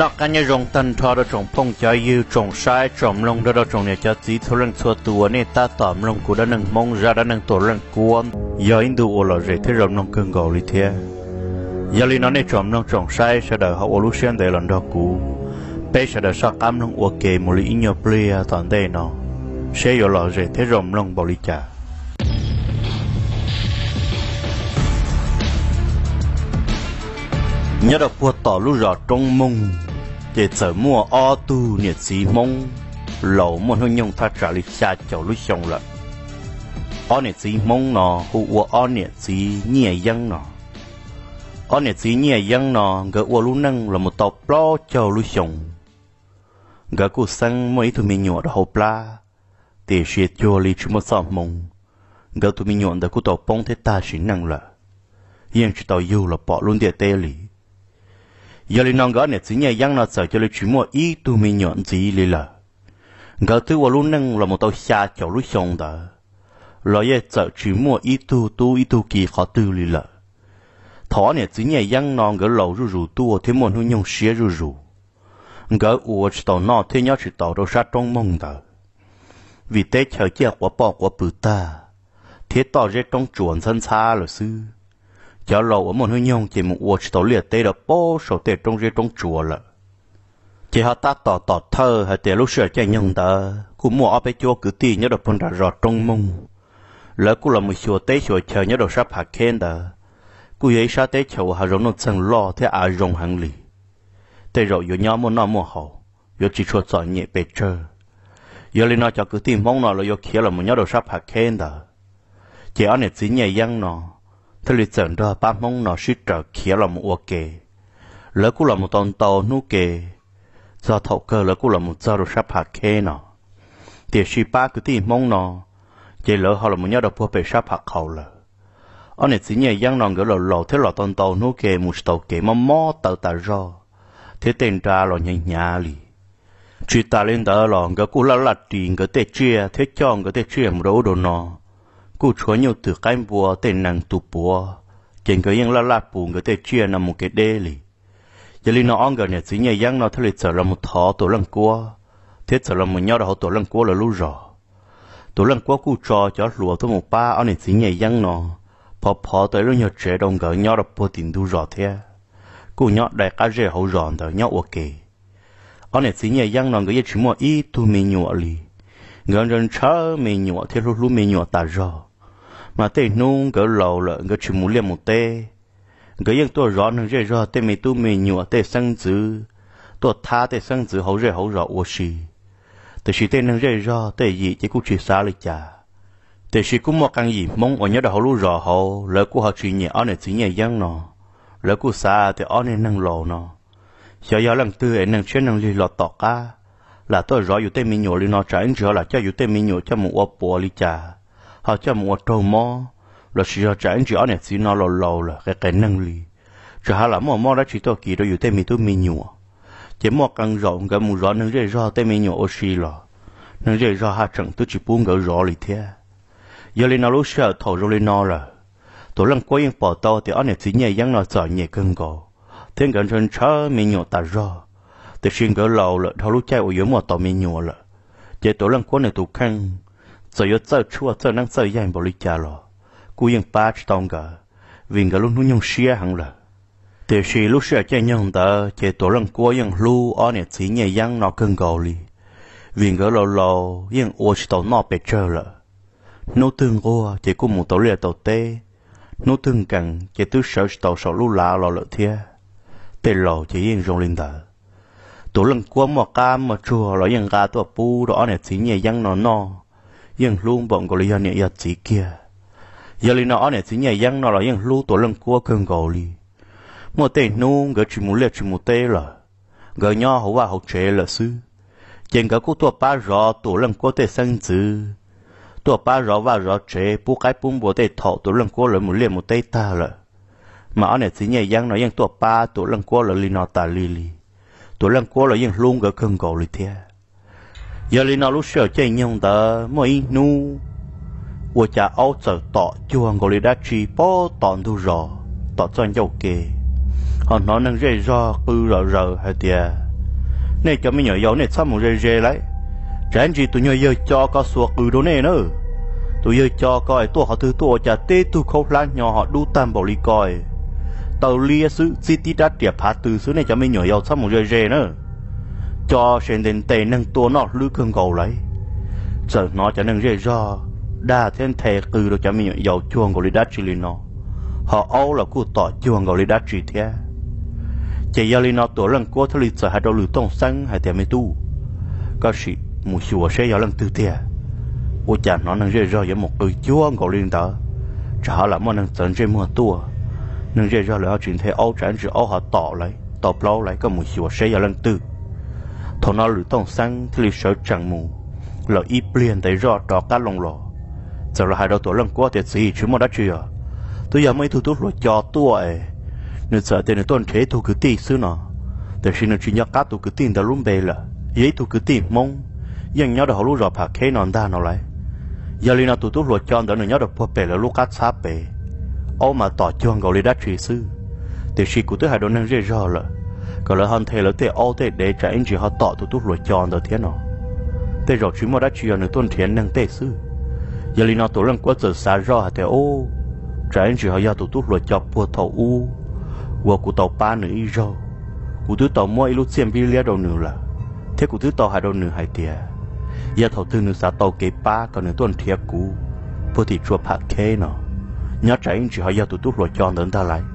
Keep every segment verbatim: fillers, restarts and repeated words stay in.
nọ cái nhà rồng tân thọ đó trồng phong cho yêu trồng sai trồng lông đó đó trồng nhà cho tí thôi lần xua tua nên ta tóm lông của đó nâng mong ra đó nâng tổ lần cuốn giờ in đủ là rễ thế rồng nông cơn gạo đi thế giờ li nó nên trồng lông trồng sai sẽ đợi họ lúc xuyên để lần đó cũ bây sẽ đợi sao cam lông ok một lý nhau plia toàn đây nó sẽ giờ là rễ thế rồng lông bảo lý trả nhớ được vua tỏ lúc rõ trong mông để chờ mua ô tu nhiệt gì mông lẩu một hơi nhung ta trả lịch xa chầu lúc xong lại ô nhiệt gì mông nó hụ ô nhiệt gì nhẹ dân nó ô nhiệt gì nhẹ dân nó gỡ ô lúc nâng là một tàu plo chầu lúc xong gỡ cụ sang mấy tụi mình nhọ đó hộp la để xuyệt cho lý chú một sọ mông gỡ tụi mình nhọ đó cụ tàu bông thế ta xin năng là yên chỉ tàu yêu là bỏ luôn địa tê lý giờ li nong gõ này chỉ nhảy giăng nó sợ cho li chỉ mua ít tu mi nhọn gì li là gõ thứ vào luôn nâng là một tàu xa chậu lúc xong đó rồi giờ sợ chỉ mua ít tu tu ít tu kỳ khó tư li là thỏ này chỉ nhảy giăng nó gõ lẩu rù rù tu thêm một hương nhung xía rù rù gõ ủa chỉ tàu nọ thế nhớ chỉ tàu đâu sát trong mông đó vì tết chờ chia quả bỏ quả bự ta thế tàu rết trong chuồn sân xa là sư cho lâu ở một hơi nhung chỉ một uất tàu liệt tê đó bố sầu tê trong rễ trong chùa là chỉ họ ta tỏ tỏ thơ hay tê lúc sửa chạy nhung ta cũng mua ở bên chỗ cứ tì nhớ được phần đã rõ trong mông lỡ cũng là một số tê số chờ nhớ được sắp hạt khen đó cũng ấy sao tê chầu hà rong nó chẳng lo thế ai rong hàng lì tê rồi giờ nhau muốn nó mua hậu giờ chỉ chuột giỏi nhẹ bề trơ giờ lên nó cho cứ tìm mong nó là giờ kia là một nhớ được sắp hạt khen đó chỉ ở này chỉ nhẹ nhàng nó thế lịch sử đó ba mong nó suy trở kia là một ok lỡ cũng là một con tàu nô kề do thầu cơ lỡ cũng là một giờ rồi sắp hạt khe nó thì suy ba cứ tìm mong nó chỉ lỡ họ là một nhớ đọc qua về sắp hạt khẩu là anh này chỉ nhảy giang nó gỡ lò lò thế là con tàu nô kề một tàu kề mà mò tàu tàu ro thế tên ra là nhảy nhả lì truy ta lên đó là gỡ cũng là lạt tiền gỡ tê chia thế cho gỡ tê chia một đấu đồ nó cú chúa nhiều từ cái bùa tên nàng tụ bùa trên cái những la la bùa người ta chia nằm một cái đê lì giờ li nó ăn gần này chỉ nhảy giang nó thấy sợ là một thọ tổ lăng cua thế sợ là một nhau đó tổ lăng cua là lú rò tổ lăng cua cú trò cho lùa tới một ba anh này chỉ nhảy giang nó phò phò tới lúc nhau trẻ đồng gỡ nhau đó bùa tiền đu rò thế cú nhau đại cá rẻ hậu ròn đó nhau ok anh này chỉ nhảy giang nó người chỉ mua ít tu mi nhọ lì người dân chớ mi nhọ thế lúc lúc mi nhọ ta rò mà tê nung gỡ lầu là gỡ chỉ muốn liền một tê gỡ nhữngตัวร้อนนึงเรื่อยๆtê mi tu mi nhọ tê sang dữตัวท่าtê sang dữ hậu rẻ hậu rõ ô xì tê xì têนึงเรื่อยๆtê gì chỉ cũng chỉ xaเลยจ้าtê xì cũng một cái gì mong ở nhớ đó hậu lu rõ hậu lỡ cũng họ chỉ nhẹ ở này chỉ nhẹ giăng nó lỡ cũng xa tê ở này năng lầu nó giờ giờ lần tư ấy năng chuyên năng li lọt tọt cá là tôi rõอยู่tê mi nhọ li nó trả anh chưa là choอยู่tê mi nhọ cho một ô bò li cha họ cho một trâu mò là chỉ cho anh chỉ ở này chỉ nó lâu lâu là cái cái năng力chỉ họ làm mò mò đó chỉ tôi kỳ đóอยู่tê mi tôi mi nhọ chỉ mò càng rộng cái mù rõ năng dễ rõ tê mi nhọ oxy là năng dễ rõ họ chẳng tôi chỉ buông cái rõ li thế giờ lên nó lúc sợ thầu rồi lên nó là tôi lần cuối những bỏ tao thì ở này chỉ nhẹ yang nó giỏi nhẹ cân cổ thế gần chân chớ mi nhọ ta rõ từ xuyên cái lâu là thầu lúc chạy ở dưới mò tao mi nhọ là chỉ tôi lần cuối này tôi khăn giờ yo giờ chua giờ năng giờ yên bảo lý cha lo, cú yên ba chỉ tông cả, vì cái lúc nó nhung xia hẳn là, để xí lúc xia chơi nhung ta, chỉ tổ lần cua yên lu ở này chỉ nhẹ yang nó cân gạo li, vì cái lâu lâu yên ô chỉ tàu nó bị chơi là, nô tương ô chỉ cú một tàu lìa tàu tê, nô tương càng chỉ tứ sợ tàu sợ lu lá lo lợi thia, tê lò chỉ yên rong linh ta, tổ lần cua một cam một chua lo yên gà tổ pu đó này chỉ nhẹ yang nó noยังลุงบอกกอลีเนี่ยอยากจีเกียยาลีน่าเนี่ยจีเนี่ยยังน่าเรายังรู้ตัวเรื่องกัวเกินกอลีมัวเตนุ่งก็ชิมุเล่ชิมุเตล่ะก็ย่อเขาว่าเขาเจล่ะซื้อเจงก็กูตัวป้ารอตัวเรื่องกัวเตสังจือตัวป้ารอว่ารอเจปุ๊กไก่ปุ้มบัวเตถอตัวเรื่องกัวเลยมุเล่มุเตตาล่ะมาเนี่ยจีเนี่ยยังน่ายังตัวป้าตัวเรื่องกัวเลยลีน่าตาลีลีตัวเรื่องกัวเลยยังลุงก็เกินกอลีเทียgiờ li nó lúc sợ chơi nhung ta mỗi nu, tôi cha áo giờ tọ chuông gọi là chỉ bỏ tọn thu rò, tọ cho nhau kề, họ nói năng dễ do cứ rờ rờ hay tiệt, nè cho mình nhỏ giàu nè sao một rề rề lấy chẳng chỉ tụi nhỏ giờ cho có suộc ừ đồ nè nữa tụi giờ cho coi tôi họ thứ tôi chả tê tu khâu lá nhỏ họ đu tam bảo lý coi tàu lia xứ city đã tiệp phá từ xứ này cho mình nhỏ giàu sao một rề rề nữa cho xem đến tề nâng tua nó lư cơn gầu lấy giờ nó cho nâng rề do đa thêm thề từ được cho mình nhỏ giàu chuông gầu lý đá chỉ nó họ âu là cụ tỏ chuông gầu lý đá chỉ thế chỉ giờ lý nó tổ lần qua thứ lý giờ hai đầu lư tông xanh hai tiền mấy tu có gì một số sẽ giờ lần tư thế ô chả nó nâng rề do với một người chuông gầu lý đó trả lại mà nâng dẫn trên mùa tua nâng rề do là chuyện thế âu chẳng chỉ âu họ tỏ lấy tỏ lâu lấy có một số sẽ giờ lần tư thằng nó lử tông xanh thì sợ chẳng mù là ít liền tới rõ đó cá lồng lò giờ là hai đầu tuổi lần qua thì gì chứ mà đã chưa tôi giờ mới thu tốt rồi cho tôi nên sợ tên tôi thế thu cứ tì xứ nó để xin nó chỉ nhắc cá tôi cứ tin đã luôn bề là giấy tôi cứ tin mong nhưng nhớ được họ lúc rồi phá khế non đa nó lại giờ li nó tôi tốt rồi cho đỡ nó nhớ được bề là lúc cá sáp bề ô mà tỏ chuông gọi đi đắt chỉ xứ để xin của tôi hai đầu nâng dễ rõ là còn là hơn thế là thế ô thế để trả anh chỉ họ tỏ tụi tụt lội tròn được thế nào thế rồi chúng mà đã chịu được tuân thiện năng tệ sư giờ li nó tụi lần quá giờ xa rõ thế ô trả anh chỉ họ giao tụi tụt lội chọc bùa thầu u của cụ tàu ba nữa y rồi cụ tụi tàu mua ít xem video đầu nữa là thế cụ tụi tàu hai đầu nữa hai tiền giờ thầu tư nữa xa tàu kế ba còn nữa tuân thiện cũ bùa thì chua phạt khế nó nhớ trả anh chỉ họ giao tụi tụt lội tròn đến ta lại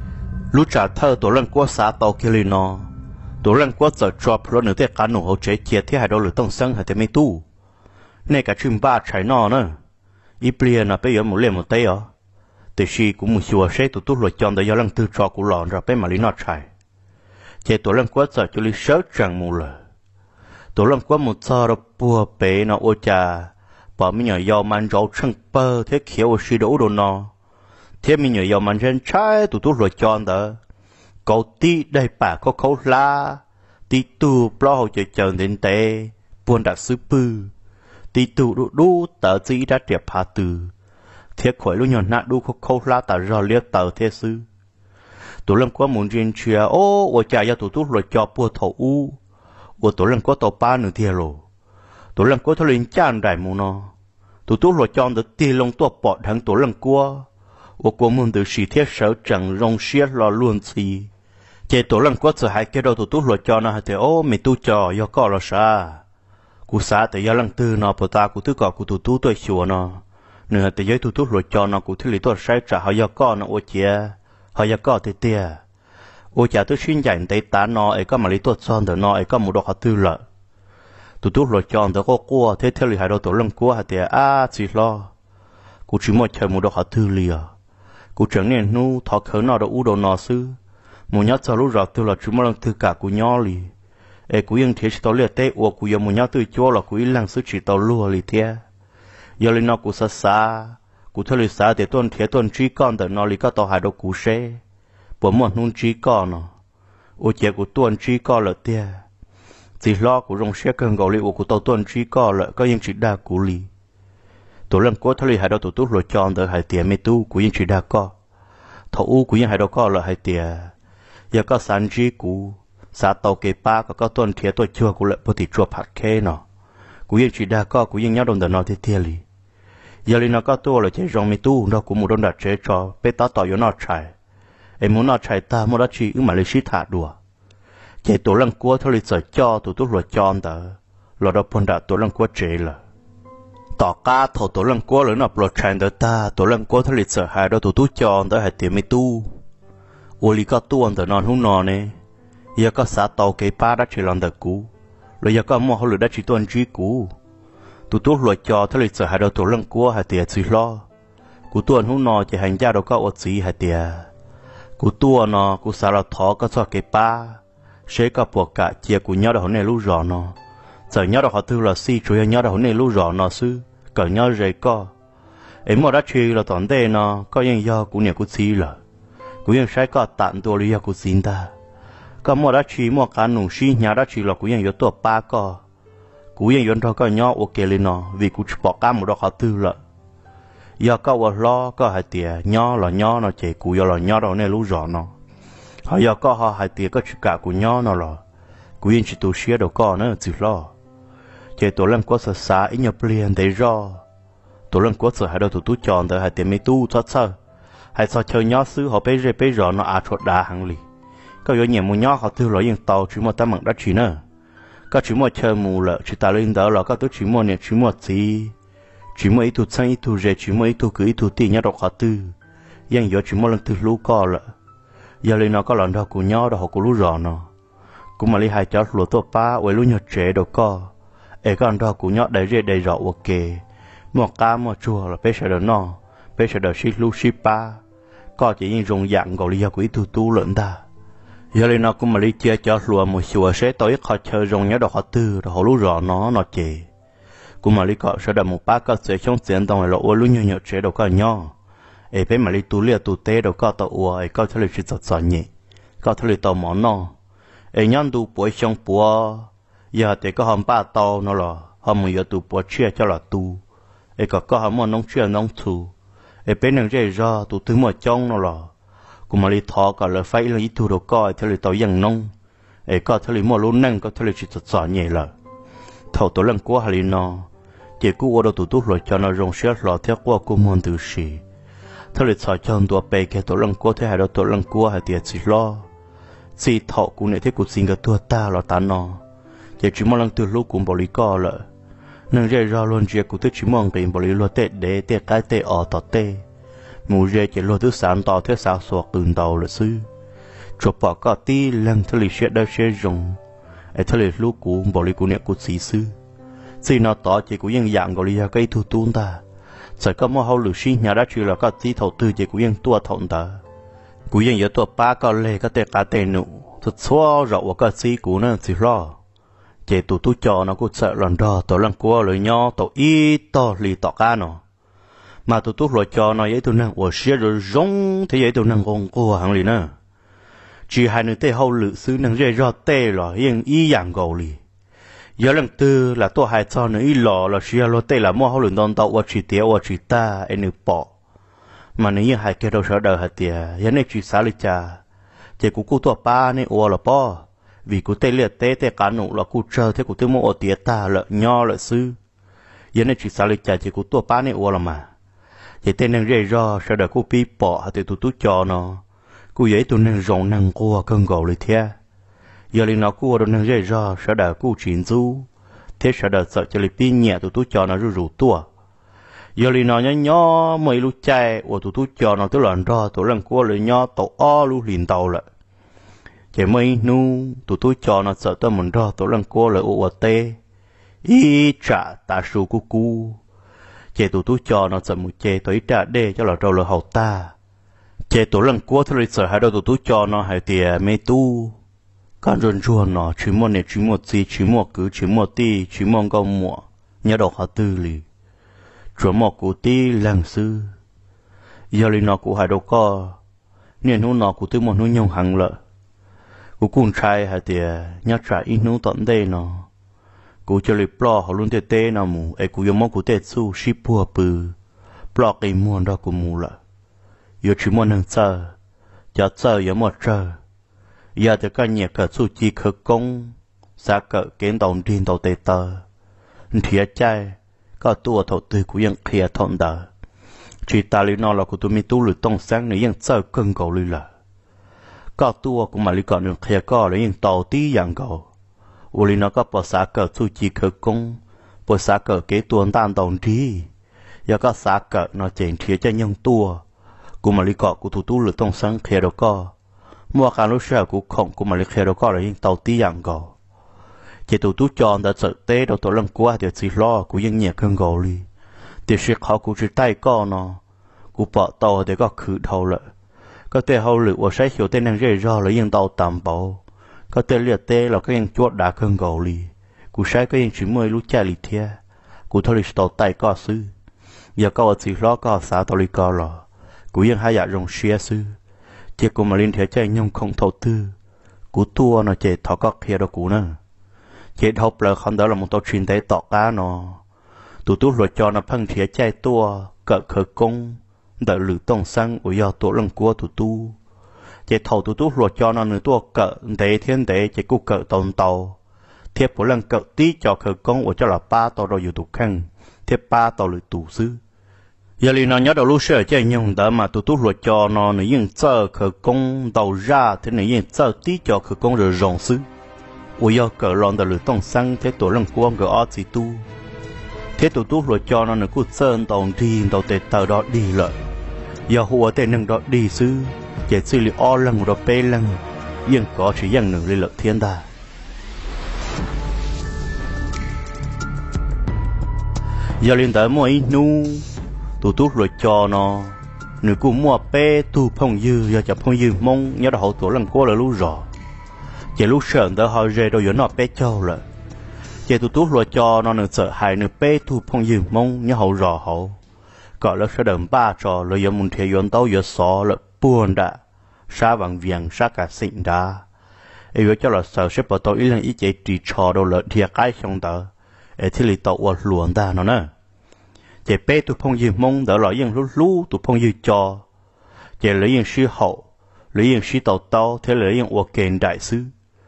lúc trả thơ tổ lần qua xã tàu kia liền nó tổ lần qua giờ cho pro nữa thế cả nụ hậu chế chia thế hai đôi lửa tông xăng hay thế mấy tu này cả chim ba trái nọ nữa ít bia nó bây giờ một lên một tay ở từ khi cũng một số sẽ tụt tụt lội chọn để do lần tư cho cụ lòn ra bên mà lý nó trái chế tổ lần qua giờ cho lý sớ chẳng mù lờ tổ lần qua một giờ rồi bùa bể nó ô trà bỏ mình nhỏ giàu man rau trăng bơ thế kiểu suy đổ đồ nó thế mình nhớ giờ mình trên trái tụi tụi rồi chọn đó cậu tí đây bà có khâu la tí tu bao hồi chờ chờ đến tệ buồn đã sư pư tí tu đu đu tờ gì đã đẹp phá từ thế khỏi lúc nhỏ nát đu có khâu la tờ rồi liếc tờ thế sư tụi lần qua muốn riêng chia ô ô cha cho tụi tụi rồi cho bùa thầu u ô tụi lần qua tàu ba nửa thiệt rồi tụi lần qua thôi lên chan đại mù nó tụi tụi rồi chọn được tiền lông tua bọt thằng tụi lần qua我国们都是贴手整容些了乱子，这多人国子还给到都都落叫那还得哦没都叫要搞了啥，古啥的要人tư那不大古都搞古都都对学呢，nữa的要都都落叫那古这里多晒着还要搞呢我姐还要搞的的，我家都新人的打那哎个嘛里多装的那哎个没多好对了，都都落叫的个过，这这里还到多人国还得啊知了，古只么全没多好对了。cụ chẳng nên nu thọ khởi nào đó u đồ nọ sư một nhát cho lúc rồi tôi là chúng mình từ cả cụ nhỏ lì ê cụ yên thế chỉ tao liệt tê của cụ yên một nhát từ chỗ là cụ yên lăng sư chỉ tao lùa lì thế giờ lên nó cụ xa xa cụ thôi lì xa để tuân thế tuân trí con để nó lì có tao hai đồ cụ xe bỏ một nung trí con nó ô chế cụ tuân trí con là thế chỉ lo cụ rong xe cần gạo lì của cụ tao tuân trí con là có yên chỉ đa cụ lì tổ lần qua thằng lì hai đầu tổ tốt lựa chọn được hai tiền mấy tu của những chỉ đa co thầu u của những hai đầu co là hai tiền giờ có sản trí của xã tàu kế ba có có tuần thiệt tôi chưa của lợi bớt thì chua phạt khe nó của những chỉ đa co của những nhau đồng đời nó thì thiệt lì giờ lì nó có tôi là chơi rong mấy tu nó cũng một đòn đặt chế cho bé tao tao yếu nó chạy em muốn nó chạy ta muốn nó chỉ ứng mà lấy xí thả đùa chơi tổ lần qua thằng lì sợ cho tổ tốt lựa chọn đó là đó phần đã tổ lần qua chế là tỏ ca thầu tổ lần qua lỡ nộp lọt tràn tới ta tổ lần qua thằng lịch sử hai đó tổ tu chọn tới hai tiền mấy tu ô li có tu ăn tới non hung nọ nè giờ có xã tàu cái ba đã chỉ làm được cũ rồi giờ có mua họ lựa đã chỉ tuân trí cũ tổ tu lọt cho thằng lịch sử hai đó tổ lần qua hai tiền chỉ lo cũ tuân hung nọ chỉ hành gia đâu có ớt gì hai tiền cũ tu nọ cũ xã là thọ có cho cái ba sẽ có buộc cả chia cũ nhau đó này lú rõ nọ giờ nhớ được họ tư là si chủ yếu nhớ được họ này lưu rõ nó sư cỡ nhớ rồi co em mà đã chơi là toàn đây nó có những do của nhà của si là của những sai có tạmตัวlý do của xin ta có mà đã chơi mà cả nụ si nhà đã chơi là của những yếu tố ba co của những yếu tố có nhớ ok lên nó vì của bỏ cả một đó họ tư là do có vào lo có hai tiền nhớ là nhớ nó chạy của là nhớ đó này lưu rõ nó họ do có họ hai tiền có chữ cả của nhớ nó là cú yên chỉ tu xía đầu co nữa chịu lo chế tổ lần quá sợ xa ít nhập liền để ro tổ lần quá sợ hai đầu tụ tú chọn tới hai tiền mấy tu thoát sơ hai sao chơi nhỏ xứ họ bé rê bé rọ nó à chuột đá hàng lì có yếu nhiều mù nhỏ họ tư lối yên tàu chỉ một tấm bằng đất chỉ nữa có chỉ một chơi mù lợ chỉ ta lên đó là có tôi chỉ một nè chỉ một gì chỉ một ít tu sang ít tu rê chỉ một ít tu cứ ít tu tiền nhá đọc họ tư yên yếu chỉ một lần từ lú co lợ giờ lên nó có lần đó của nhỏ đó họ của lú rọ nó cũng mà lấy hai cháu lúa tổ pa với lú nhỏ trẻ đầu co ấy con đó của nhỏ đầy rê đầy rọ ok một cá một chùa là bé sợ đó nó bé sợ đó xí lú xí pa có chỉ những rồng dạng gọi là quỷ tu tu lợn ta giờ lên nó cũng mà lấy chia cho lúa một chùa sẽ tối họ chơi rồng nhớ đó họ tư đó họ lú rọ nó nó chè cũng mà lấy cọ sợ đó một ba có sẽ trong tiền đồng là lúa lú nhỏ nhỏ trẻ đầu co nhỏ ấy bé mà lấy tu lia tu tê đầu co tàu ua ấy có thể lấy chỉ giật giật nhẹ có thể lấy tàu món nó ấy nhăn tu bùi trong bùa giờ thì có hòm ba tàu nó là hòm một giờ tu bùa chia cho là tu ấy có có hòm một nông chia nông thu ấy bên năng dễ ra tu thứ một trong nó là cũng mà đi thọ cả là phải là ít tu đồ coi theo lấy tàu dân nông ấy có theo lấy một lúa năng có theo lấy chỉ giật giật nhẹ là thầu tổ lần qua hay nó chỉ cú ở đâu tu tu rồi cho nó rong xé lọ theo qua cú mòn từ xì theo lấy sỏi chân tua bể cái tổ lần qua theo hai đầu tổ lần qua hay tiệt chỉ lo chỉ thọ cú này theo cú xin cái tua ta là ta nó chỉ chỉ mong lần từ lúc cũng bỏ lý co lợ nên dễ ra luôn chỉ cú tới chỉ mong cái bỏ lý lo tệ để tệ cái tệ ở tọt tệ mù dễ chỉ lo thứ sáng tọt theo sáng sọt từng đầu là sư chụp bỏ cả tí lần theo lý sẽ đỡ sẽ dùng ấy theo lý lúc cú bỏ lý cú này cú xí sư chỉ nó tọt chỉ cú yên dạng gọi là cái thu tuôn ta sẽ có một hậu lực sinh nhà đã chỉ là các tí thầu tư chỉ cú yên tua thọn ta cú yên giờ tua ba cái lệ cái tệ cái tệ nụ thật xóa rậu cái xí cú nó chỉ lo chế tụ tụ cho nó cũng sợ lần đó tổ lần qua lời nhau tổ ít to lì tọ cá nó mà tụ tụ rồi cho nó vậy tụ năng ở xe rồi rong thế vậy tụ năng con cô hàng lì nữa chỉ hai người tê hậu lự xứ năng dễ ra tê rồi yên ý dạng gầu lì giờ lần tư là tổ hai cho nó ý lò là xe lo tê là mua hậu lự đòn tàu ở chỉ tiêu ở chỉ ta em bỏ mà nếu hai cái đầu sợ đời hạt tiền giờ này chỉ xả lì cha chế cú cú tua ba này ô là bỏ vì cụ tê liệt tê tê cá nụ là cụ chờ thế cụ tê mua ở tía ta lợ nho lợ sư giờ này chỉ sao lịch trả chỉ cụ tua ba này ô là mà chỉ tên năng rơi ra sau đó cụ pi bỏ hạt tụ tụ cho nó cụ giấy tụ năng rộng năng cô cơn gầuเลยthế giờ liền nó cụ đồ năng rơi ra sau đó cụ chuyển du thế sau đó sợ cho lịch pi nhẹ tụ tụ cho nó rủ rủ tua giờ liền nó nhó nhó mấy lúc chạy ở tụ tụ cho nó tới lần ra tụ lần côเลยnhó tụ o lúc liền tàu lợ chỉ mấy nu tụi tôi cho nó sợ tôi mình ra tôi lần cô lại ô tê ý trả ta su cu cu chỉ tụi tôi cho nó sợ một chế tôi trả đê cho là đâu là hậu ta chỉ tôi lần cô thôi sợ hai đầu tụi tôi cho nó hai tiền mấy tu con run run nó chỉ một này chỉ một gì chỉ một cứ chỉ một tí chỉ một câu mùa nhớ đầu họ tư lì chỉ một cụ tí lần sư giờ lì nó cụ hai đầu co nên hôm nó cụ tư một hôm nhung hàng lợ cú cuốn trai hả thì nhớ trả ít nấu tận đây nó cú cho lấy plo họ luôn tê tê nào mù ấy cú yêu mong cú tê su ship bùa bự plo cái muôn đó cú mù là yêu chỉ muốn hàng chờ chờ chờ yêu một chờ giờ thì cái nhẹ cả su chi khởi công xa cỡ kiến đồng điên đầu tê tờ thiệt trai có tua thầu tư cú yên kia thọn đờ chỉ ta lấy nó là cú tụi mi tu lử tông sáng này yên chờ cơn cầu lử là có tua cũng mà lý còn được khía có lấy những tàu tí dạng cầu, u lý nó có bộ xã cờ su chi khởi công, bộ xã cờ kế tuần tan đồng trí, giờ có xã cờ nó chèn thiệt cho nhân tua, cũng mà lý cọ của thủ tu lửa tông sáng khía đó có, mua cả lúc sau của khổng cũng mà lý khía đó có lấy những tàu tí dạng cầu, chỉ thủ tu chọn đã sợ tê đầu tổ lần qua thì chỉ lo của những nhẹ cơn cầu li, thì sự khó của chỉ tay co nó, của bỏ tàu để có khử đầu lợi có thể hậu lực của sai hiểu tên năng rơi ra là yên tàu tạm bảo có thể liệt tê là cái yên chuột đã cơn gầu lì cụ sai cái yên chỉ mới lúc cha lì thia cụ thôi lịch tàu tay có sư giờ có ở chỉ lo có xã tàu lì có lò cụ yên hai dạ rồng xia sư chỉ cụ mà liên thế chạy nhung không thầu tư cụ tua nó chạy thọ có kia đó cụ nữa chạy học là không đó là một tàu chuyên tế tọ cá nó tụ tú luật cho nó phăng thế chạy tua cỡ khởi công đợi lử tông sang ở do tổ lần của tụ tu chỉ thầu tụ tụ luật cho nó nửa tua cỡ để thiên để chỉ cú cỡ tồn tàu thiệp của lần cỡ tí cho khởi công của cho là ba tàu rồi tụ khăn thiệp ba tàu lưỡi tụ sư giờ li nó nhớ đầu lúc sửa chơi nhung đó mà tụ tụ luật cho nó nửa những chờ khởi công tàu ra thế nửa những chờ tí cho khởi công rồi rộng sư ủi giờ cỡ lon tàu lưỡi tông xăng thế tổ lần quăng cỡ ở gì tu thế tụ tụ luật cho nó nửa cú sơn tàu đi tàu tệ tàu đó đi lợi giờ hùa tệ nâng đó đi sư chỉ xử lý o lần rồi bê lần nhưng có chỉ dành nửa lý lợi thiên đà giờ liên tới mua ít nu tụ tụ rồi cho nó nửa cũng mua bê tu phong dư giờ chập phong dư mong nhớ đầu tổ lần qua là lú rõ chỉ lú sợ tới họ rề đâu giờ nó bê châu rồi chỉ tụ tụ rồi cho nó nửa sợ hại nửa bê tu phong dư mong nhớ hậu rõ hậu gọi là sẽ đầm ba trò rồi giờ muốn thể hiện tao giờ xó là buồn đã xa bằng viền xa cả xịn đã ấy với cho là sợ sẽ bỏ tao ý là ý chế chỉ trò đâu là thiệt cái xong đó ấy thì lì tao ở luồn ta nó nè chế bé tụ phong dư mong đỡ lại những lú lú tụ phong dư cho chế lấy những sư hậu lấy những sư tàu tao thế lấy những ô kền đại sứ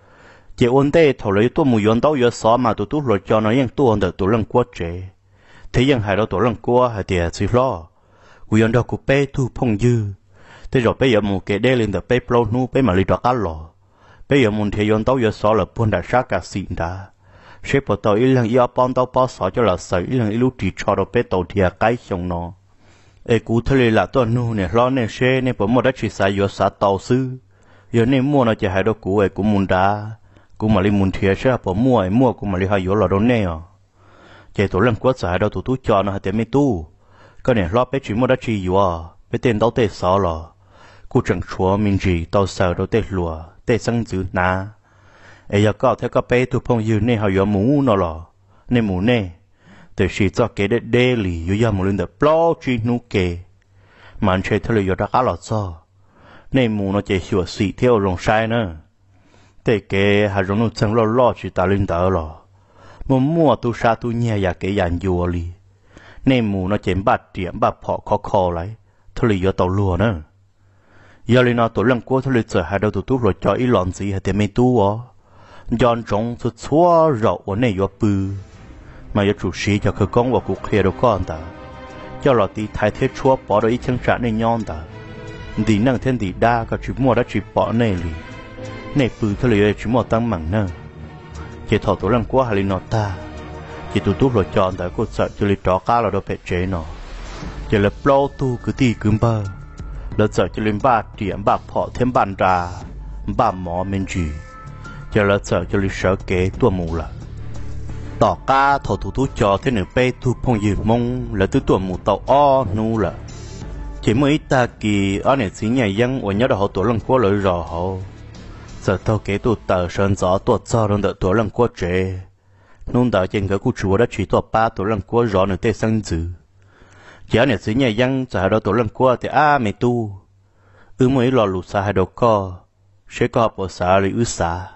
chế ôn tê thầu lấy tôi mùi yến tao giờ xó mà tụ tụ rồi cho nó những tôi đỡ tụ lần quá chế thế nhưng hai đó tụ lần qua hai tiệt xí lo cú yến đó cú bé tụ phong dư thế rồi bây giờ một cái đê lên từ bé plo nu bé mà đi đó cá lò bây giờ muốn thấy yon tao giờ xóa là buôn đã sát cả xịn đã xếp vào tàu ít lần ít bao tao bao xóa cho là sợi ít lần ít lúc chỉ cho đồ bé tàu thì cái xong nó ê cú thế là tôi nu này lo này xe này bữa mua đã chỉ xài giờ xả tàu sư giờ này mua nó chỉ hai đồ cũ ê cũng muốn đá cũng mà đi muốn thiệt sẽ bữa mua ê mua cũng mà đi hai giờ là đồ này à chỉ tổ lần quất xài đồ tụt tụt cho nó hay tiền mấy tu cái này lo bé chỉ mua đã chỉ giờ bé tiền tao tê xóa rồi cú chẳng chúa mình gì tao sợ đâu tê lùa tê sang dữ na ấy giờ có theo các bé tụi phong dữ này họ giờ mũ nó lò nên mũ này từ khi cho cái đê đê lì giờ mũ lên được plo chi nu kề mà anh chơi theo lời giờ đã cá lọt cho nên mũ nó chỉ sửa xị theo rồng sai nữa tê cái hà rồng nó chẳng lo lo chỉ ta lên tờ lò mua mua tu sa tu nhẹ ya cái dàn dùa lì nên mũ nó chỉ bắt điểm bắt phọ khó khó lại theo lời giờ tàu lùa nữa giờ lên nó tổ lần qua thôi giờ hai đầu tụt tụt rồi cho ít lon gì hay để mấy tu ó, John trống xuất xóa rậu ở này vô bự, mà giờ chủ sĩ cho khởi công và cuộc kia đâu con ta, cho lọt đi thay thế chúa bỏ được ít chân trạng này nhon ta, đi năng thiên đi đa cả chỉ mua đã chỉ bỏ này li, này bự thôi là chỉ mua tăng mảng nè, chỉ thọ tổ lần qua hay nó ta, chỉ tụt tụt rồi chọn ta cũng sợ cho li trọ cá là đâu phải chế nó, chỉ là plo tu cứ ti cứ bơ. Lỡ giờ cho lên ba điểm ba phỏ thêm bàn trà ba mỏ men gì cho lỡ giờ cho lên sở kế tua mù là tỏ ca thổ thủ thủ cho thế nửa bê thu phong dư mông là tứ tua mù tàu o nu là chỉ mới ta kỳ ở này xí nhà dân ở nhớ đầu họ tổ lần qua lời rõ họ giờ tao kế tụ tờ sơn gió tuột cho lần đợi tổ lần qua chế nôn đợi trên cái cụ chúa đã chỉ tuột ba tổ lần qua rõ nửa tê sang dữ giờ này xí nhà dân giờ đó tổ lần qua thì a mày tu ư mới lò lụt xa hai đầu co sẽ có bộ xa lấy ư xa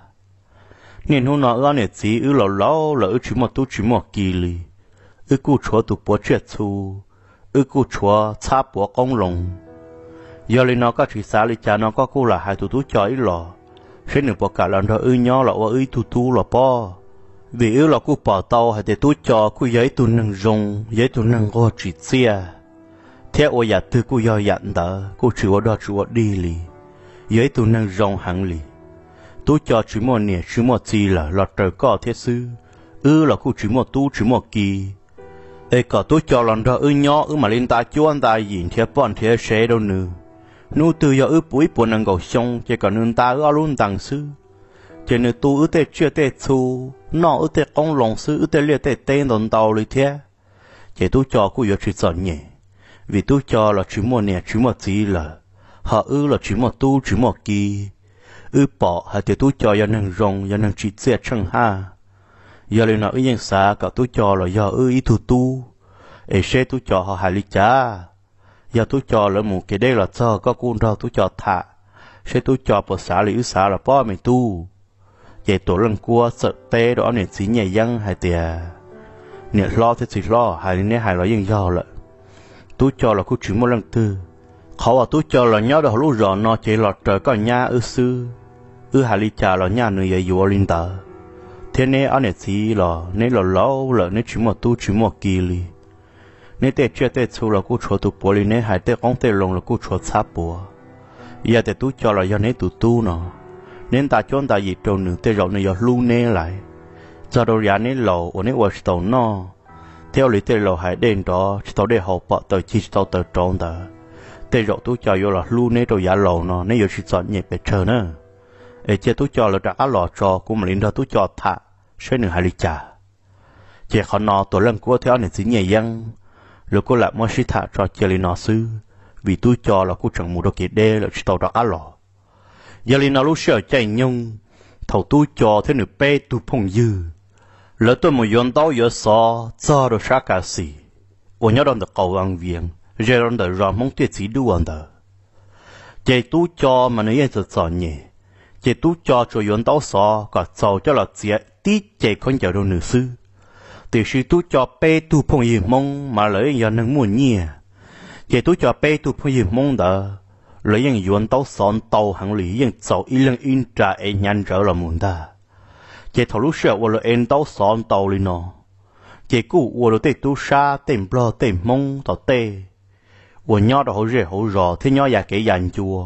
nên hôm nọ ở này xí ư lò lò là ư chỉ một tu chỉ một kỳ li ư cụ chúa tụ bố chuyện thu ư cụ chúa插bố công lồng giờ lấy nó có chỉ xa lấy cha nó có cụ là hai tu tu cho ít lò sẽ nửa bộ cả lần đó ư nhỏ là ư tu tu là po vì ư là cụ bỏ tàu hay để tu cho cụ giấy tu nâng rong giấy tu nâng go chỉ xia theo ô giả tư cụ do dặn đó cụ chịu đó chịu đi li giấy tu nâng rong hàng li tu cho chỉ một nè chỉ một gì là là trời có thế sư ư là cụ chỉ một tu chỉ một kỳ ê cả tu cho lần đó ư nhỏ ư mà lên ta chuan ta nhìn theo bọn theo xe đâu nữa nu từ giờ ư bụi buồn năng cầu sông chỉ còn nên ta ư luôn đằng sư chỉ nên tu ư tê chưa tê thu nó ư tê công lòng sư ư tê liệt tê tên đồn tàu li thế chỉ tu cho cụ giờ chỉ giỏi nhẹ vì tu cho là chỉ một nè chỉ một gì là họ ư là chỉ một tu chỉ một kỳ ư bỏ hay thì tu cho giờ năng rong giờ năng chỉ dễ chẳng ha giờ lên nào ư những xa cả tu cho là giờ ư ý tu tu ê xe tu cho họ hại lý cha giờ tu cho là một cái đây là cho có cuốn đâu tu cho thả xe tu cho bỏ xả lý ư xả là bỏ mày tu vậy tổ lần qua sợ tê đó nè xí nhà dân hay tiề nè lo thế gì lo hay nè hay lo dân do lại tu cho là cứ chỉ một lần tư เขาว่าตู้จอเราเนาะเราลูกรอเนาะเจหลอดเจอก็ย่าอื้อซื้ออื้อหาลิจ่าเราย่าหนุ่ยอยู่ลินตาเท่านี้อันนี้สิหรอนี่เราเล่าเลยนี่ชิมว่าตู้ชิมว่ากีลีนี่เตะเชื่อเตะชูเรากูชัวตัวปัวลีนี่หายเตะก้องเตะลงเรากูชัวซับปัวอย่าแต่ตู้จอเราอย่าเน้ตู้ตู้เนาะเน้นตาจ้องตาหยิบตัวหนึ่งเตะเราเนี่ยอย่าลู่เน่ไหลจะเราอย่าเน้เหล่าวันนี้ว่าสตอเนาะเที่ยวลิเตะเราหายเด่นต่อสตอได้หอบปะเตะจีสตอเตะจองตาเตะเราตู้จออยู่เราลู่เน่ตัวอย่าเหล่าเนาะนี่อยู่สิจอดเนี่ยไปเชิญเนาะเอเจ้าตู้จอเราจะอัลหล่อจอกูมาลินเราตู้จอท่าใช้หนึ่งหาลิจ่าเจ้าขอนอตัวเรื่องกูเที่ยวเนี่ยสิเนี่ยยังแล้วก็ละมอชิตาจอเจลินอซื้อvì tôi cho là cô chẳng mua được cái đê là chỉ tàu đó á lò giờ li nào lúc sợ chạy nhung thầu tôi cho thế nữa pe tôi phong dư lỡ tôi một yon tàu giờ xó cho được sát cả xì ủa nhớ đòn được cầu ăn viếng rồi đòn được rồi mong tuyệt sĩ đu ăn được chạy tôi cho mà nó yên giật giật nhỉ chạy tôi cho cho yon tàu xó cả giàu cho là dễ tí chạy con giờ đâu nửa sư từ khi tôi cho pe tôi phong dư mong mà lỡ giờ nâng muốn nhỉ chỉ tôi cho bé tôi phải mong đỡ lấy những yuan tàu son tàu hàng lý những tàu in lần in trả em nhanh trở là muốn ta chỉ thầu lúc sợ là em tàu son tàu lên nó chỉ cũ là tê tu sa tên blo tên mong tàu tê và nhau đó hỗ trợ hỗ trợ thế nhau nhà cái dàn chùa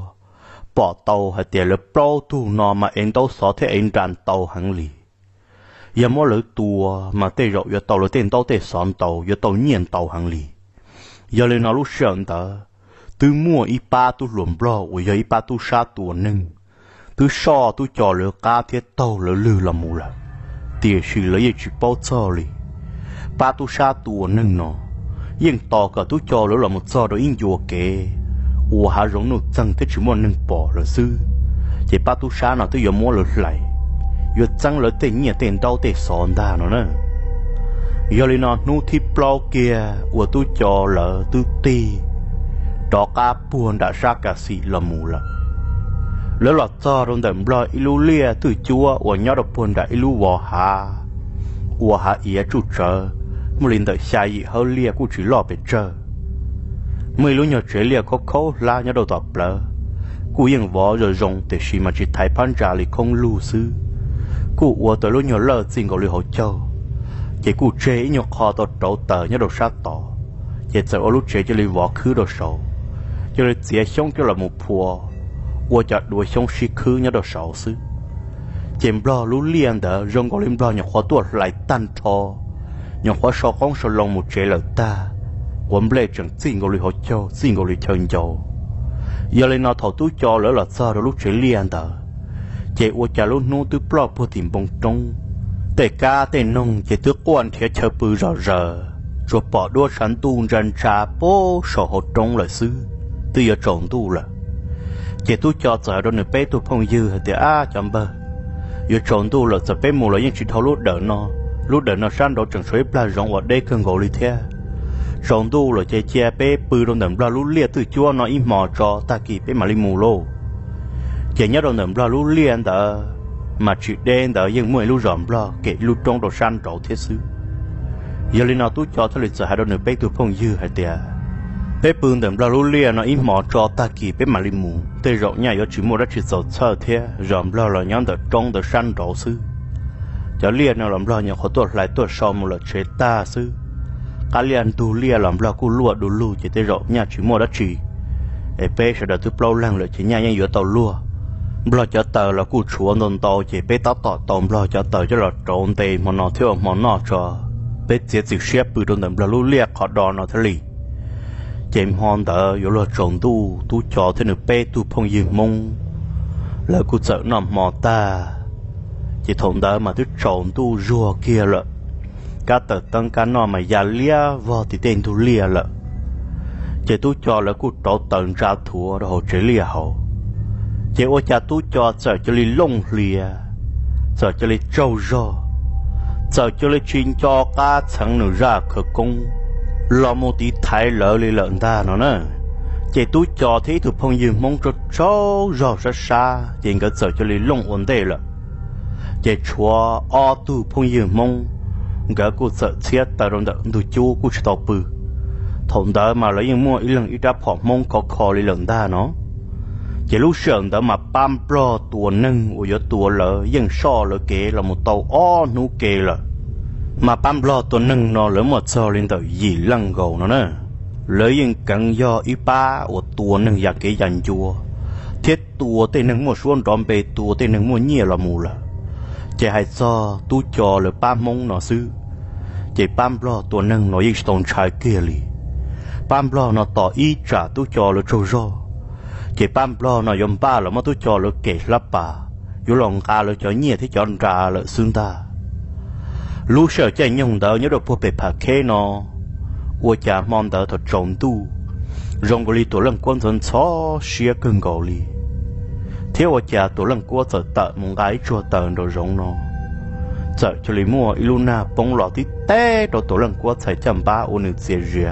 bỏ tàu hay tiền là blo tu nó mà em tàu son thế em tràn tàu hàng lý giờ mỗi lỡ tua mà tê rộng giờ tàu là tên tàu tê son tàu giờ tàu nhiên tàu hàng lý giờ lên nó lúc sợn ta từ mua ít ba tu luồn blo rồi giờ ít ba tu sa tuột nưng từ so tu trò lừa cá thiết tàu lừa lừa là mù là tiền sự lấy chỉ bao cho li ba tu sa tuột nưng nó nhưng to cả tu trò lừa là một trò đó in dùa kề ủa hà giống nó chân thế chỉ muốn nưng bỏ là sư chỉ ba tu sa nào tôi giờ mua lừa lại giờ chân lừa tiền nhẹ tiền đâu tiền sòn ta nó nữa giờ lên nó nu thi plau kia của tôi cho lỡ tôi ti đó cá buồn đã ra cả xì là mù là lỡ lọt cho trong đầm lo ilu lia từ chúa của nhau độc buồn đã ilu vò hà vò hà ý chủ trợ một lần tới xa gì hơn lia cũng chỉ lo bị chờ mười lúc nhỏ trẻ lia có khâu la nhau đầu tập lỡ cụ yên vò rồi rong để xì mà chỉ thấy pan trà li không lưu sư cụ của tới lúc nhỏ lỡ xin gọi li hỗ trợ chỉ cụ chế nhọc kho tao trâu tờ nhớ đồ sát tỏ chỉ sợ ở lúc chế cho li vỏ khứ đồ sầu cho li dễ sống cho là một phùa qua chặt đuổi sống xí khứ nhớ đồ sầu xứ chém blo lú liền đỡ rong có lim blo nhọc kho tuột lại tan thò nhọc kho sọ con sọ lòng một chế lợn ta quấn lệ chẳng xin gọi li hỗ trợ xin gọi li chân dầu giờ li nào thầu túi cho lỡ là sao đó lúc chế liền đỡ chỉ qua chặt lúc nô túi blo po tìm bông trốngแต่กาแต่นงจะตัวกวนเทียเชปือรอเรอจะปอดด้วยฉันตูนจันชาโป้สอหดตรงเลยซื้อตัวอย่าจงตูละจะตัวจอดใจโดนเป้ตัวพงยือแต่อาจำเบออย่าจงตูละจะเป้หมูเลยยังชิดเท่าลูกเดินนอลูกเดินนอสั้นโดนจังช่วยปลาจงวัดได้เครื่องโกลิเทียจงตูละจะเจียเป้ปืนโดนเดินปลาลูกเลี้ยตัวจัวน้อยหมอจอตากีเป้มาลิมูโลจะเนี่ยโดนเดินปลาลูกเลี้ยนแต่mà chỉ đen đó nhưng mỗi lúc rộm lo kể lúc trong đồ san trổ thế xứ giờ lên nào tôi cho thôi lịch sử hai đôi nửa bé tôi phong dư hai tia bé bưng đầm lo lúc lia nó ít mỏ cho ta kỳ bé mà lim mù tê rộng nhà có chỉ mua đã chỉ dầu sơ thế rộm lo là nhóm đợt trong đồ san trổ xứ cho lia nào làm lo nhà khó tuột lại tuột sau một lần chế ta xứ cá liền tu lia làm lo cu lúa đủ lú chỉ tê rộng nhà chỉ mua đã chỉ để bé sẽ đợt tôi lâu lăng rồi chỉ nhà nhà vừa tàu lúa blo cho tờ là cụ chúa nôn tàu chỉ bé tao tỏ tòm blo cho tờ cho là trộn tề mà nó thiếu mà nó cho bé chỉ chỉ xếp bự trong đầm blo lú liệt họ đòn nó thế lì chém hòn tờ yếu là trộn tu tu cho thế nữa bé tu phong dư mông là cụ sợ nằm mò ta chỉ thòng tờ mà thứ trộn tu rùa kia lợ cá tờ tăng cá nó mà già lia vào thì tên tu lia lợ chỉ tu cho là cụ trộn tờ ra thua rồi chế lia hậu chỉ ô cha tu cho sợ cho li lông lìa sợ cho li trâu rò sợ cho li chuyên cho cá chẳng nửa ra khởi công lo một tí thái lỡ li lợn ta nó nè chỉ tu cho thế thủ phong dư mong cho trâu rò rất xa chỉ có sợ cho li lông ổn định là chỉ chúa o tu phong dư mong gỡ cô sợ chết tại trong đợt tu chú cô chỉ tao bự thằng đó mà lấy những mua ít lần ít đã phỏng mông có khó lấy lần ta nó chỉ lúc sờn đó mà bám pro tua nâng ở giữa tua lỡ dân so lỡ kề là một tàu ó nú kề là mà bám pro tua nâng nó lỡ một so lên tàu gì lăng gầu nó nè lấy những cắn do ít ba ở tua nâng giặc cái dàn chùa thiết tua tên nâng một xuống đòn bề tua tên nâng một nhiều là mù là chỉ hay so tu cho lỡ bám mông nó sư chỉ bám pro tua nâng nó ít tồn trái kia li bám pro nó tỏ ý trả tu cho lỡ trâu rô chỉ bám lo nó yếm ba là mà tôi cho nó kể lấp bà, dù lòng ca nó cho nhẹ thì chọn ra là xương ta. Lũ sợ chạy nhung đỡ nhớ được bộ bề phá khế nó, ua cha mong đỡ thật trộn tu, rong goli tổ lần quân thân xó xía cưng goli. Thế ua cha tổ lần quân sợ tợ một gái chua tờn đồ rong nó, sợ cho lý mua Iluna bông lọ tí té đồ tổ lần quân phải chăm ba ua nữ dễ rìa.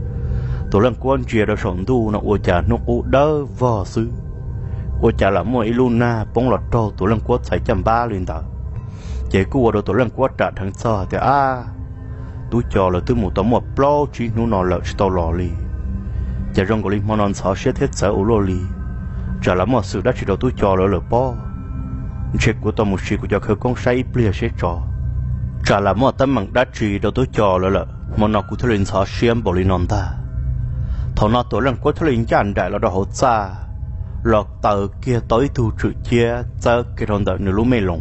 Tổ lần quân chia ra sống tu nó ua cha nốt ua đỡ vò sư ua cha là mua Iluna bông lọt trâu tổ lần quân phải chăm ba lên tờ chế cua đồ tổ lần quân trả thằng so thì à tôi cho là tôi một tấm một plo chỉ nó nọ lợn tàu lò li chế rong có li món ăn xào xếp hết sở u li trả là một sự đã chỉ đầu tôi cho là lợn po chế của tôi một sự của cho khơi con say bia xếp trò trả là một tấm bằng đã chỉ đầu tôi cho là lợn món nào của tôi lên xào xiêm bỏ li non ta thằng nó tổ lần có thể linh chán đại là đồ hỗ trợ lọt tờ kia tới thu chữ chia cho cái thằng đợt nửa lúa mê lồng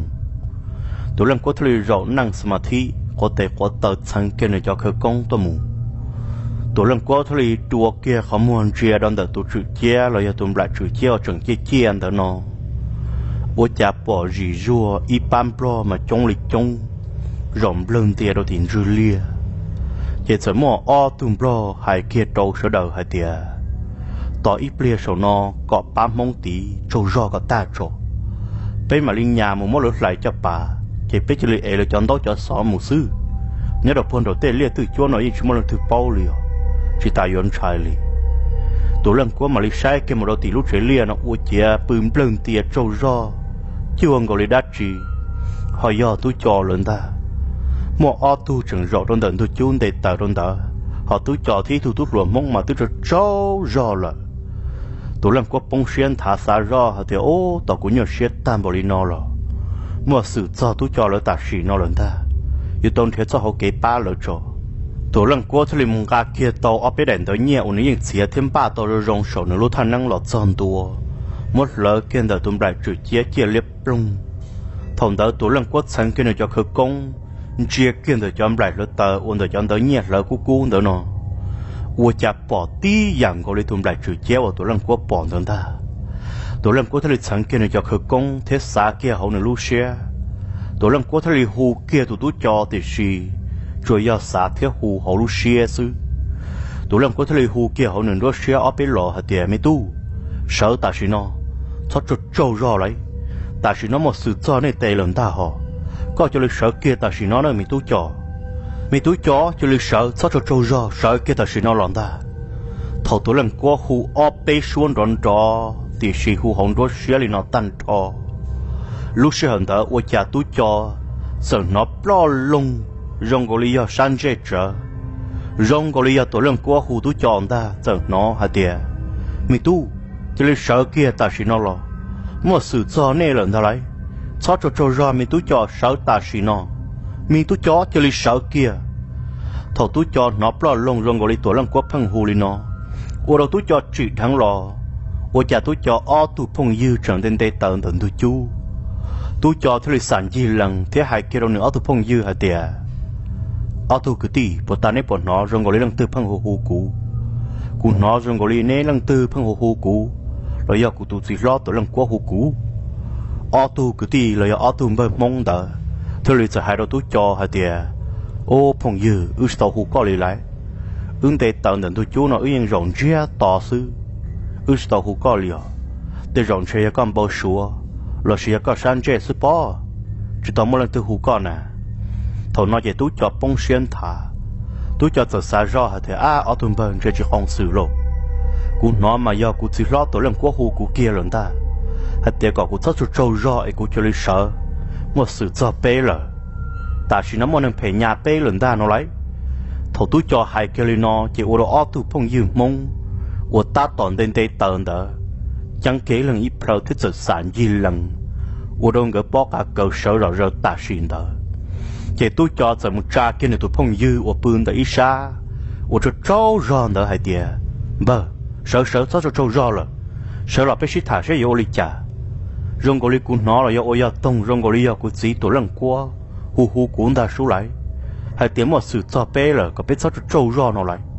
tổ lần có thể rõ năng samadhi có thể có tờ sang kia này cho khởi công tôi mù tổ lần có thể đua kia không muốn chia đòn đợt tổ chữ chia rồi giờ tụi lại chữ chia ở trường chia chia anh đó nó bố cha bỏ gì rùa y bám pro mà trong lịch trong rộng lớn tiền đâu tiền rư lia chỉ sợ mò o tùm bro hay kia trâu sơ đầu hay tiề tỏ ít bia sầu no có bám mông tí trâu rò có ta trâu bên mà linh nhà một món lúa lại cho bà chỉ biết chỉ lệ là chọn đó cho xó một sư nhớ đọc phần đầu tiên lia từ chỗ nói chỉ muốn từ bao liều chỉ ta yon trai li tổ lần của mà li sai cái một đầu tỷ lúc chế lia nó u chia bướm lên tiề trâu rò chưa ông gọi li đắt chi họ do tôi cho lớn ta mua ô tô chẳng rõ trong đợt tôi chôn để tạo trong đó họ tôi cho thì tôi tôi luôn mong mà tôi cho trâu rõ là tôi làm qua bông xuyên thả xa rõ thì ô tao cũng nhớ xuyên tam bảo lý nó rồi mua sự cho tôi cho là ta xì nó lần ta yêu tôn thế cho họ kế ba lỡ cho tôi làm qua thì mình gà kia tàu ở bên đèn tới nhẹ ổn định xía thêm ba tàu rồi rong sầu nữa lúc thanh năng lọt tròn tua một lỡ kia đợt tôi lại chữ chia chia liệp rung thằng đó tôi làm qua sáng kia này cho khởi công chia kiên để chọn lại lỡ tờ ôn để chọn tới nhẹ lỡ cú cú nữa nó ua chả bỏ tí dạng có lấy thùng lại chữ chéo ở tổ lần của bỏ nữa ta tổ lần của thế lịch sáng kia này cho khởi công thế xa kia hậu này lưu xe tổ lần của thế lịch hù kia tụi tôi cho thì gì rồi giờ xa thế hù hậu lưu xe sư tổ lần của thế lịch hù kia hậu này lưu xe ở bên lò hạt tiền mấy tu sợ ta chỉ nó thoát cho trâu rò lấy ta chỉ nó một sự cho này tệ lần ta họ có cho lịch sợ kia ta chỉ nó nơi mình tú cho mình tú cho cho lịch sợ sao cho trâu rò sợ kia ta chỉ nó lòn ta thầu tôi lần qua khu ở bên xuống đòn trò thì chỉ khu hồng đốt xía li nó tan trò lúc xưa hận thở ở nhà tú cho sợ nó lo lung rong gọi lý san chết trở rong gọi lý tôi lần qua khu tú cho ta sợ nó hạt tiền mình tú cho lịch sợ kia ta chỉ nó lò một sự cho nên lần ta lấy sao cho cho ra mình tú cho sáu ta xí nó mình tú cho cho li sáu kia thầu tú cho nó lo lông lông gọi li tuổi lăng quốc phăng hù li nó ô đâu tú cho chỉ thắng lò ô cha tú cho o tú phong dư chẳng đến đây tận tận tú chú tú cho thứ li sản gì lần thế hai kia đâu nữa o tú phong dư hả tiề o tú cứ tì bộ ta nấy bộ nó rong gọi li lăng tư phăng hù hù cũ cũ nó rong gọi li nấy lăng tư phăng hù hù cũ rồi giờ cụ tú chỉ lo tuổi lăng quốc hù cũ ô tô cứ đi lời ô tô mới mong đợi thôi liền sẽ hai đầu tú cho hai tiề ô phong dư ư tàu hú có lì lại ứng tệ tận đến tôi chú nó yên rộng chia tỏ sư ư tàu hú có lì để rộng chia con bao số là chia con san chia sư bó chỉ tao mỗi lần tôi hú con nè thầu nói về tú cho bông xuyên thả tú cho giờ xa ra hai tiề à ô tô mới chỉ không xử lộ cú nó mà do cú chỉ lo tôi làm quá hú cú kia lần ta hạt tiền có cũng rất trâu rò ấy cũng cho lý sợ một sự cho bê lờ ta chỉ nó muốn phải nhà bê lần ta nó lấy thầu tú cho hai cái nó chỉ ô đó tu phong dư mông ô ta toàn tên tây tờn đó chẳng kể lần ít pro thích sự sản gì lần ô đông gỡ bỏ cả cầu sở rồi rồi ta xin đó chỉ tú cho giờ một cha kia này tu phong dư ô bươn đã ít xa ô cho trâu ròn đó hai tia bơ sợ sợ sao cho trâu ròn rồi sợ là bé sĩ thả sẽ vô li chả rong gọi li cuốn nó là do ô ya tông rong gọi li do của chỉ tổ lần qua hu hu cuốn ta số lại hai tiếng một sự cho bé là có biết sao cho trâu ròn nó lại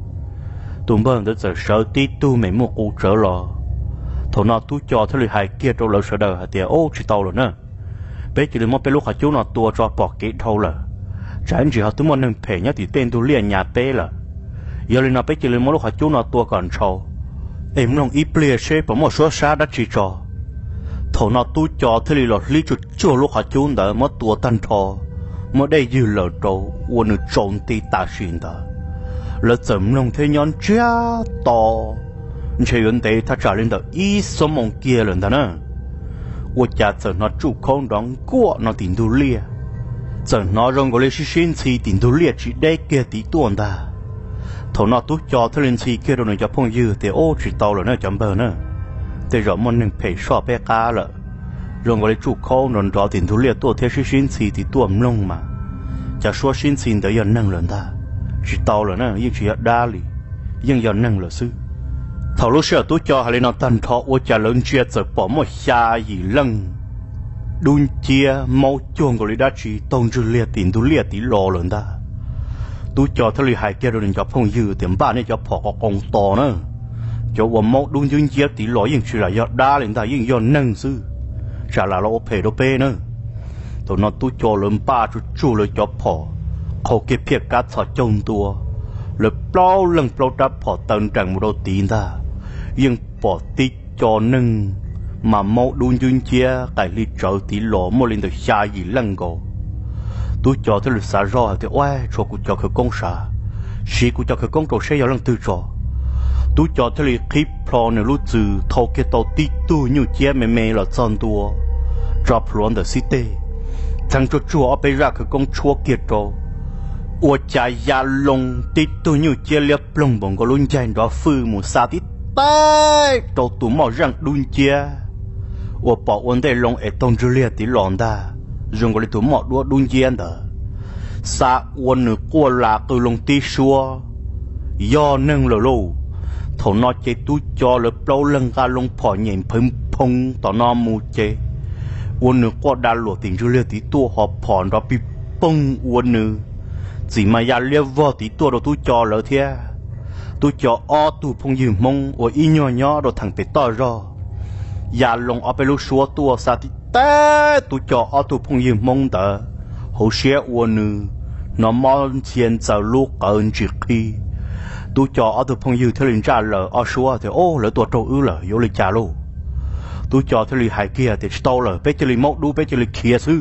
tụi bên đó giờ sợ tí tu mấy một ô trở lò thầu nào tu cho thế là hai kia trâu lợn sợ đời hai tiếng ô chỉ tàu rồi nè bé chỉ được một bé lúc hai chú nó tua cho bỏ kỹ thâu là chẳng chỉ họ tụi mình nên phải nhớ thì tên tu liền nhà bé là giờ lên nó bé chỉ được một lúc hai chú nó tua còn trâu em lòng ít bia xe bỏ một số xa đã chỉ cho thầu nào tu cho thế là lý chuột chưa lúc hai chú đã mất tua tan thò mất đây dư lợn trâu uốn trộn tì ta xin đó lỡ chấm lòng thế nhon chia to chơi vấn đề ta trả lên đó ý số mong kia lần đó nè我家在那主空当过那顶都裂在那让我来是先去顶都裂去ได้เกติตัวน่ะ头那都叫他人去เก到那จะ碰ยืแต่โอ้知道了那จำเบอร์นะแต่เรามันนึงเพย์ชอบไปกาละ让我来主空能找顶都裂ตัวเท是先去的ตัวมลงมาจะ说先去的要能人的知道了นะยิ่ง只要ได้เลยยิ่ง要能了是thầu lúc xưa tôi cho hai nó tan thọ ô cha lớn chia giờ bỏ một xa gì lăng đun chia mau chuông của lý đá chỉ tông chữ liệt tiền tôi liệt tí lò lớn ta tôi cho thằng lý hai kia rồi cho phong dư tiền ba này cho bỏ có công to nữa cho我mau đun dương chia tí lò nhưng chỉ là do đá lên ta nhưng do nâng sư chả là lo phê đồ bê nữa tụi nó tôi cho lớn ba chú chúเลยcho bỏเขาเก็บเพียกการสอดจงตัวเลยเปล่าเรื่องเปล่าดับพอเติมจังมุดตีนท่ายังปอติจอหนึ่งมาเมาดูยืนเชียไก่ลิจอตีหล่อโมลินตัวชายีลังโกตัวจอที่ลุสารอที่ว่าชัวกูจอคือกงชาชีกูจอคือกงโตเชียลังตัวจอตัวจอที่ลิคลิปพลอนรู้จือทอเกตติตัวยูเจียเมเมหล่อจอนตัวจอบพลอนเดอะซิตี้ทั้งจัวจัวเอาไปรักคือกงชัวเกียรโต我家呀龙的都有接了龙蹦个龙江的父母杀的带都都冇让龙接我把我的龙也当之列的龙的用过来都冇多龙接的杀我女过来个龙的说要能了喽头那些都叫了包人家龙跑眼碰碰到那木街我女过来落定之列的多好跑到比蹦我女chỉ mà ya liêu vợ tí tua đồ tu cho lỡ thế tu cho o tu phong dư mông ở y nhỏ nhỏ đồ thằng bé to rồi ya long ở bên lúc xua tua sa tí té tu cho o tu phong dư mông đó hậu xe uốn nữ nó mòn tiền giờ lúc cơn chỉ khi tu cho o tu phong dư theo linh trả lỡ o xua thì ô lỡ tua trâu ư lỡ vô lịch trả luôn tu cho theo linh hai kia thì tao lỡ bé chơi linh mốc đu bé chơi linh kia sư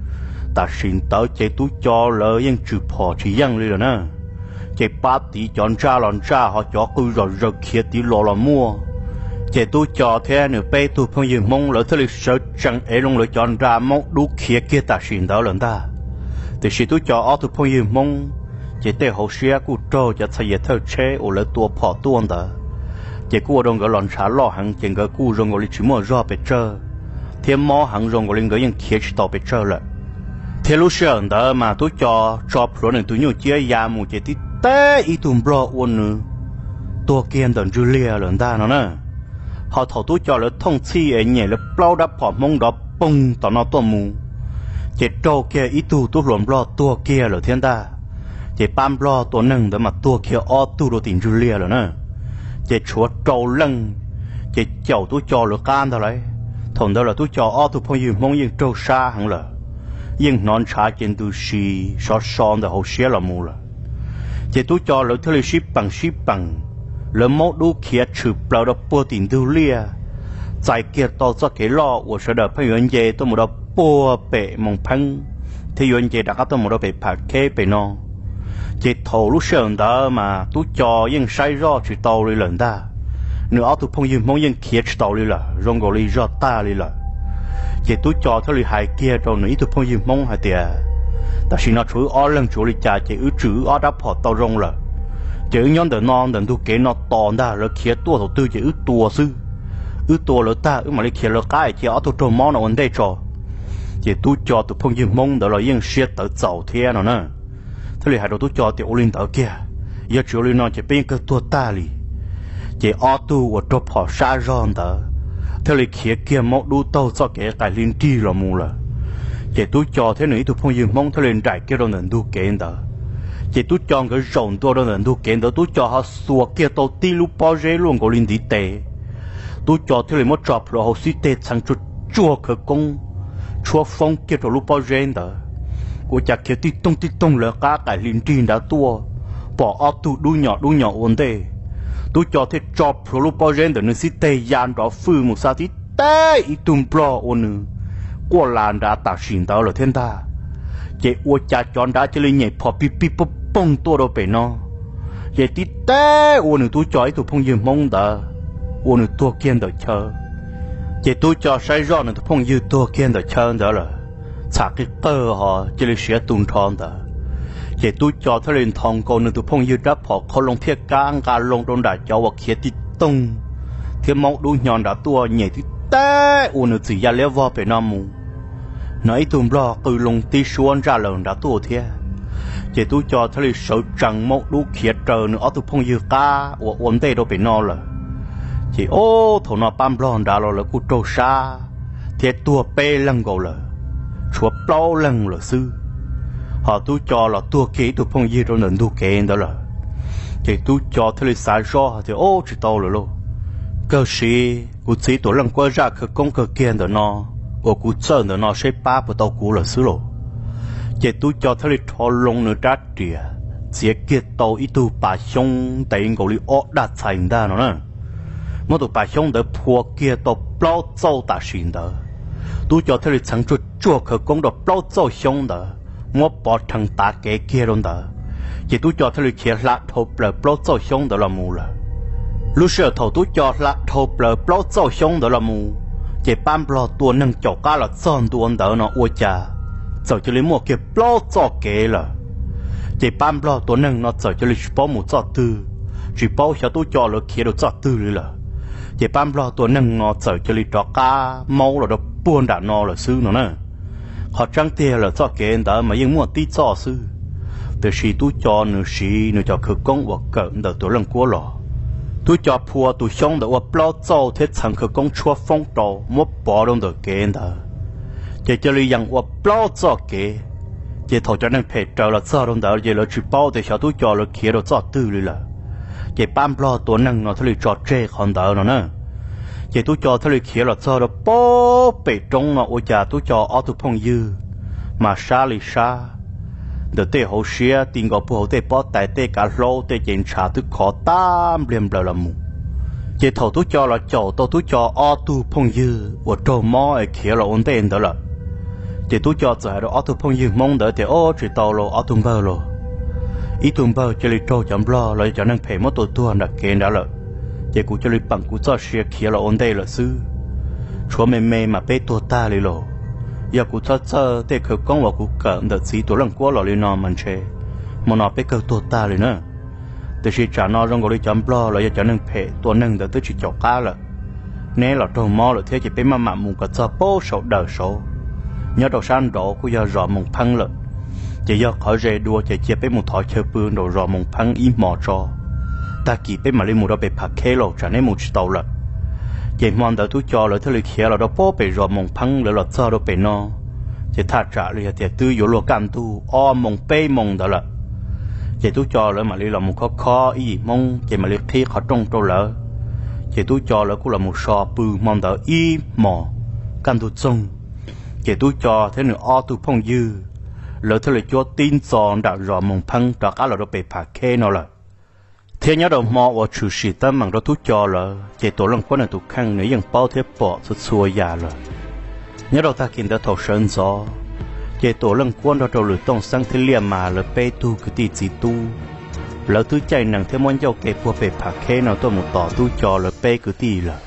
ta xin tới chế tú cho lỡ những chữ phò chỉ dân đi rồi nè chế ba tí chọn ra lòn ra họ cho cứ rồi rồi kia tí lò lò mua chế tú cho thế nữa bé tú phong dư mong lỡ thế lịch sợ chẳng ấy luôn lỡ chọn ra mong đủ kia kia ta xin tới lần ta thì xin tú cho ở tú phong dư mong chế tê hậu xe của trâu cho thay thơ chế ở lỡ tua phò tuôn đó chế của đông cái lòn trả lò hàng chế cái của rong cái chỉ mua ra bị trơ thêm mò hàng rong cái cái những kia chỉ tao bị trơ lại thế lúc xưa đó mà tôi cho cho pro này tôi nhiều chia ya một cái tí té ít tụm bro uốn nữa tôi kiên đòn Julia lần ta nó nè họ thầu tôi cho là thông chi ấy nhảy là bao đắp bỏ mông đó bung tao nó tôi mù chỉ cho kia ít tụ tôi luồn bro tôi kia là thiên ta chỉ bám bro tôi nâng đó mà tôi kia ở tụ đồ tình Julia rồi nè chỉ chúa trâu lăng chỉ chậu tôi cho là can thôi đấy thằng đó là tôi cho ở tụ phong dư mông yên trâu xa hẳn là nhưng non trả trên tu sĩ xót son de hậu xe là mù là chỉ tu cho lỡ thứ ship bằng ship bằng lỡ mốt đu kia chụp bao đó bùa tiền tu lia tại kia tao cho cái lo của sở đợt phải yuan về tôi một đó bùa bể mong phăng thì yuan về đã có tôi một đó bể phạt kế bể no chỉ thầu lúc sớm đó mà tu cho nhưng sai rõ chỉ tao đi lần ta nữa tu phong dương mong nhưng kia chỉ tao đi là rong gọi đi rõ ta đi là chỉ tôi cho theo lời hai kia rồi nữa tôi phong dư mong hai tiệt, ta xin nó chú ở lần chú lý cha chỉ ứ chữ ở đáp họ tao rong là chữ nhon đờ non đần tu kế nó to đa rồi kia tua đầu tư chỉ ước tua sư ước tua lỡ ta ước mà lấy kia lỡ cái kia ở tu trồng món nó ổn đây cho chỉ tu cho tu phong dương mông đó là yên xuyên tới giàu thế nào nè thế là hai đầu tu cho thì ô linh tới kia giờ chủ linh nó chỉ bên cái tua ta li chỉ ở tu ở trong họ xa ròn đó thế là kia kia mốc đu tàu cho cái cái linh tri là mù là chỉ tu cho thế này tu phong dương mông thế lên đại kia đâu nên tu kế đó chỉ tu cho cái rồng tua đâu nên tu kế đó tu cho họ xua kia tàu ti lu bao giờ luôn có linh tí tệ tu cho thế là mất chọc rồi họ suy tệ sang chút chua khởi công chua phong kia rồi lu bao giờ đó cô chả kia tí tung tí tung là cả cái linh tri đã tua bỏ ở tu đu nhỏ đu nhỏ ổn đề tu cho thế chọc rồi lu bao giờ đó nên suy tệ yan đó phư một sao tí tệ tung pro ổn qua làn đã tạo sinh đó là thiên ta chỉ ô cha chọn đã chỉ lên nhảy phò pi pi bông bông tua đâu bể nó chỉ tí té ô nữ tu chói tu phong dương mông đó ô nữ tua kiên đợi chờ chỉ tu cho sai rõ nữ tu phong dương tua kiên đợi chờ đó là chả cái cơ họ chỉ lên sửa tung tròn đó chỉ tu cho thế lên thòng cô nữ tu phong dương đáp họ khó lông phía cang cả lông đôn đã cho hoặc kia tí tung thiên mông đu nhọn đã tua nhảy tí té ô nữ chỉ ra léo vào bể nó mù nói tụm lo từ lồng tí xuống ra lần đã tua thế chỉ tôi cho thấy sự trăng một đu kia trời nữa tôi phong dư ca ở ổn đây đâu bị no là chỉ ô thằng nó bám lon đã lo là cú trâu xa thì tua pe lăng gầu là chúa bao lăng là sư họ tôi cho là tua kế tôi phong dư rồi nên tôi kế đó là chỉ tôi cho thấy sai rõ thì ô chỉ tao là luôn cơ sĩ cú chỉ tôi lăng qua ra cái công cơ kia đó nó ở cú chơi nữa nó sẽ ba bữa tàu cú là xứ lộ chỉ tôi cho thấy thò lông nữa đắt tiền chỉ kia tàu ít tu bà sông tại ngồi li ớt đã thành ra nó nè mà tụ bà sông để phua kia tàu bao châu đã sinh đó tôi cho thấy chẳng chút chua khởi công đó bao châu sông đó mà bỏ thằng ta cái kia luôn đó chỉ tôi cho thấy kia lạ thầu bờ bao châu sông đó là mù là lúc xưa thầu tôi cho lạ thầu bờ bao châu sông đó là mù chỉ bám lo tua nâng chậu cá là son tua đỡ nó ua cha giờ cho lấy mua kia lo cho kế là chỉ bám lo tua nâng nó giờ cho lấy bao một cho tư chỉ bao cho tôi cho nó kia được cho tư rồi là chỉ bám lo tua nâng nó giờ cho lấy cho cá máu là được buôn đã nó là sư nó nè họ trăng tiền là cho kế đỡ mà nhưng mua tí cho sư từ khi tôi cho nữa xí nữa cho khử công và cận đỡ tôi lần qua lò tôi cho phùa tôi xong được bao châu thế chẳng khởi công chúa phong trào mất bỏ đông được kế đó chỉ cho lý rằng bao châu kế chỉ thầu cho nên phải trở là sao đông đó chỉ là chỉ bao để cho tôi cho là kia rồi cho tư rồi là chỉ bám lo tôi năng nó thôi cho chơi còn đó nữa nè chỉ tôi cho thôi kia là sao đó bao bể trong nó ôi cha tôi cho ở tôi phong dư mà xa lì xa để tê hậu xia tiền gọi phụ hậu tê bó tại tê cả lô tê chèn trả tôi khó tam liềm bờ làm mù chỉ thầu tôi cho là chậu tôi tôi cho ở tu phong dư và trâu mò ở kia là ổn định đó là chỉ tôi cho giải đó ở tu phong dư mong đợi thì ô chỉ tàu lo ở tung bờ lo ý tung bờ chỉ lấy trâu chấm lo lại cho nên phải mất tôi tu hành đặc kén đó là chỉ cụ chỉ lấy bằng cụ cho xia kia là ổn định là sư chúa mê mê mà bé tua ta lấy lo giờ cụ cho cho để khởi công và cụ cận được gì tôi lần qua là liên nó mình chơi mà nó bé cơ tua ta lấy nữa từ khi trả nó trong cái chấm lo là giờ cho nên phải tua nâng được tới chỉ chọc cá là nè là trâu mò là thế chỉ bé mà mà muốn cả cho bố sầu đời sầu nhớ đầu sáng đó cụ giờ rõ mông phăng là chỉ giờ khỏi rề đua chỉ chia bé một thỏi chơi bươn đầu rõ mông phăng im mò cho ta kỳ bé mà lấy một đó bé phạt khé lầu trả nên một chỉ tàu là chỉ mong đợi tôi cho lại thứ kia là đó bố bị rồi mông phăng lại là sao đó bị nó chỉ thà trả lại thì tư yếu lo cam tu o mông bê mông đó là chỉ tôi cho lại mà lấy là một khó khó ý mông chỉ mà lấy khi họ trong trâu lỡ chỉ tôi cho lại cũng là một sò bự mong đợi ý mò cam tu chung chỉ tôi cho thế nữa o tu phong dư lỡ thứ là cho tin giòn đã rồi mông phăng đó cả là đó bị phạt khé nó là thế nhớ đầu mò và chủ sĩ tâm bằng đó thuốc cho là chỉ tổ lòng quân là tụ khăn nếuยังbao thế bỏ xuất xua già là nhớ đầu ta kiến đã thầu sơn gió chỉ tổ lòng quân đó đầu lửa tông sang thế liềm mà là bê tu cứ tì gì tu lỡ thứ chạy nặng thế món dâu kề phua về phá khé nào tôi một tỏ tu cho là bê cứ tì là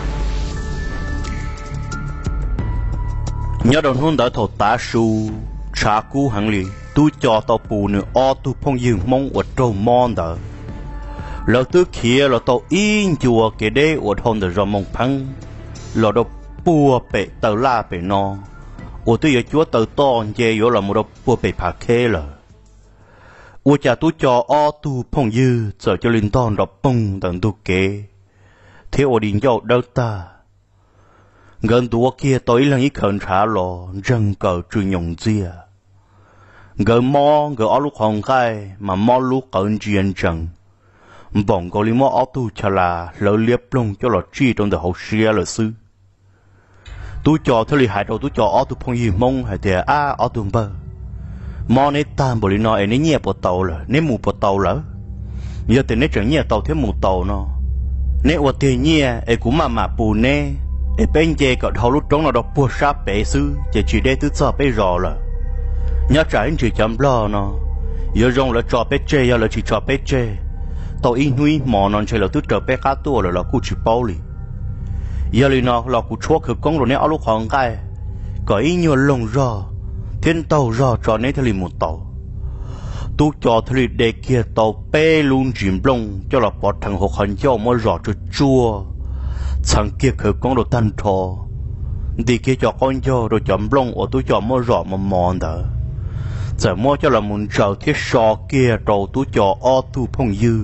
nhớ đầu hôn đã thầu tá su cha cú hàng lì tôi cho tao bù nữa o tôi phong dương mong ở trâu mòn đó lỡ tôi kia là tao in chùa cái đấy ở thôn được rồi mong phăng lỡ đó bùa bể tàu la bể no ở tôi ở chúa tàu to dễ ở là một đó bùa bể phá khê là ở cha tôi cho o tôi phong dư giờ cho linh ton đó bông tận tôi kê thế ở đi dạo đâu ta gần tua kia tối là ít khẩn trả lò răng cờ truyền nhung dìa gần mò gần ở lúc hồng khai mà mò lúc cẩn chuyện chẳng bọn có lý mò ở tu chả là lỡ liếp lông cho lọt chi trong đời hậu xia là sư tu cho thế li hại đầu tu cho ở tu phong gì mông hay thì à ở tu bơ mò này tam bộ lý nói này nhẹ bộ tàu là này mù bộ tàu lỡ giờ thì này chẳng nhẹ tàu thế mù tàu nó này ở thì nhẹ ấy cũng mà mà bù nè ấy bên kia có thâu lúc trống nó đọc bùa sáp bể sư chỉ chỉ để tứ cho bể rò là nhớ trái anh chỉ chấm lo nó giờ rong là cho bể chê giờ là chỉ cho bể chê tao in nuôi mò non chơi là tứ trở bể cá tua là là cú chỉ bao lì giờ lì nó là cú chúa khử công rồi nè ở lúc hoàng cái có ít nhiều lồng rò thiên tàu rò cho nên thay một tàu tu cho thay để kia tàu bể luôn chìm lông cho là bỏ thằng học hành cho mới rò cho chua thằng kia khởi con đồ tan thò đi kia cho con cho đồ chấm lông ở tôi cho mua rõ mà mòn đó giờ mua cho là muốn chờ thiết sò kia đồ tôi cho o tu phong dư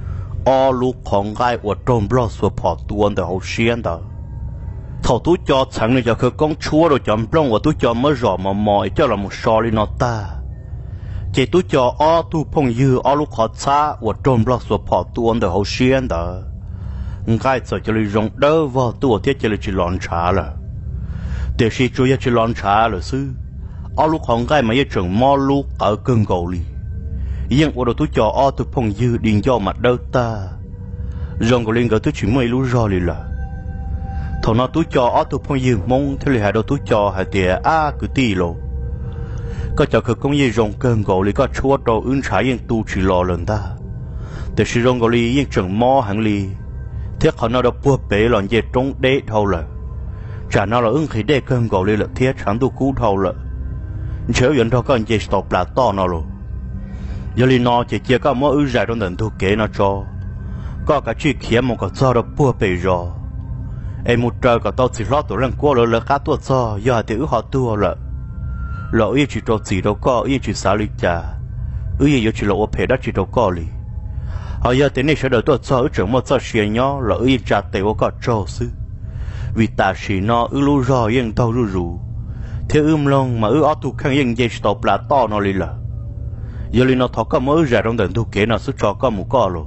o lúc con gai ở trong lo sửa bỏ tuôn để hậu xuyên đó thầu tôi cho thằng này cho khởi con chúa đồ chấm lông ở tôi cho mua rõ mà mỏi cho là một sò lên nó ta chỉ tôi cho o tu phong dư o lúc họ xa ở trong lo sửa bỏ tuôn để hậu xuyên đó ngay giờ cho lấy rong đỡ vào tua thiết cho lấy chỉ lon trà là để khi chú ý chỉ lon trà là sư ở lúc hoàng gai mà yêu trường mò lúc ở cơn gầu li nhưng ở đâu tôi cho ở tôi phong dư điền cho mặt đâu ta rong gầu lên gầu tôi chỉ mấy lúc rồi li là thằng nó tôi cho ở tôi phong dư mong thế là hai đâu tôi cho hai tiệt a cứ tì lộ có cho khởi công gì rong cơn gầu li có chúa đồ ứng trả nhưng tu chỉ lo lần ta để khi rong gầu li nhưng trường mò hàng li thiết họ nó đã bua bể lòn dệt trong đế thâu lợ chả nó là ứng khí đế cơn gầu lên là thiết chẳng tu cú thâu lợ chớ yên thôi có anh dệt stop là to nó rồi giờ li nó chỉ chia có mỗi ư dài trong đợt thu kế nó cho có cả chuyện kia một cái cho đó bua bể rồi em một trời có tao chỉ lo tụi lần qua rồi là cá tua cho giờ thì ư họ tua lợ lợ yên chỉ cho chỉ đâu có yên chỉ xả li chả ư yên chỉ là ô phê đó chỉ đâu có li họ giờ thế này sẽ đợi tôi cho ở trường một cho xuyên nhau là ư trả tiền có trâu sư vì ta chỉ nó ư lu rò yên tao ru ru thế ưm long mà ư ở tu khang yên dây stop là to nó li là giờ li nó thọ có mới ra trong đợt tu kế nó sẽ cho có một co rồi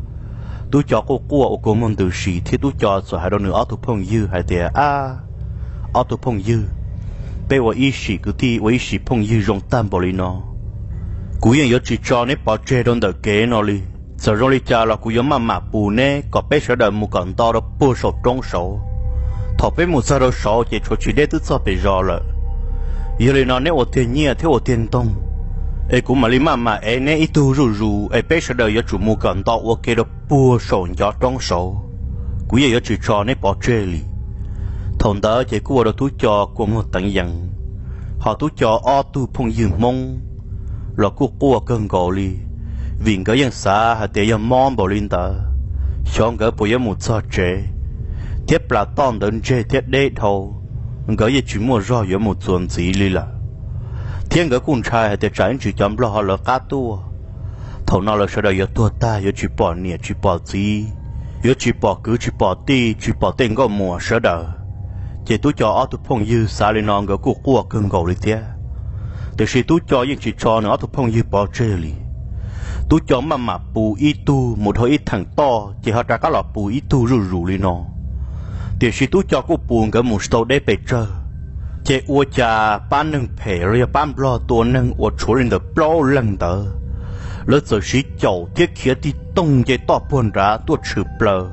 tôi cho cô cua ở cô môn từ sĩ thế tôi cho số hai đôi nữa ở tu phong dư hai tiền a ở tu phong dư bây giờ ý sĩ cứ thi ý sĩ phong dư rong tam bảo li nó cú yên giờ chỉ cho nên bỏ chơi trong đợt kế nó li giờ rồi cha là cú giống mà mà bù nè có bé sẽ đợi một con to đó bù sổ trong sổ thọ bé một sao đó sổ chỉ cho chỉ để tự do bị rõ了giờ này nó nếu ở tiền nhẹ theo ở tiền tông ấy cũng mà li mà mà ấy nè ít tu rù rù ấy bé sẽ đợi giờ chủ một con to ok đó bù sổ nhỏ trong sổ cú giờ chỉ cho nên bỏ chơi li thằng đó chỉ cú đó tú cho của một tận dần họ tú cho o tu phong dương mông là cú cua cơn gò li vì cái dân xã hay để dân mòn bảo linh ta chọn cái bộ dân một sao chế tiếp là toàn đến chế tiếp đế thầu cái gì chỉ mua rõ giữa một tuần gì li là thiên cái con trai hay để trái chỉ chấm lo họ là cá tua thầu nào là sau đó giờ tua ta giờ chỉ bỏ nhẹ chỉ bỏ gì giờ chỉ bỏ cứ chỉ bỏ ti chỉ bỏ tiền có mùa sau đó chỉ tôi cho ở tôi phong dư xã lên non cái cuộc cua cơn gầu li thế để khi tôi cho những chỉ cho nữa tôi phong dư bỏ chế li tôi cho mà mà bù ít tu một hơi ít thằng to chỉ họ ra các lọ bù ít tu rù rù lên nó thì khi tôi cho cô bù cái một số để bể trơ chỉ uo cha bán nâng phê rồi bán loตัวnâng uo chỗ lên được bao lần đó lỡ giờ sĩ chậu thiết kia đi tung chỉ to buồn ra tôi chịu bờ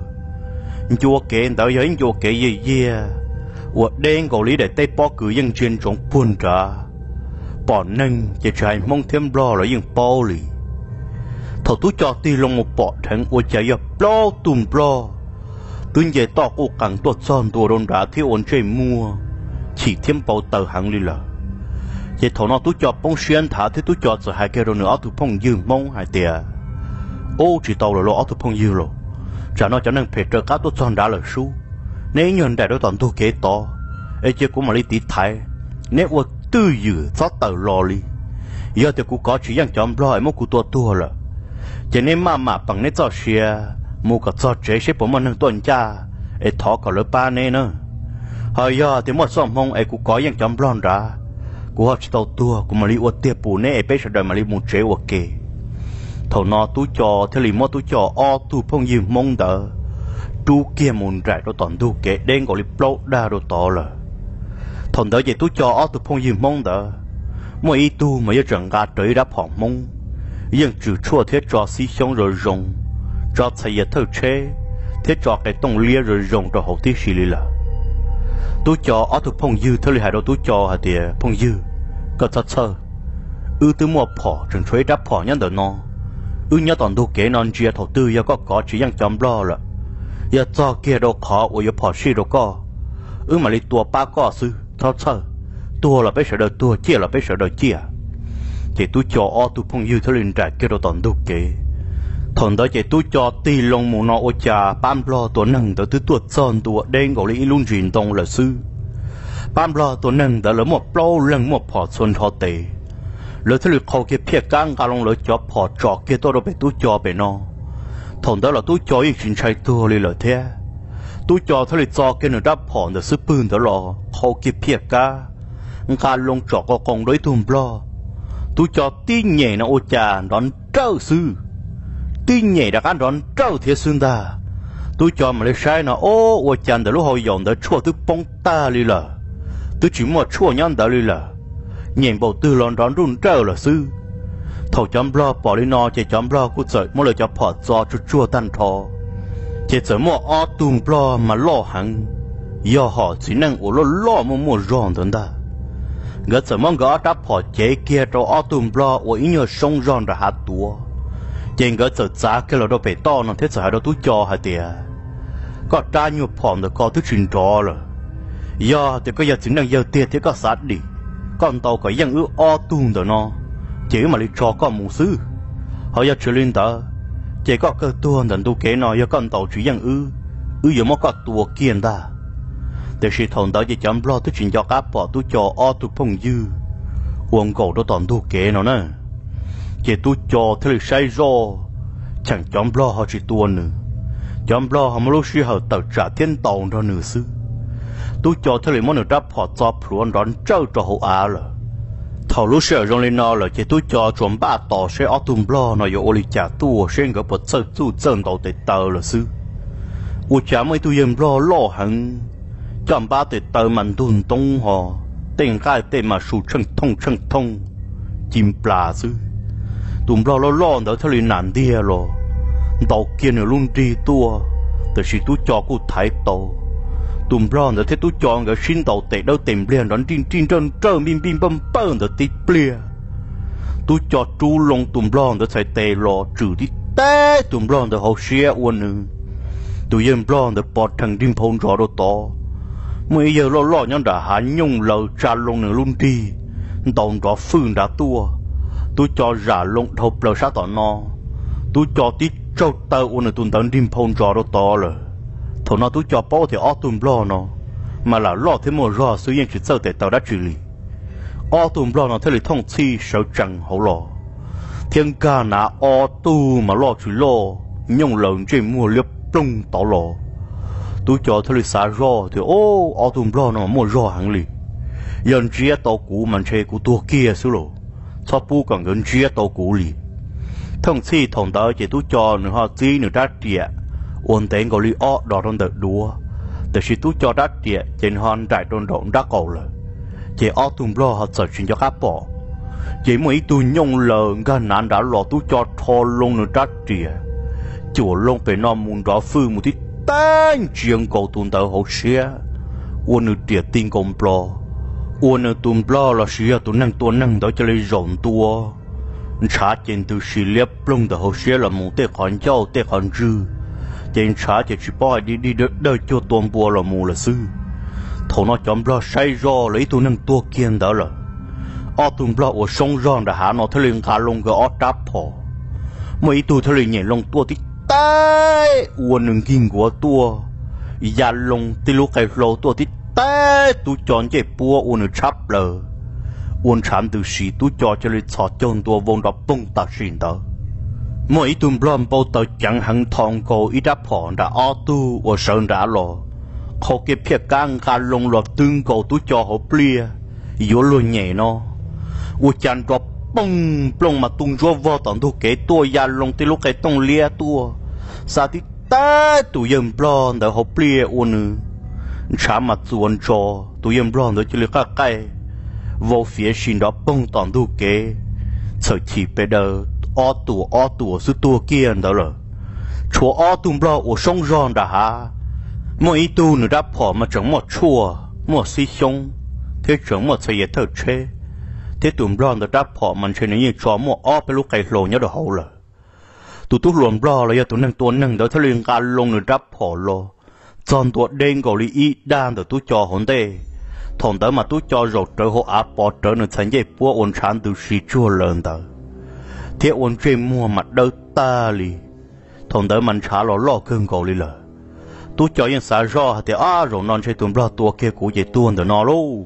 vô kể đó giờ vô kể gì gì uo đen gọi lý để tay bỏ cứ dân trên trong buồn ra bỏ nâng chỉ trái mong thêm lo là dân bao lì thầu tú cho ti lông một bọ thằng ôi chạy nhập lo tùm lo tôi về to cô càng tuột son tuột đồn đá thiếu ổn chơi mua chỉ thêm bao tờ hàng đi là chỉ thầu nó tú cho bông xuyên thả thế tú cho rồi hai cái rồi nữa tú phong dư mông hai tiệt ô chỉ tàu rồi lo tú phong dư rồi chả nó cho nên phải trợ cá tú chọn đã là số nếu như đại đối toàn tú kế to ấy chứ cũng mà đi tí thái nếu mà tư dư thoát tàu lo đi giờ thì cũng có chỉ yang chọn lo ấy mà cũng tua tua rồi cho nên mà mà bằng nét cho xia mua cả cho chế sẽ bỏ mà nâng tuần cha ấy thọ cả lớp ba này nữa hồi giờ thì một xóm mông ấy cũng có yang chọn lo raกูฮอชตตัวกูมาลีอวดเตียปูเน่เป้ชดมาลีมุเจวเกเท่านอตู้จอเทลิมอตู้จออตู้พงยืมมงเดอตู้เกียมุนใจเราตอนดูเกเด้งกอลิโปลดาเราต่อเลยทนเดอเจตู้จออตู้พงยืมมงเดอเมื่ออีตู้มาจะจังกาเตยรับผ่องมงยังจืดชั่วเทจอสีชงรรงจอใส่ยาเท่าเชเทจอไก่ต้องเลี้ยรรงจอหกที่สิลิละตู้จออตู้พงยืเทลิหายเราตู้จอหาเดียพงยืก็ชัดเจนอือตัวมัวพอจนช่วยรับพอยันเดินนออือเนี่ยตอนดูเก๋นอนเจียถอดตื้อยาก็ก่อจียังจำรอละยาจ่อเกียร์เราขอว่าอย่าพอชีเราก็อือมาลีตัวป้าก็ซื้อชัดเจนตัวเราไปเสด็จตัวเจียเราไปเสด็จเจียเจตู้จออตัวพงยืทะลินใจเกี่ยวตอนดูเก๋ถอนได้เจตู้จอตีลงหมูนอโอจ่าปั้มรอตัวหนึ่งตัวตัวตัวซ้อนตัวเด้งกับลีลุ่นจีนตรงละซื้อปั้มรอตัวหนึ่งแต่ละหมดเปล่าเรื่องหมดพอส่วนทอเตะเหลือทะเลเขาเก็บเพียกลางการลงเหลือจอบพอจอกเกี่ยวตัวเราไปตู้จอไปนอถอนได้เราตู้จอยิ่งชินใช้ตัวเลยเหลือแท้ตู้จอทะเลจอเกี่ยวหนึ่งรับพอแต่ซื้อปืนตลอดเขาเก็บเพียกาการลงจอกก็กองด้วยทุ่มปลอตู้จอตีเหน่นะโอจาร้อนเจ้าซื้อตีเหน่ดักการร้อนเจ้าเทียสุนดาตู้จอมาเลยใช้นะโอ้โอจานแต่ลูกเขาหย่อนแต่ชั่วตู้ปงตาเลยล่ะtôi chỉ muốn chua nhăn đó là nhìn bộ tư lon đón run trâu là sư thầu chấm lo bỏ đi no chỉ chấm lo cũng sợ mỗi lời cho phật do cho chua tan thò chỉ sợ mua o tùm lo mà lo hẳn do họ chỉ năng ủ lo lo mua mua ròn thôi ta gỡ sợ mong gỡ đáp họ chế kia cho o tùm lo ủ ý nhờ sông ròn ra hạt tua chỉ gỡ sợ giá cái là đâu phải to nó thế sợ hai đâu túi cho hai tiệt có trai nhiều phỏng được có thứ chuyện trò rồi giờ thì có giờ chính đang giờ tiền thì có sát đi con tàu có dân ư o tung rồi nó chỉ mà đi cho con mù sư họ giờ chưa lên đó chỉ có cơ tuôn đàn tu kế nó giờ con tàu chỉ dân ư ư giờ mới có tua kiên ta để khi thằng đó chỉ chấm lo tới chuyện cho cá bỏ tu cho o tu phong dư uống cổ đó toàn tu kế nó nè chỉ tu cho thế là sai rồi chẳng chấm lo họ chỉ tuôn nữa chấm lo họ mới lúc xưa họ tự trả thiên tàu cho nửa sư tôi cho thế là món được đáp họ cho phuon đón trâu cho hậu á rồi thầu lúc xưa trong lên nó là chỉ tôi cho chuẩn ba tỏ sẽ ở tung lo nó yêu oli trả tua sẽ gặp bớt sơ tu chân đầu để tờ là sư u trả mấy tôi yên lo lo hẳn chọn ba để tờ mình tuôn tung họ tên cái tên mà sụt chân thông chân thông chim pla sư tung lo lo lo đó thế là nản đi rồi đầu kia nó luôn đi tua từ khi tôi cho cô thái tàu tụm lo nữa thế tôi chọn cái xin tàu tệ đâu tìm liền đón tin tin trên trơ bim bim băm bơm được tít bia tôi cho chú lông tụm lo nữa phải tệ lo trừ đi té tụm lo nữa hậu xe uốn nữa tôi yên lo nữa bỏ thằng đinh phong rõ đâu to bây giờ lo lo nhân đã há nhung lờ trà lông nữa luôn đi tàu rõ phương đã tua tôi cho giả lông thâu lờ sát tỏ no tôi cho tít trâu tàu uốn nữa tụm tàu đinh phong rõ đâu to rồi thầu nó tôi cho bao thì ở tùm lo nó mà là lo thế mà lo suy nghĩ chỉ sợ để tàu đã xử lý ở tùm lo nó thế là thông chi sợ chẳng hậu lo thiên ca nà ở tu mà lo chỉ lo nhung lợn trên mua liếp trung tàu lo tôi cho thế là xả ro thì ô ở tùm lo nó mua ro hàng lì dân chia tàu cũ mình chơi của tua kia xíu lo sao bu còn gần chia tàu cũ lì thông chi thằng đó chỉ tôi cho nữa họ chi nữa đã tiệt ôn tên gọi li ó đỏ trong đợt đuaแต่สิตู้จอดัดเดียเจนฮอนได้โดนโดนดักเอาเลยเจออตุมรอเขาจะชินจะขับปอเจมื่ออีตู้ยงเลยกันนั้นđãหล่อตู้จอทอลงหนึ่งดัดเดียจั่วลงไปนอนมุนรอฟื้นมุที่เต้นเจียงเก่าตุนเตอเขาเสียอ้วนหนึ่งเดียติงกลมปลออ้วนหนึ่งตุนปลอเราเสียตัวนั่งตัวนั่งเดี๋ยวจะเลยหย่อนตัวชาเจนตัวสีเล็บลงเดี๋ยวเขาเสียละมุเตะขอนเจ้าเตะขอนจื้อtrên trả chỉ chỉ bỏ đi đi đỡ đỡ cho tuôn bùa là mù là sư thầu nó chấm lo say ro lấy tu nâng tua kiên đó là ở tụm bờ ở sông ròn đã há nó thưa liền cá lông cái ở đáp phò mấy tu thưa liền nhảy lông tua tí tay uốn nâng kinh của tua ya lông tí lúc cái lô tua tí tay tu chọn chạy bùa uốn nâng chắp lờ uốn chạm từ xí tu cho cho lên chọt chôn tua vòng đập bông ta xin đó mỗi tụm bờ bao tờ chẳng hẳn thòng cổ ít đáp phò đã ở tu ở sơn đã lòเขาเก็บเพียกางการลงหลอดตึงเก่าตู้จอหัวเปลี่ยอยู่ลุยใหญ่เนาะอุจันทร์ตัวปงปลงมาตุงจัววอตอนตู้เก๋ตัวยาลงที่ลูกไก่ต้องเลี้ยตัวสาธิตาตัวยืมปลอนแต่หัวเปลี่ยอุนชามาจวนจอตัวยืมปลอนแต่จะเลี้ยก้าไก่วอเฟียชินดอปงตอนตู้เก๋เฉยทีไปเดออ้อตัวอ้อตัวสุดตัวเกียนเด้อเลยชัวอ้อตุ่มปลออุช่องรอนด่าฮะmỗi tu nữa đã bỏ mà chẳng một chua một xí xong thế chẳng một sợi thơ chế thế tụm blon đã bỏ mình chơi như cho một ópไปลูกไก่โหลnhớ được hậu là tụi tụi luồn blon là tụi năng tụi năng đó thế liền cả lông nữa đã bỏ lo chọn tụi đen gọi đi ít đan được tụi cho hồn đê thằng đó mà tụi cho rồi trở hộ áp bỏ trở nên thành dây búa ôn chán từ xí chua lớn đó thế ôn trên mua mặt đâu ta li thằng đó mình trả lo lo cơn gọi đi là tôi cho những xã rõ thì à rồi non chơi tụm blo tua kia cũng vậy tuôn được nó luôn,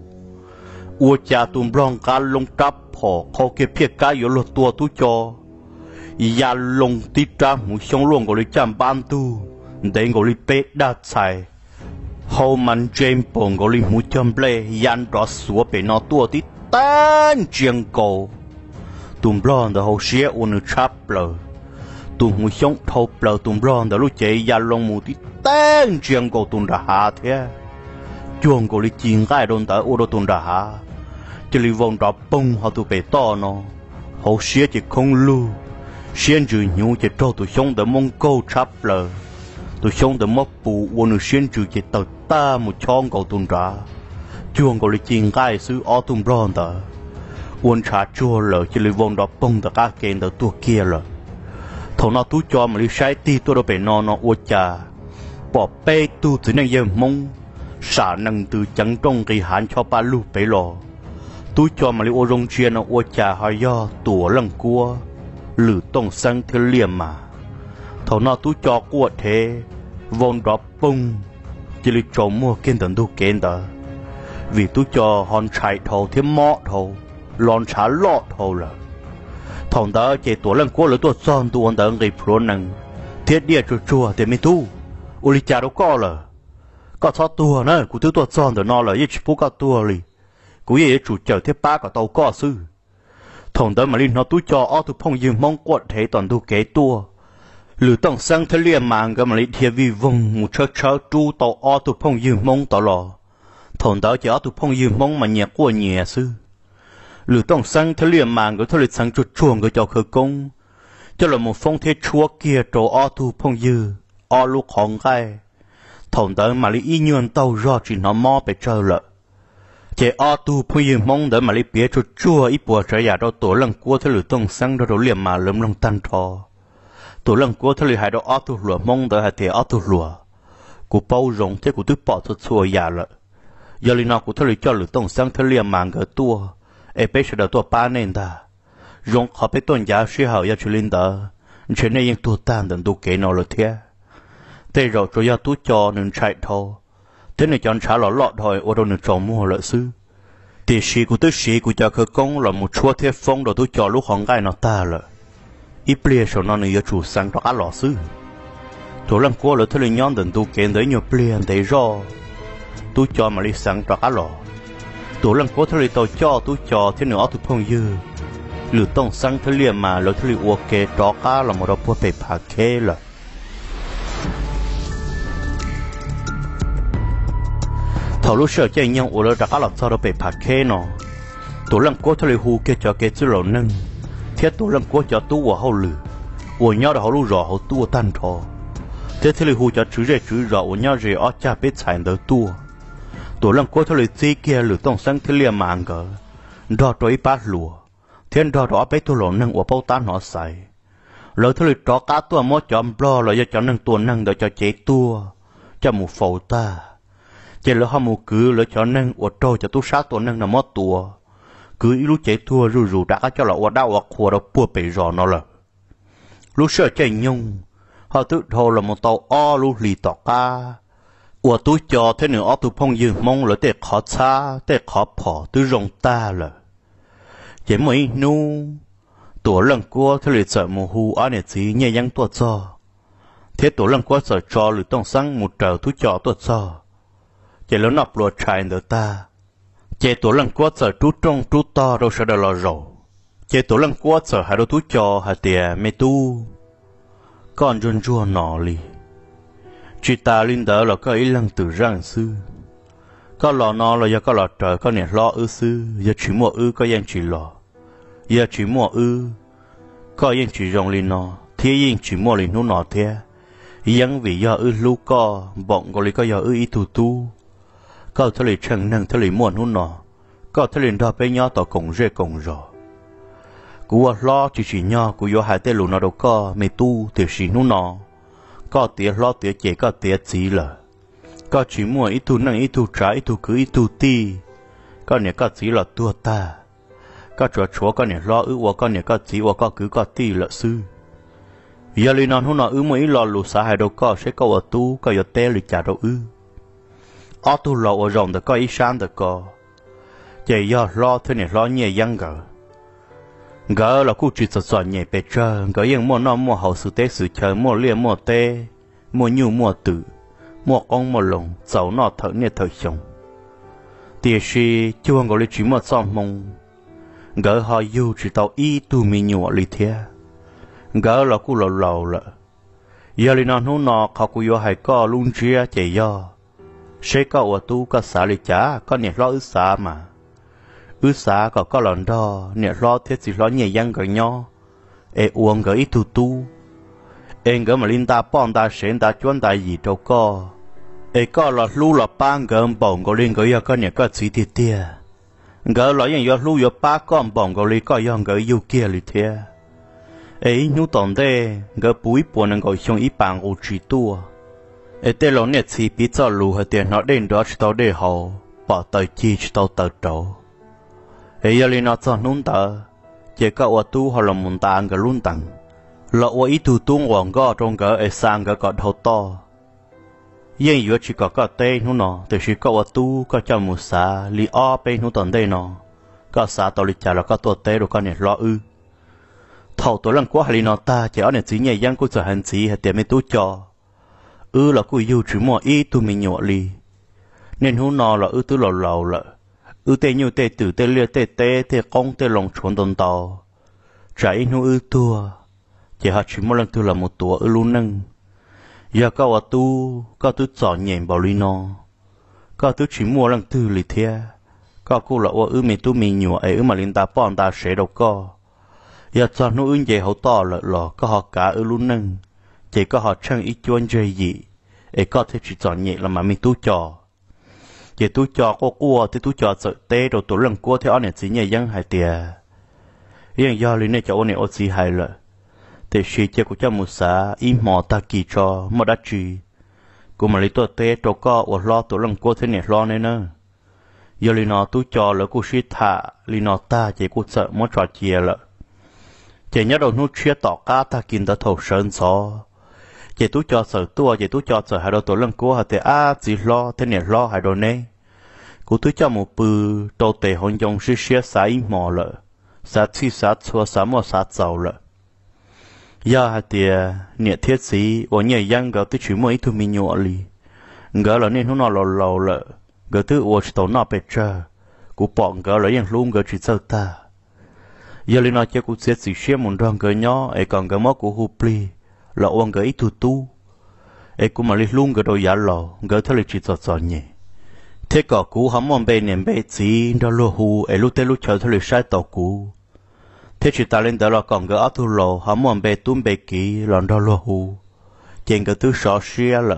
uo cha tụm blo cá lông trap họเขาเก็บเพียกาอยู่รถตัวตู้จอยาลงติดตามหูช่องล่วงก็เลยจำบ้านตู้เด้งก็เลยเป๊ะดัดใส่เขามันเจมปงก็เลยหูจำเปลยันรอสัวไปนอตัวที่ตั้งเจียงโกตụmบลอนเดี๋ยวเขาเสียอุนชับเลยตụmหูช่องทบเลยตụmบลอนเดี๋ยวรู้ใจยาลงหมูที่ตั้งเจียงโกตุนดาหาเถอะจวงก็เลยจิงง่ายโดนแต่อุดตุนดาหาจะรีวงดอกปงเขาตัวไปต่อเนาะเขาเสียจะคงลู่เสียนจืดหิวจะโตตัวชงแต่มงโกชับเลยตัวชงแต่มกปูวันเสียนจืดจะตัดตาหมดช่องโกตุนดาจวงก็เลยจิงง่ายซื้ออตุนบลอนแต่วันชาจัวเลยจะรีวงดอกปงแต่กาเกณฑ์แต่ตัวเกียร์เลยถอนเอาตู้จอมันเลยใช้ตีตัวเราไปนอนนออวจาbỏ bê tu từ nơi giờ mông xả năng từ chẳng trong cái hạn cho ba lu bể lò tu cho mà liệu rong chia nó ô trà hỏi do tủa lăng cua lử tông sang theo liềm mà thầu nó tu cho cua thế vốn đó bung chỉ lấy trộm mua kiên tận tu kiên đó vì tu cho hòn chạy thầu thêm mọ thầu lon trả lọ thầu là thầu đó chỉ tủa lăng cua lử tủa son tu on đó người pro năng thiết địa chua chua thì mới tu uli cha đâu có là có thọ tua nữa cụ thứ tua son được nó là ít phút có tua li cụ ye chủ chờ thế ba có tàu có sư thằng đó mà linh nó túi cho ở tu phong dương mong quật thế toàn tu kế tua lử tông sang thế liền mang cái mà linh thiệt vì vùng một chớ chớ tu tàu ở tu phong dương mong tàu lò thằng đó chỉ ở tu phong dương mong mà nhẹ qua nhẹ sư lử tông sang thế liền mang cái thôi lịch sang chuột chuồng cái cho khởi công cho là một phong thế chúa kia trổ ở tu phong dương ở lúc hòn gai thằng đó mà lấy ý nhuận tàu rõ chỉ nó mòไปเจอ了chỉ ở tu phơi dương mong đó mà lấy bía cho chua ít bùa trái giả đó tổ lần cua theo lửa tông sang đó đồ liềm mà lấm lông tan thò tổ lần cua theo lửa hai đó ở tu lửa mong đó hai thì ở tu lửa cụ bao rộng thế cụ tứ bỏ cho chua giả了giờ li nào cụ theo lửa cho lửa tông sang theo liềm mà cái tua ê bé sẽ đào tua ba nên ta rộng họ bé tuần giá suy hậu ya chulin đó chuyện nàyยังตัวtan đừng tu kể nó là thế thế rồi cho ya tu cho nên chạy thâu thế này chọn trả lọ lọt thôi ở đâu nên chọn mua lợi sư thì sĩ của tôi sĩ của cha khởi công là một chúa thế phong rồi tôi cho lúc hòn gai nó ta là ít bia số nó này chủ sang đó ăn lọ sư tôi làm qua là tôi lấy nhon đừng tu kén tới nhiều bia để do tôi cho mà đi sang đó ăn lọ tôi làm qua tôi lấy tàu cho tôi cho thế nữa tôi phong dư lửa tông sang tôi liền mà rồi tôi lấy ok đó cá là một đồ bữa bể phá kê là thầu lúc sợ chơi nhau ở đó đã làm sao đó bị phạt khe nó tổ làm cố thôi hù kia cho cái chữ lẩu nâng thiết tổ làm cố cho tu ở hậu lử ở nhau đó hậu lù rõ hậu tu tan thò thế thế hù cho chữ rẻ chữ rõ ở nhau rẻ ở cha biết xài đỡ tu tổ làm cố thôi gì kia lử tông sang thế liền mạng cỡ đó trôi bát lùa thiên đó đó bé tu lẩu nâng ở bao tan họ xài lỡ thôi đó cá tua mót chọn blo là cho nâng tuần nâng để cho chế tua cho một phẩu ta chỉ là họ một cứ lỡ cho nên ở trâu cho tu sát tuần nâng là mót tua cứ lúc chạy thua rù rù đã cho là oa đau oa khua đâu bùa bể rò nó là lúc sợ chạy nhung họ tự thô là một tàu o lúc lì tỏ ca oa túi cho thế nữa o tu phong dư mong là để khó xa để khó bỏ tư rồng ta là chỉ mấy nu tổ lần qua thế lịch sợ mù hù ở này gì nhẹ nhàng tuột cho thế tổ lần qua sợ cho lử tông sang một trời túi cho tuột cho chỉ lớn nạp lúa trái nữa ta chế tổ lần qua sợ trú trong trú to đâu sẽ được lo rồi chế tổ lần qua sợ hai đôi túi cho hai tiền mê tu con run run nọ li chị ta linh đỡ là có ý lần từ răng sư có lò nọ là do có lò trời có nè lo ư sư giờ chỉ mua ư có yên chỉ lò giờ chỉ mua ư có yên chỉ rong li nọ thế yên chỉ mua li nụ nọ thế yên vì do ư lu co bọng có li có do ư ý tu tu có thể lì chân năng thể lì muôn hôn nọ có thể lì đo bé nhỏ tỏ cổng rê cổng rò cú lo chỉ chỉ nhỏ cú yo hai tên lù nó đâu có mê tu thì chỉ hôn nọ có tiếng lo tiếng chế có tiếng gì là có chỉ mua ít tu năng ít tu trái ít tu cứ ít tu ti có nè có gì là tua ta có chúa chúa có nè lo ư wa có nè có gì wa có cứ có ti là sư giờ lì non hôn nọ ư mấy lo lù xã hai đâu có sẽ có ở tu có yo té lì trả đâu ư ở tu lò ở rồng được có ý sáng được có chỉ do lo thế này lo nhẹ nhàng gỡ gỡ là cụ chỉ sợ sợ nhẹ bề trơ gỡ yên mua nó mua hậu sự tế sự chờ mua liền mua tê mua nhu mua tử mua con mua lồng giàu nó thở nhẹ thở sống tiệt si chưa có lấy chỉ mua xong mông gỡ họ yêu chỉ tàu y tu mi nhọ lì thế gỡ là cụ lò lò là giờ lì nó nó họ cụ yêu hay có luôn chia chỉ do sẽ có ở tu có xả lì chả có nhẹ lo ứ xả mà ứ xả có có lần đó nhẹ lo thế gì lo nhẹ nhàng gần nhau ê uống cái ít tu tu em cái mà linh ta bọn ta sẽ ta chuẩn ta gì đâu có ê có là lu là ban cái bỏng cái linh cái có nhẹ có chỉ tiệt tiệt cái là những cái lu có ba con bỏng cái linh có những cái yêu kia lì thế ê nhu tổng thế cái bụi buồn năng gọi xong ít bằng ô chỉ tua ê tê lỗ nè chỉ biết cho lù hơi tiền nó đến đó chỉ tao để họ bỏ tới chi chỉ tao tới chỗ ê giờ li nó cho nún tờ chỉ có ở tu họ là muốn ta ăn cái luôn tặng lọ ở ít tu tu hoàng gò trong cái ê sang cái cọt hậu to yên vừa chỉ có cái tên nó nọ từ chỉ có ở tu có cho một xã li o bên nó tận đây nọ có xã tao li trả là cóตัวtê rồi có nè lo ư thầuตัวlần qua li nó ta chỉ ở nè chỉ nhảy giang cũng trở hành chỉ hay tiền mấy tu cho ư là cô yêu chỉ mua ít tu mình nhọ li nên hôm nọ là ư tu lầu lầu là ư tê nhiều tê tử tê lia tê tê tê công tê lòng chuồn tồn tàu trái nó ư tua chỉ hạt chỉ một lần tu là một tua ư luôn nâng giờ cao ở tu cao tu chọn nhện bảo li nó cao tu chỉ mua lần tu li thea cao cô là ư mình tu mình nhọ ấy ư mà linh ta bọn ta sẽ đâu có giờ chọn nó ư về hậu to lợi lò có họ cả ư luôn nâng chỉ có họ chẳng ít chuyên chơi gì, ấy có thể chỉ chọn nhẹ là mà mình tu trò, chỉ tu trò có cua thì tu trò sợ tê rồi tu lần cua theo anh này chỉ nhẹ dân hai tiề, riêng do lý này cho anh này ở chỉ hai lợi, thì chỉ chỉ của cho một xã im mò ta kỳ trò mà đã chỉ, của mà lý tu tê rồi có ở lo tu lần cua thế này lo này nữa, giờ lý nó tu trò là của sĩ thà lý nó ta chỉ của sợ mất trò chia lợi, chỉ nhớ đầu nút chia tỏ cá ta kinh ta thầu sơn gió. Chỉ tú cho sở tua chỉ tú cho sở hai đồ tổ lần của họ thì à chỉ lo thế này lo hai đồ này cú tú cho một bự đồ tệ hôn dùng sự xia sai mò lợ sát chi sát chua sát mò sát giàu lợ giờ hai tiề nhẹ thiết sĩ ở nhà giang gạo tới chuyện mới thu mình nhọ li gạo là nên nó nọ lò lò lợ gạo tới ở chỗ nọ bể trơ cú bọn gạo là yang luôn gạo chỉ sao ta giờ lên nó cho cú xét sĩ xia một đoàn gạo nhỏ ấy còn gạo móc của hupli là ông gửi tu tu, ấy cũng mà lấy luôn cái đồ giả lò, gửi theo lịch chỉ cho cho nhỉ. Thế cả cú hắm mòn bê ném bê chỉ đó lô hu, ấy lúc tới lúc chờ theo lịch sai tàu cú. Thế chỉ ta lên đó là còn gửi áo tu lò, hắm mòn bê tún bê kỹ, lần đó lô hu, trên cái thứ sọ xia lợ.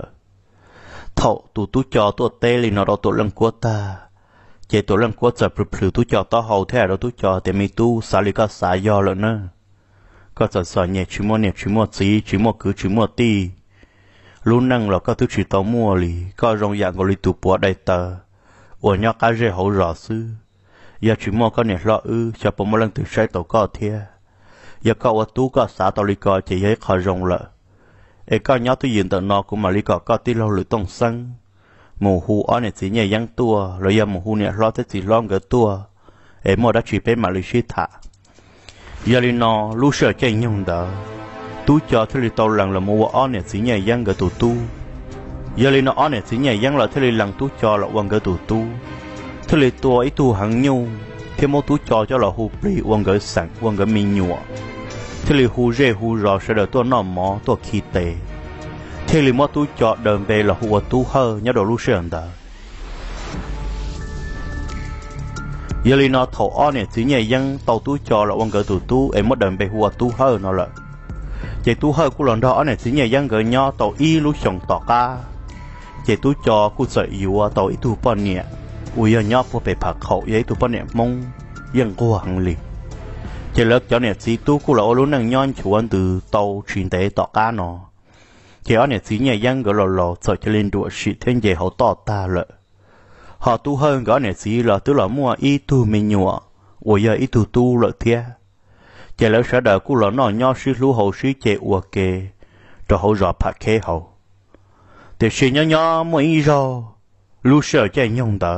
Thọ tu tu cho tu tê li nó đó tu lần của ta, chỉ tu lần của ta bự bự tu cho ta hậu thế đó tu cho thì mi tu xả li cả xả do lợ nữa. Có sợ sợ nhẹ chỉ mua nhẹ chỉ mua gì chỉ mua cứ chỉ mua ti luôn năng là có thứ chỉ tao mua lì có rong dạng của lì tụ bùa đầy tờ ở nhà cá rê hậu rõ sư giờ chỉ mua cái này lo ư cho bọn mình lần từ sai tàu có thế giờ có ở tú có xã tàu lý có chỉ thấy khó rong lợ ấy có nhớ tôi nhìn tận nó cũng mà lý có có tí lâu lưỡi tông xăng mù hu ở này chỉ nhảy giăng tua rồi giờ mù hu này lo tới chỉ lo cái tua ấy mua đã chỉ bên mà lý suy thả giờ lý nó lu sợ chạy nhung đó tú cho thế lý tàu lần là mua ở này chỉ nhảy giăng cái tụ tu giờ lý nó ở này chỉ nhảy giăng là thế lý lần tú cho là quăng cái tụ tu thế lý tua ấy tu hằng nhung thế mua tú cho cho là hu bì quăng cái sẵn quăng cái mì nhựa thế lý hu rê hu rò sẽ đợi tua nọ mỏ tua khí tệ thế lý mua tú cho đờn về là hu tú hơ nhớ đồ lu sợ đó giờ lý nó thầu ở này chỉ nhảy giăng tàu tú cho là quăng cái tụ tu ấy mất đờn về hu tú hơ nó là chị tú hơi của lần đó ở này chỉ nhảy giăng gửi nhau tàu y lúc sống tỏ ca chị tú cho cô sợ yếu tàu y tu bao nhiêu ui giờ nhau phải bị phạt khẩu giấy tu bao nhiêu mong dân cô hàng liền chị lớp cho này chỉ tú cô là ô lúc năng nhon chuẩn từ tàu chuyển tới tỏ ca nó chị ở này chỉ nhảy giăng gửi lò lò sợ cho lên đùa sự thêm về họ tỏ ta lợi họ tu hơn gửi này chỉ là tức là mua y tu mình nhọ ui giờ y tu tu lợi thiệt chỉ lỡ sợ đời của lỡ nó nho sư lú hậu sư chế ua kê rồi hậu rõ phạt khế hậu để sư nhó nhó mỗi ý rò lú sợ chạy nhông đỡ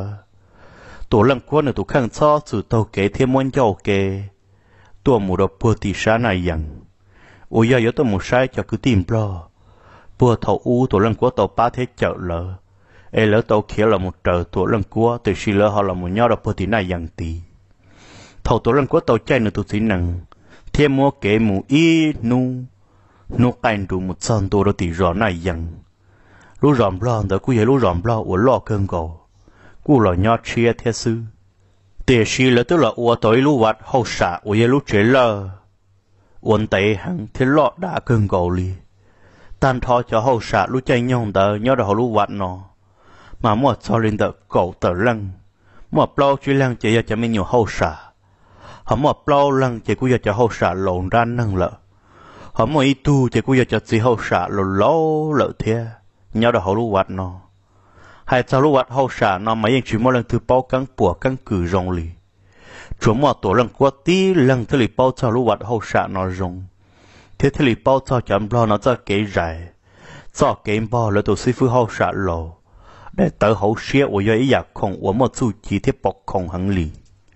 tổ lần qua nữa tổ khăn cho sự tàu kế thêm môn cho kê tổ mù đồ bùa tì xa này dần ôi giờ yếu tổ mù sai cho cứ tìm lo bùa thầu u tổ lần qua tàu ba thế chợ lỡ ê lỡ tàu kia là một trời tổ lần qua từ sư lỡ họ là một nhau đồ bùa tì này dần tì thầu tổ lần qua tàu chạy nữa tổ chỉ nặng thêm mua kế mù y nu nu canh đủ một sân tôi đã tỉ rõ này dần lúc rộm lo đó cứ vậy lúc rộm lo ở lo cơn cầu cứ lo nhót chia thế sư để xí là tức là ở tới lúc vặt hậu xả ở vậy lúc chế lơ uốn tay hàng thế lo đã cơn cầu li tan thọ cho hậu xả lúc chạy nhông đó nhớ được lúc vặt nó mà mua cho lên đó cầu tờ lăng mua bao chuyên lăng chỉ cho mình nhiều hậu xả họ mua bao lần chỉ cũng cho hậu xả lộn ra năng lợ họ mua ít tu chỉ cũng cho chỉ hậu xả lộn lố lợ thế nhau đó họ lưu vật nó hai cháu lưu vật hậu xả nó mấy anh chỉ mua lần thứ bao căng bùa căng cử rong lì chúng mua tổ lần qua tí lần thứ lì bao cháu lưu vật hậu xả nó rong thế thế lì bao cháu chấm lo nó cho kế dài cho kế bao là tổ sư phụ hậu xả lồ để tới hậu xía của do ý giặc không của một số chi tiết bọc không hẳn lì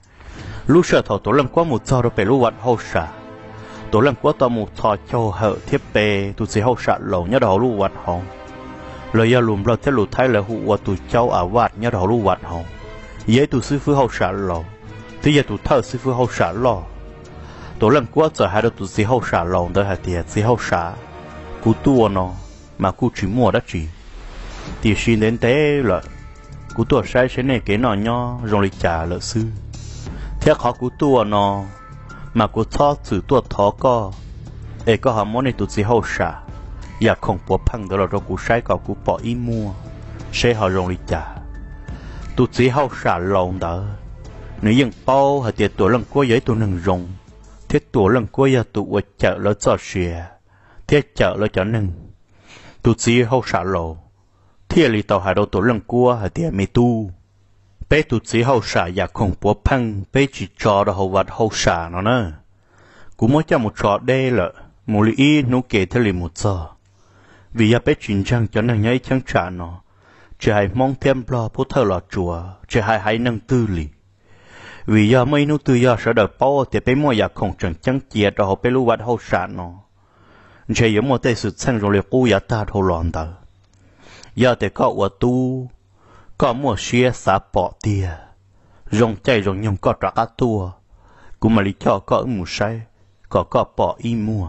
lúc sợ thầu tổ lần qua một trò rồi phải lưu vật hậu xả tổ lần qua tao một trò cho hở thiết bề tụi sẽ hậu xả lầu nhớ đầu lưu vật hồng lời giờ lùm lo thế lù thái là hụ tụi cháu à vặt nhớ đầu lưu vật hồng dễ tụi sư phụ hậu xả lầu thì giờ tụi thợ sư phụ hậu xả lò tổ lần qua giờ hai đứa tụi sẽ hậu xả lầu tới hai tiệt sẽ hậu xả cú tua nó mà cú chỉ mua đất chỉ thì xin đến thế là cú tua sai sẽ này cái nọ nho rồi lịch trả lợi sư thế khó cú tua nó mà cú thọ chữ tua thọ co ấy có họ muốn này tụi gì hậu xả giờ không bỏ phăng đó là do cú sai có cú bỏ im mua sẽ họ rồi lịch trả tụi gì hậu xả lồng đó nếu những bao hay tiệt tuổi lần cuối giấy tụi nâng rồng thiết tuổi lần cuối giờ tụi chợ lỡ cho xìa thiết chợ lỡ cho nâng tụi gì hậu xả lồng thiết lì tàu hải đầu tuổi lần cuối hay tiệt mì tu bé tụt sĩ hậu xả giả không bố phăng bé chỉ cho đó hậu vật hậu xả nó nè cú mới cho một trò đê lợ một lý ý nó kể theo lì một giờ vì giờ bé chuyển trang cho nàng nhảy trang trả nó chỉ hay mong thêm lo bố thơ lọ chùa chỉ hay hay nâng tư lì vì giờ mấy nó tư giờ sẽ đợi bao thì bé mua giả không chẳng chẳng chia đó hậu bé lưu vật hậu xả nó chỉ giống một tay sự sang rồi liệt cú giả ta thâu loạn tờ giờ thì có ở tu có mua xe xả bỏ tia rong chạy rong nhung có trả cá tua cũng mà lý cho có một sai có có bỏ y mua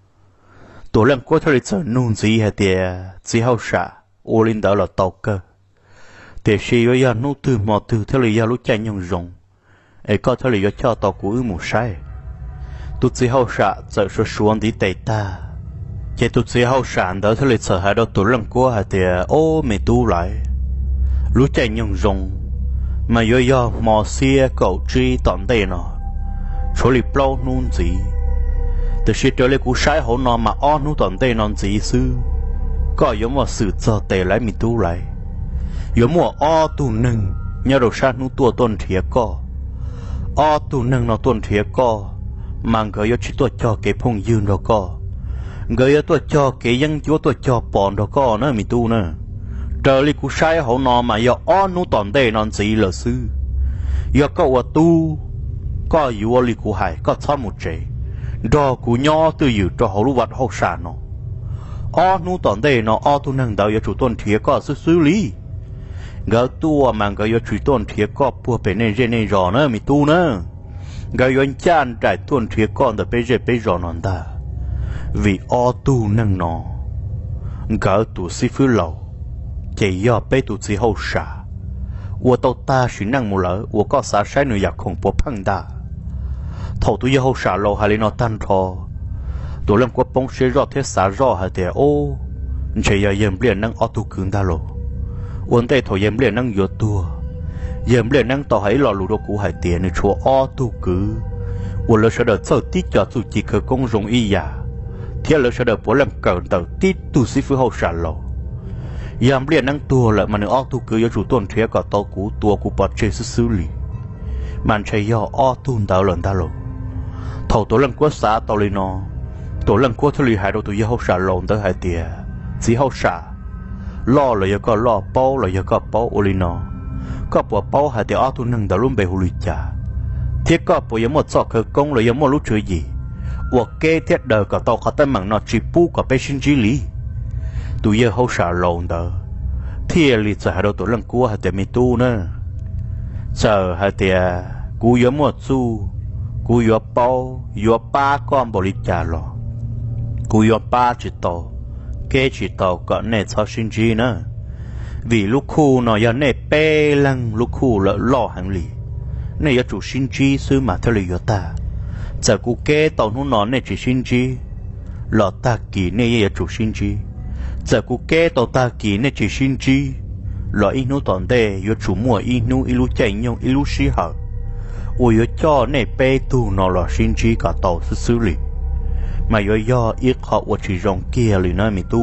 tổ lần qua thời giờ nôn gì hay tia chỉ hậu xả ô linh đó là tàu cơ để xe bây giờ nô từ mò từ theo lý do lúc chạy nhung rong ấy có theo lý do cho tàu của một sai tụt chỉ hậu xả giờ số xuống đi tây ta chỉ tụt chỉ hậu xả đó theo lý do hai đó tổ lần qua hay tia ô mày tu lại lúc chạy nhung rong mà yo yo mò xia cậu truy tận đây nó chỗ lì bao nôn gì từ khi trở lại cú sai hổ nó mà o nôn tận đây non gì sư có giống mà sự cho tệ lại mình tu lại giống mà o tu nâng nhớ đầu sang nôn tua tôn thiệt co ở tu nâng nó tuần thiệt co mang cái yo chỉ tôi cho cái phong dương đó co người tôi cho cái dân chúa tôi cho bọn đó co nữa mi tu nữa trời li cú sai hậu nọ mà yo ở nu toàn đây non gì là sư yo có ở tu có yêu li cú hải có tham một chế đó cú nhỏ từ yêu cho hậu lúa vật hậu sản nó ở nu toàn đây nó ở tu nâng đạo yo chủ tuần thiệt co xử xử lý người tu mang cái yo chủ tuần thiệt co bùa bên này trên này rõ nữa mi tu nữa người yon chan trải tuần thiệt con từ bây giờ bây giờ non ta vì o tu nâng nó người tu sĩ phứ lầu chỉ do bây tu sĩ hậu xả我到大学能木了我告啥晒女也恐怖碰到头都以后啥路还里那单车多人过帮谁绕贴啥绕还得哦只要人不能奥杜cường大路问题头人不能有多人不能到还老路都古还点你说奥杜cường我了说的走地叫自己可公容易呀天了说的不能搞到地都是非后啥路ยามเรียนนั่งตัวแหละมันออกตัวคือยจู่ต้นเทียกับตัวกูตัวกูปอดเชสซื้อหลีมันใช้ย่อออกตุนดาวหล่นดาวหลงถอตัวลังกัวสาตัวเลยนอตัวลังกัวทะเลหายตัวยี่ห้อสาหลงตัวหายเตียสีห้อสาล่อเลยก็ล่อเป้าเลยก็เป้าโอลินอก็ปวดเป้าหายเตียออกตัวหนึ่งดาวลุ่มเบหุลิจ่าเทียก็ปวดยังหมดซอกคือกงเลยยังหมดรู้เฉยยี่วัวเกเทียเดอกับตัวเขาตั้งมังนอจีปูกับไปชินจิลีตัวเยอะเขาสาลงเด้อที่ลิจะหาเราตัวลังกัวหาแต่ไม่ตู้เนอะเจอหาแต่กูยอมหมดสู้กูยอมเป้ายอมป้าก้อนบริจาคหรอกูยอมป้าจิตโตเกจิตโตก็เนชอบชินจีเนอะvì lúc khu nó giờ nè bê lăng lúc khu lỡ lo hàng lì nè giờ chủ xin chi sư mà theo lời ta giờ cụ kê tàu nó nó nè chỉ xin chi lọ ta kỳ nè giờ chủ xin chi giờ cụ kê tàu ta kỳ nè chỉ xin chi lọ in nó toàn đây giờ chủ mua in nó ilu chạy nhau ilu xí hở ôi giờ cho nè bê tu nó lọ xin chi cả tàu sư sư lì mà giờ do ít họ và chỉ rong kia lì nơi mình tu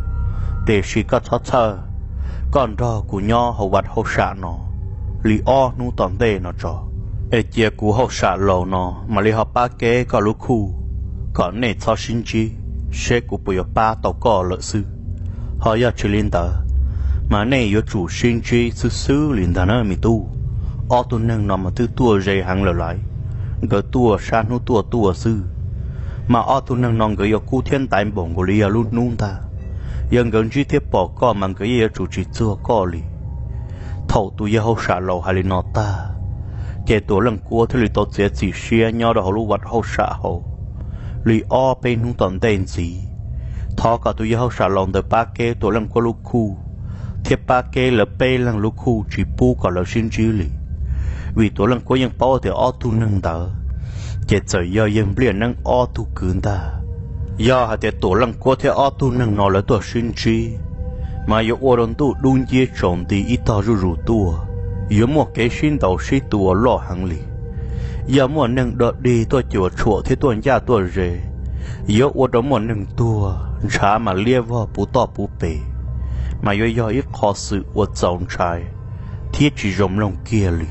để xí cả thắt thơ con đó của nhau hậu vật hậu xạ nó li o nu toàn đây nó cho ê chia của hậu xạ lầu nó mà li họ ba kế có lúc khu có nè cho xin chi sẽ của bùi ba tàu có lợi sư họ giờ chỉ liên tờ mà nè yếu chủ xin chi sư sư liên tờ nơi mi tu o tu nâng nó mà tư tua dây hàng lợi lại gỡ tua san nu tua tua sư mà o tu nâng nó gỡ yếu cu thiên tại bổng của li luôn nung ta dân gần chỉ tiếp bỏ co mang cái gì chủ chỉ chưa co li thầu tụi yêu hậu xả lầu hay là nọ ta kể tổ lần cua thì li tổ sẽ chỉ xia nhau đó hậu lu vật hậu xả hậu li o bên hung tận tên gì thọ cả tụi yêu hậu xả lầu từ ba kê tổ lần cua lu khu tiếp ba kê là bê lần lu khu chỉ pu cả là xin chỉ li vì tổ lần cuaยังbao thì o tu nâng đỡ kể trời yêuยังเปลี่ยนนั่ง o tuคืนta do hạt tổ lăng qua theo ô tô nâng nó là tổ sinh trí mà yêu ô đồn tu đun chia trộn thì ít tao rủ rủ tua yêu một cái sinh đầu sĩ tua lo hàng lì yêu một nâng đợt đi tôi chùa chùa thế tôi nhà tôi rể yêu ô đó một nâng tua trả mà lia vào bù to bù bể mà yêu yêu ít khó sự ô dòng trai thiết chỉ rộng lòng kia lì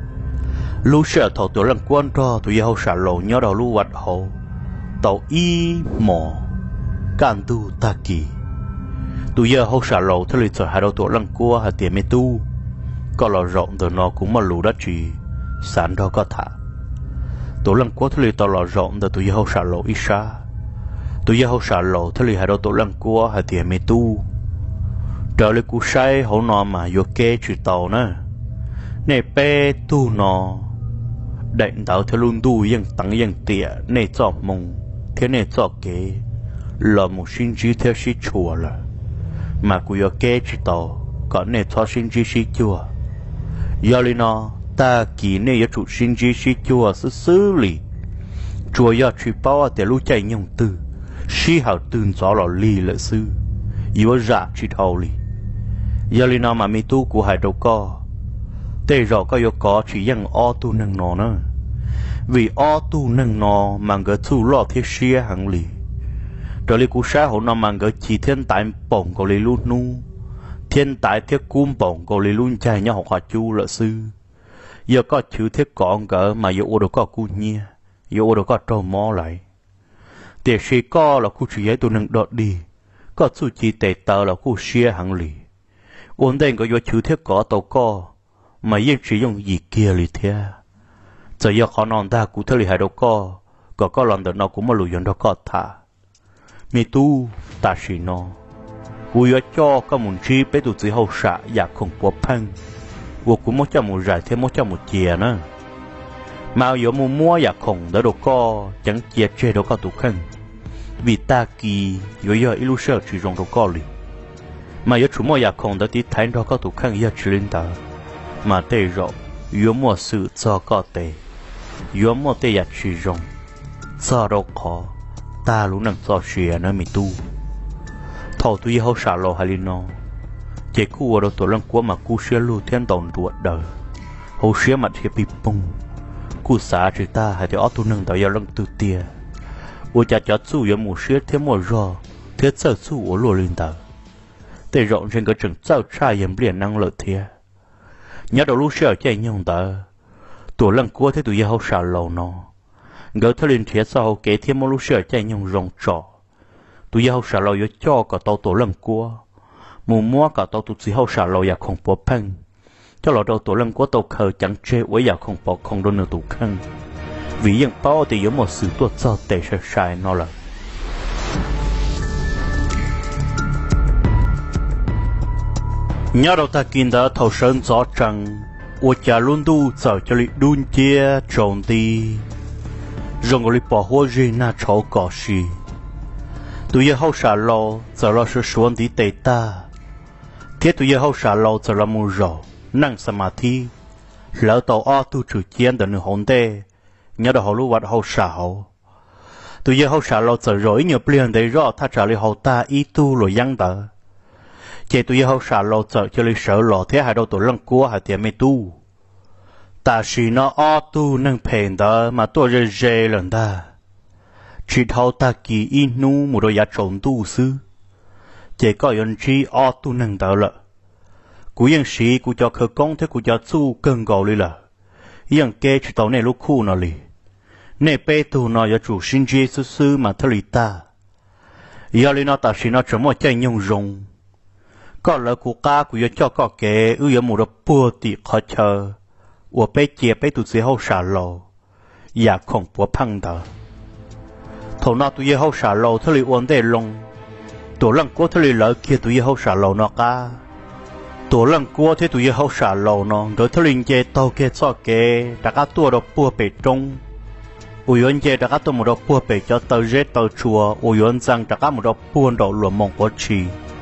lúc sợ thầu tổ lăng quan đó tôi yêu xả lộ nhớ đầu lưu vật hậu tàu y mỏ can tu ta kỳ tụi giờ hậu xả lầu theo lịch sử hai đầu tổ lăng cua hai tiền mê tu có lò rộng từ nó cũng mà lù đã chỉ sản đó có thả tổ lăng cua theo lịch tàu lò rộng từ tụi giờ hậu xả lầu ít xa tụi giờ hậu xả lầu theo lịch hai đầu tổ lăng cua hai tiền mê tu trở lại cú say hậu nọ mà vô kê chỉ tàu nè nè pe tu nọ đánh đạo theo luôn tu yên tăng yên tiệt nè chọn mông thế này cho kế là một sinh trí theo sĩ chùa là mà cũng có kế chỉ tàu có này cho sinh trí sĩ chùa do lý nó ta kỳ này có chủ sinh trí sĩ chùa xử xử lý chùa do chỉ bảo để lưu chạy nhung tư sĩ hảo tương gió là lý lợi sư yếu dạ chỉ thầu lý do lý nó mà mi tu của hai đầu co tê rõ có yếu có chỉ dân o tu nâng nó nữa vì o tu nâng nó mang cái thu lo thiết xia hàng lì rồi li cú sa hổ nó mang cái chỉ thiên tài bổng của li luôn nu thiên tài thiết cung bổng của li luôn chạy nhau học hòa chu lợi sư giờ có chữ thế còn cỡ mà giờ ô đồ có cú nhia giờ ô đồ có trâu mò lại để sĩ có là cú chỉ ấy tụi nâng đọt đi có chú chỉ tệ tờ là cú xia hàng lì ổn định có giờ chữ thế có tàu co mà yên chỉ dùng gì kia lì thế giờ giờ khó non ta cú thế lì hai đâu co có có lần đó nó cũng mà lùi dọn đó có thả mi tu ta sĩ nó cú giờ cho có muốn chi bé tụi chỉ hậu xạอยากkhông bỏ phăng我估摸叫木仔，听摸叫木姐呢。mà有木摸也空得到个，讲姐姐到个杜坑，vì ta kỳ有有一路上去用到个里，mà有出摸也空得啲睇到个杜坑也去领导，mà đây rồi有摸事做个地，有摸地也去用，做到可，ta lúc能做事呢咪tu，头都以后啥路还哩喏。chế cua đâu tổ lăng của mà cú xia lu thiên đòn ruột đời hồ xia mặt hiệp bị bung cú xả chỉ ta hay thì ở tu nâng tạo giờ lăng tu tia u cha cho chú giờ mù xia thêm một rò thế sợ chú ở lùa lên tờ để rộng trên cái trường trao trai yếm liền năng lợi thia nhớ đầu lúc xia chạy nhung tờ tổ lăng của thế tụi giờ hậu xả lầu nó gỡ thế lên thia sau kế thêm một lúc xia chạy nhung rong trọ tụi giờ hậu xả lầu giờ cho cả tàu tổ lăng của mù mua cả tàu tụt xí hậu xả lầuอยากkhông bỏ phăng cho lọ đầu tổ lăng của tàu khờ chẳng chế vớiอยากkhông bỏ không đôi nửa tụ khăn vì những bao thì có một sự tuột cho tệ sai sai nó là nhớ đầu ta kinh đã thầu sơn gió trăng ô cha luôn đu giờ cho lịch đun chia trộn đi rồi ngồi bỏ hoa gì na cháu cỏ xì tụi giờ hậu xả lầu giờ lo sự xuống đi tệ ta thế tụi giờ hậu xả lâu giờ là mua rau năng samadhi lỡ tàu o tu trừ chiến đến nửa hồn đê nhớ được hậu lúa vật hậu xả hậu tụi giờ hậu xả lâu giờ rồi nhiều tiền để rõ ta trả lời hậu ta ý tu rồi giăng đỡ chỉ tụi giờ hậu xả lâu giờ cho lấy sợ lọ thế hai đầu tụi lăng cua hai tiền mê tu ta chỉ nó o tu năng phèn đỡ mà tôi rơi rơi lần ta chỉ thâu ta kỳ in nu một đôi giá trộn tu sư chỉ có yon chi o tu năng đỡ lợ cú yên sĩ cú cho khởi công thế cú cho su cơn gầu đi lợ yên kê chỉ tàu này lúc khu nó lì nè bê tu nó giờ chủ sinh chi sư sư mà thở lì ta giờ lì nó ta chỉ nó chỉ một chạy nhung rong có lợ cú cá cú giờ cho có kê ư giờ một đôi bùa tị khó chờ của bê chia bê tu sẽ hậu xả lầu ya không bùa phăng đỡ thầu nó tu giờ hậu xả lầu thở lì uốn để lông tổ lăng của thầy lỡ kia tụi hậu xả lầu nó cả tổ lăng của thế tụi hậu xả lầu nó đỡ thầy linh dê tàu kia cho kia đã cả tua đó bùa bể trông ui yon dê đã cả tua một đó bùa bể cho tàu dê tàu chùa ui yon rằng đã cả một đó buôn đầu lùa mông có chi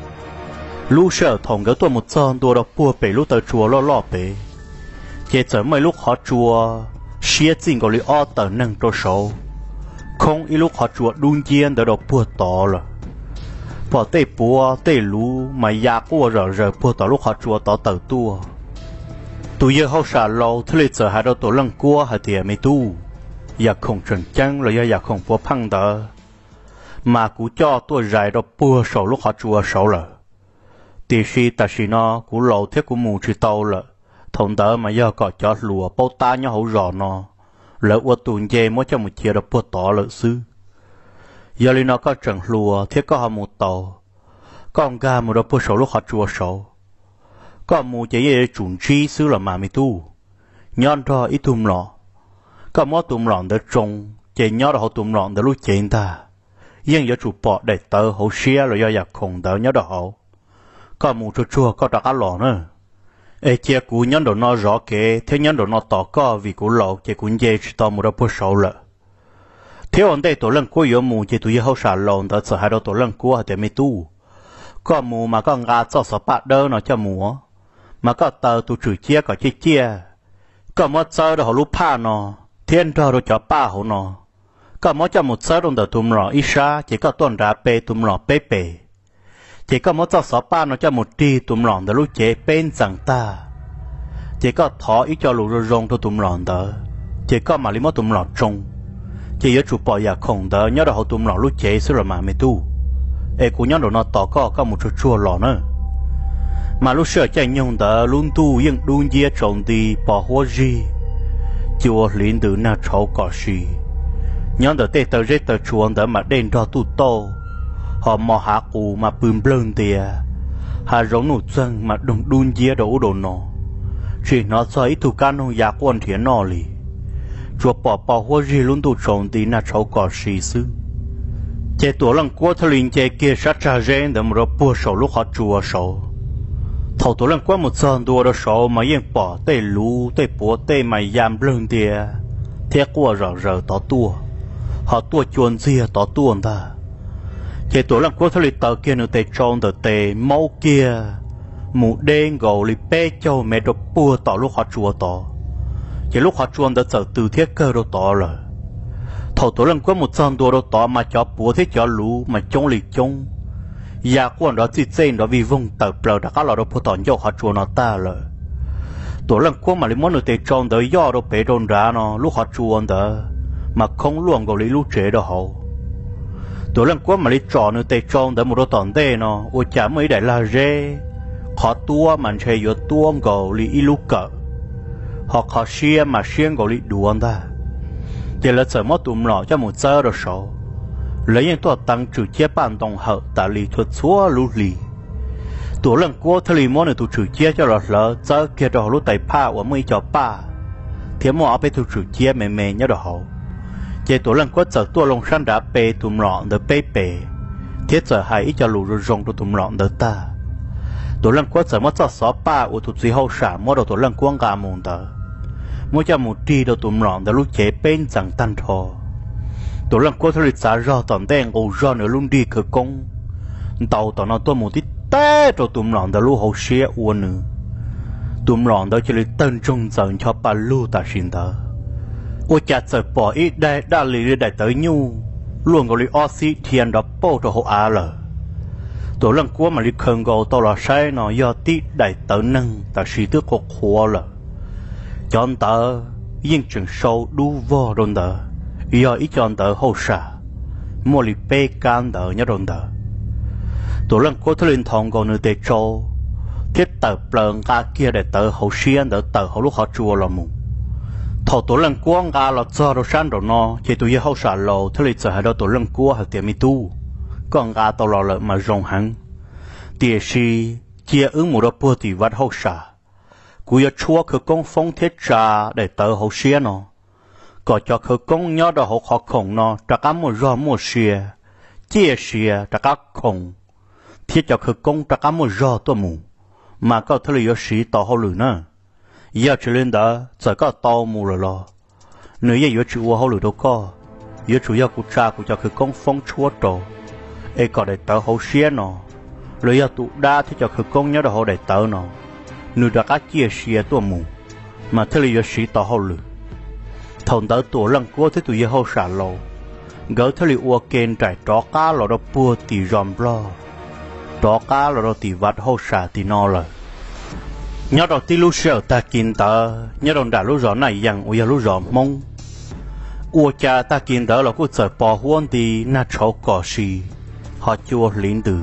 lũ sợ thòng cái tua một chân tua đó bùa bể lũ tàu chùa lo lo bể dê chở mấy lúc họ chùa xía chính có lý o tàu nâng cho số không ít lúc họ chùa đun chiên đỡ đó bùa to rồi bỏ tê bùa tê lú mà ya của rờ rờ bùa tao lúc họ chùa tao tàu tua tụi giờ hậu xả lâu thế lịch sử hai đầu tổ lăng cua hai tiệt mấy tu ya không trần trăng rồi ya không bùa phăng đỡ mà cú cho tôi dài đó bùa sầu lúc họ chùa sầu lợ tì si ta si nó cú lâu thế cú mù chỉ tàu lợ thông đỡ mà ya có cho lùa bao ta nhau hậu rò nó lỡ qua tuần dê mới cho một chia đó bùa tỏ lợ xứ giờ li nó có trận lùa thiết có họ một tàu con gà một đôi bữa sầu lúc họ chùa sầu có một cái gì chuẩn chi xứ là mà mi tu nhon cho ít tùm lọ có mỗi tùm lọ để trồng chỉ nhớ là họ tùm lọ để lúc chuyện ta nhưng giờ chủ bỏ để tờ họ xia rồi giờ giặc khổng tờ nhớ đó họ có một chỗ chùa có đặc lọ nữa ê chia cú nhon đồ nó rõ kê thế nhon đồ nó tỏ có vì cú lọ chỉ cú dê chỉ tao một đôi bữa sầu lợ theo anh đây tổ lăng của yếu mù chỉ tụi hậu xả lồng đó sợ hai đầu tổ lăng của để mấy tu có mù mà có ngã cho sợ bát đỡ nó cho mù mà có tờ tụi chửi chia có chia chia có một giờ đó họ lúc pa nó thiên đó rồi cho ba họ nó có một cho một giờ đồng đó tụm lọ ít xa chỉ có tuần ra bê tụm lọ bê bê chỉ có một giờ sợ ba nó cho một tri tụm lọ đó lúc chế bên chẳng ta chỉ có thọ ít cho lù rồi rong cho tụm lọ đó chỉ có mà lấy một tụm lọ trông chỉ ở chụp bỏ nhà khổng đó nhớ đâu họ tụm lọ lúc chế xưa là mà mày tu, ê cũng nhớ đâu nó tỏ có có một chút chua lọ nữa, mà lúc xưa chạy nhung đó luôn tu yên đun dê trồng đi bỏ hoa gì chùa liền từ na cháu cỏ xì nhóm đợt tê tờ rết tờ chuồng đỡ mà đen cho tu tô họ mò hạ cụ mà bùm blơn tìa hà giống nụ chân mà đùng đun dĩa đồ đồ nọ chỉ nó cho ít thủ can hông giá quan thiến nọ lì chùa bỏ bỏ hoa gì luôn tụ trộn tí na cháu cỏ xì sư chế tổ lăng qua thơ linh chế kia sát trà rên đỡ mà bùa sổ lúc họ chùa sổ thầu tổ lăng qua một sơn đùa đó sổ mà yên bỏ tê lú tê bố tê mày giam blơn tìa thế qua rờ rờ tỏ tua họ tua chuồn dìa tỏ tuồn ta chế tổ lăng qua thơ linh tờ kia nữa tê trôn tờ tê máu kia mũ đen gầu li bê châu mẹ đồ bùa tỏ lúc họ chùa tỏ chế lúc họ chuồn đã trở từ thiết cơ đồ tỏ rồi thầu tổ lăng qua một sơn đùa đồ tỏ mà cho bùa thế cho lú mà trông lì trông ya quan đó chỉ trên đó vì vùng tờ bờ đã có lò đồ phô tòn cho họ chùa nó ta rồi tổ lăng qua mà lấy món được tê tròn tới do đồ bể đồn ra nó lúc họ chùa đó mà không luôn gầu lấy lúc chế đó hậu tổ lăng qua mà lấy tròn được tê tròn tới một đồ tòn tê nó ôi chả mấy đại là rê họ tua mà chơi vô tua gầu lấy ít lúc cỡ họ họ xia mà xia gầu lấy đuông ta thì là sợ mất tụm lọ cho một giờ rồi số lấy nhữngตัวtăng trừ chia bản đồng hợp tại lý thuật xóa lũ lìตัวlần qua thề lý món này tụ trừ chia cho lọt lỡ giờ kia đó lũ tay pa và mới cho pa thì mò ở bên tụ trừ chia mẹ mẹ nhớ đó hậu chỉตัวlần qua giờตัวlông san đã bê tụm lọ đỡ bê bê thế giờ hay ít cho lũ rồi rong tụm lọ đỡ taตัวlần qua giờ mất cho xóa pa và tụ gì hậu xả mua đồตัวlần qua gà mùng đỡ mua cho một tri đồ tụm lọ đỡ lũ chế bên chẳng tan thò tổ lăng qua thời gian ra tận đen ô ra nữa luôn đi cơ công tàu tàu nó tôi một tí té rồi tụm lòn đã lu hậu xe uốn nữa tụm lòn đó chỉ là tân trung dần cho bà lu ta xin đó ô cha sợ bỏ ít đây đã lì đại tới nhu luôn có lì oxy thiền đó bao cho hậu á lờ tổ lăng qua mà lì khẩn cầu tàu là sai nó do tí đại tới nâng ta xí tức có khóa lờ chọn tờ yên chừng sâu đu vô đồn tờ giờ ít chọn tờ hậu xả mua lì bê can tờ nhớ đồn tờ tổ lần có thứ liên thông còn nửa tê trâu thiết tờ plờn gà kia để tờ hậu xiên đỡ tờ hậu lúc họ chùa là mù thầu tổ lần quăng gà là cho đồ san đồ no chỉ tụi hậu xả lầu thứ liên sở hai đó tổ lần qua hậu tiệm mi tu còn gà tàu lò lợn mà rong hắn tiề si chia ứng một đôi bùa tỷ vật hậu xả cú giờ chua khử công phong thiết trà để tờ hậu xiên nó có cho khử công nhớ đó hậu khó khổng nó trả cả một giò một xìa chia xìa trả cả khổng thiết cho khử công trả cả một giò tua mù mà có thứ lý sĩ tàu hậu lử nữa giờ chỉ lên đó giờ có tàu mù rồi lo nếu giờ giờ chịu hậu lử đâu có giờ chủ yếu của cha của cho khử công phong chúa đồ ấy có để tờ hậu xiên nó rồi giờ tụ đa thiết cho khử công nhớ đó hậu để tờ nó nếu trả cả chia xìa tua mù mà thứ lý sĩ tàu hậu lử thằng đó tuổi lần qua thế tụi hậu xả lầu gỡ thế li uo kên trải tró cá lò đó bùa tì ròm lo tró cá lò đó tì vắt hậu xả tì no rồi nhớ đầu tì lúc sợ ta kín tờ nhớ đầu đã lúc rõ này rằng ui lúc rõ mông uo cha ta kín tờ là cô sợ bỏ huân tì na cháu cỏ xì họ chua lín từ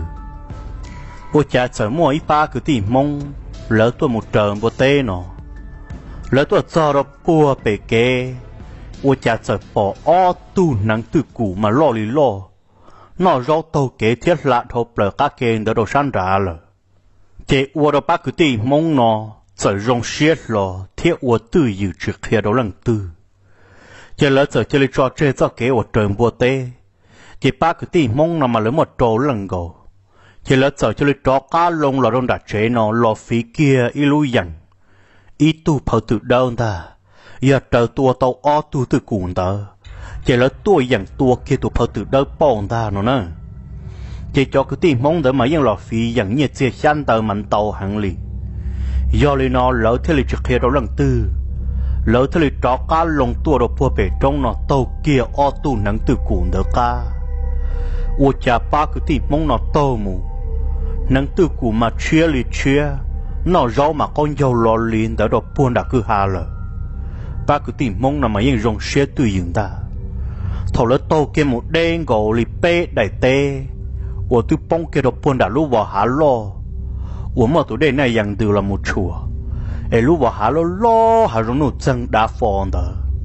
uo cha sợ mua ít ba cứ tì mông lỡ tôi một trời một tê nó lỡ tôi cho đó bùa bể kê ôi cha sợ bỏ o tu nắng từ cũ mà lo lì lo nó rau tàu kế thiết lạ thô bờ cá kênh đó đồ san ra rồi chế ua đó bác cứ tìm mong nó sợ rong xiết lo thiết ua tư dự trực kia đó lần tư chế lỡ sợ chế lý cho chế cho kế ua trời bùa tê chế bác cứ tìm mong nó mà lấy một trâu lần gầu chế lỡ sợ chế lý cho cá lông là đông đặt chế nó lo phí kia y lưu dần ít tu phở tự đơn ta giờ trời tua tàu o tu từ cuồng tờ chỉ là tua dạng tua kia tu phở tự đơn bòn ta nó nè chỉ cho cái tiền mong đỡ mà những lò phí dạng nhiệt xe xanh tờ mạnh tàu hàng lì do li nó lỡ thế li trực kia đó lần tư lỡ thế li cho cá lồng tua đồ phua bể trong nó tàu kia o tu nắng từ cuồng đỡ cá u cha ba cái tiền mong nó tàu mù nắng từ cuồng mà chia li chia nó rau mà con dâu lò liền đã đọc buôn đã cứ hà lờ ba cứ tìm mong nằm mà yên rong xe từ dựng ta thầu lỡ tô kia một đen gỗ lì bê đại tê của tôi bông kia đọc buôn đã lúc vào hà lo của mà tụi đây này dặn từ là một chùa ấy lúc vào hà lo lo hà rong nụ chân đã phòn đó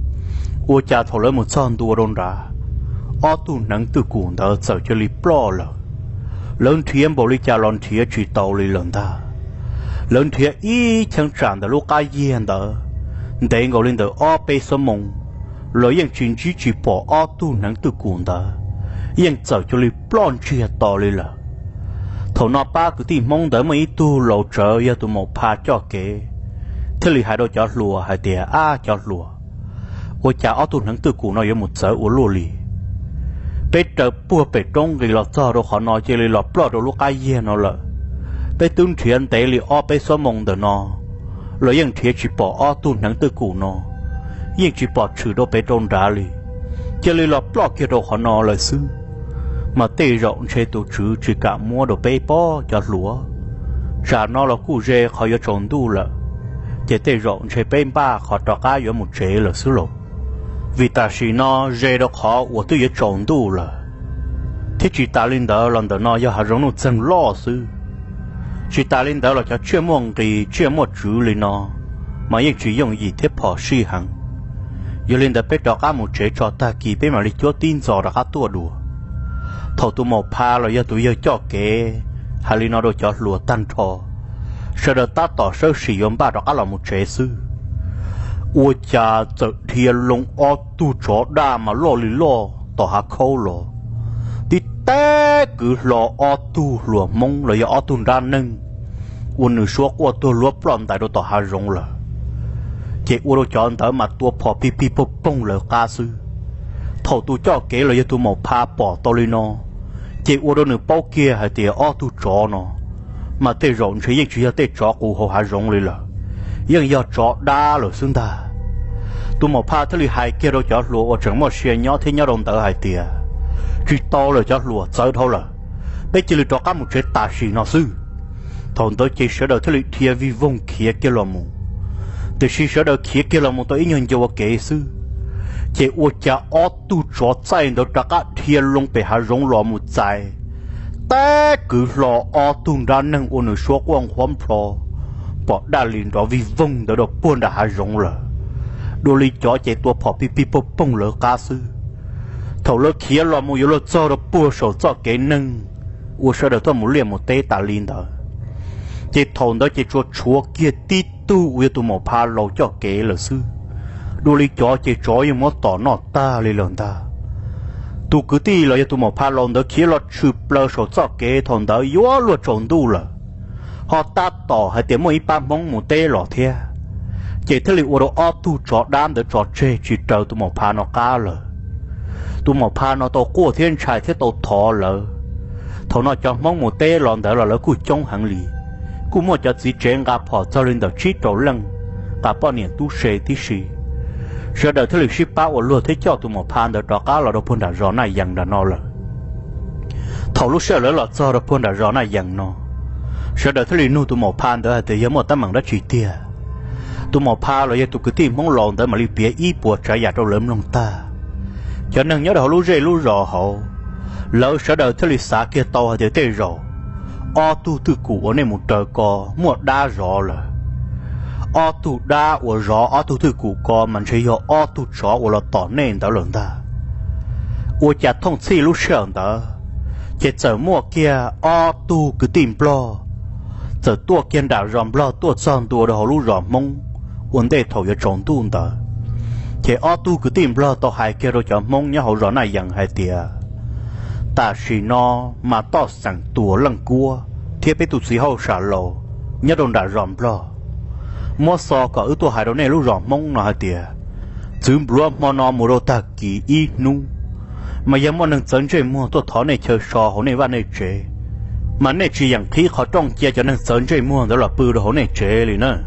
我家头了么长多东达，阿都能得管的走这里不了，人天不里家人天去道理人的，人天一天长的路该烟的，但我领导阿被什么，来用经济去保阿都能得管的，用走这里不去道理了，头那八个地蒙的每都老者也都冇怕叫给，这里还都叫路还得啊叫路。我家ở tu nắng từ cũ nó một giờ ở lô lì, bây giờ bùa bây trong cái lọ cho đồ họ nói chỉ là lọ bọt đồ lúc ai yên nó là, bây tuân chuyện tế li ở bây số mông đời nó, rồi những chuyện chỉ bỏ ở tu nắng từ cũ nó, những chỉ bỏ trừ đồ bây trong đá li, chỉ là lọ bọt kia đồ họ nói là xứ, mà tê rộng chế tu trừ chỉ cả mua đồ bây bỏ cho lúa, trả nó là cụ dê họ yêu trồng tu là, chỉ tê rộng chế bây ba họ trọ cá yêu một chế là xứ lộ. Vì ta chỉ nó dễ được họ, tôi tôi trồng đủ là, thế chỉ ta lên đó lần đó nó yêu hà rong nó chân lo sư, chỉ ta lên đó là cho chuyên môn cái chuyên môn chủ lên nó, mà những chỉ dùng gì thế bỏ xí hàng, giờ lên đó biết đó cả một chế cho ta kỳ biết mà đi cho tin rõ là cả tua đùa, thầu tôi một pha rồi giờ tôi yêu cho cái, hà lên nó đồ cho lúa tan thò, sau đó ta tỏ sơ sử dụng ba đó cả là một chế sư. 我家这天龙阿都着大嘛落里落到下口了，第带个落阿都落蒙了要阿都大能，我能说过多落不然带到到下容了，结我都讲到嘛多跑屁屁不蹦了假事，头都叫给了也都冇怕跑到里喏，结我都能包给还得阿都着喏，嘛得容却也只要得着过后还容里了。 ยังยอดจอดาหรือซึ่งตาตัวหมอพาทะเลหายเกี่ยวจอดหลัวว่าจังหมดเชียร์ย้อนที่ย้อนลงเตอหายเตียจีโตเลยจอดหลัวเจอเท่าเลยไปจีเลยจอดก้ามุเจตาสีนอซื้อทนตัวจีเสด็จทะเลเทียวิวงเขียเกี่ยวมูแต่ชีเสด็จเขียเกี่ยวมูตัวอีนยังว่าเกซื้อเจ้าว่าจะออตูจอดใจเดจอดก้าเทียลงไปหารงหล่อมุใจแต่คือหล่อออตูด้านนั่งอุณชัวกวางความพอ bỏ đa liền đó vì vong đó được buôn đã hạ rộng rồi, đôi lý chó chạy tua bỏ pi pi bông bông lỡ cá sư, thầu lỡ kia lo mua yếu lỡ cho đó buôn sầu cho cái nâng, u sợ được tôi muốn liền một té ta liền đó, chạy thầu đó chạy chua chua kia tí tu u tụ một pha lâu cho cái lỡ sư, đôi lý chó chạy chó như mất tỏ nọ ta liền lần ta, tụ cứ tí là tụ một pha lâu đó kia lỡ chụp lỡ sầu cho cái thầu đó yếu lỡ trộn đủ rồi. họ ta tỏ hay tiếng mỗi ba mong một tê lọ thia, chỉ thấy liệu đồ ở tu trọ đam để trọ chơi chỉ chờ tu một pha nó cá lờ, tu một pha nó to qua thiên trai thế to thọ lờ, thọ nó cho mong một tê lọ để là lỡ cú trong hàng lì, cú một cho chỉ chơi ngã phò cho lên đầu chỉ trọ lăng, cả bao nhiêu tu sê tí xì, giờ đời thấy liệu ship bao ở luôn thấy cho tu một pha để trọ cá lờ đâu phun đã rõ này dần đã no lờ, thọ lúc sau lỡ lọ cho đâu phun đã rõ này dần no. Sau đó thấy nu tụi mỏ pan đó thì giống một tấm bằng đất chỉ tia, tụi mỏ pan rồi tụi cứ tìm mong lòn tới mà đi bịa ý buộc trái giả đâu lớn lòng ta, cho nên nhớ đầu lú rê lú rò hậu, lỡ sau đó thấy xã kia to thì tê rò, o tu tư cụ ở này một trời co một đa rò là, o tu đa ở rò o tu tư cụ co mình chỉ có o tu chó ở là tỏ nên đó lớn ta, ở chả thông xí lú sờn đó, chỉ chờ mua kia o tu cứ tìm lo. giờ tua kiên đạo ròm lo tua son tua đồ lú ròm mông, vấn đề thầu giờ trồng tuôn tờ, chỉ ở tu cứ tìm lo tao hai kia rồi cho mông nhá hậu rõ này dần hai tia, ta chỉ nó mà to sẵn tua lăng cua, thiết bị tụt xí hậu xả lồ, nhá đồn đạo ròm lo, mua so có ứ tua hai đồ này lú ròm mông nó hai tia, chứ bữa mà nó mua đồ ta kỳ ít nu, mà giờ mà nâng dẫn chơi mua tua thỏ này chơi so hậu này van này chơi. Mà này chỉอย่างที่เขาต้องเจียจะนั่งสนใจมั่วแล้วหลับปืนเขาเนี่ยเจเลยนะ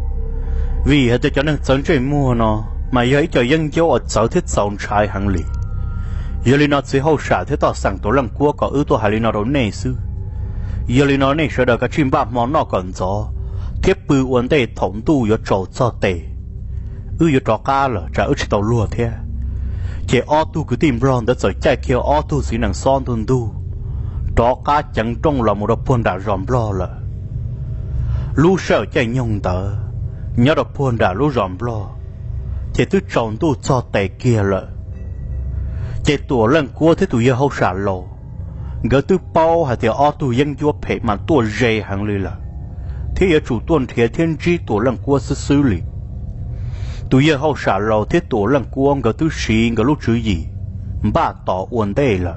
vì họจะนั่งสนใจมั่วเนาะmà giờ cho dân châu ở sáu thiết sòng trai hàng lì giờ li nó chỉ hậu xả thế taoสั่งตัวลังกัวก็ưตัวหาli nó đâu nè sư giờ li nó này sẽ được cái chim bạc món nó còn gió thiếtปืนวันเตะถมตู้ยโจcho tệ ưยtrò cá là trả ư chỉ tàu lúa thế chỉ ô tu cứ tìm ron để rồi chạy kêu ô tu chỉ năng son tuần tu đó cá chẳng trong là một đợt phun đã ròm lo là lú sợ chạy nhung tờ nhớ đợt phun đã lú ròm lo chỉ tôi chọn tôi cho tay kia lợ chỉ tuổi lần qua thế tụi yêu hậu xả lộ gỡ tôi bao hay thì ở tụi dân chúa phải mà tuổi dày hàng lì là thế ở chủ tuần thế thiên chi tuổi lần qua sẽ xử lý tụi yêu hậu xả lộ thế tuổi lần qua gỡ tôi xí gỡ lúc chữ gì ba tỏ uốn đây là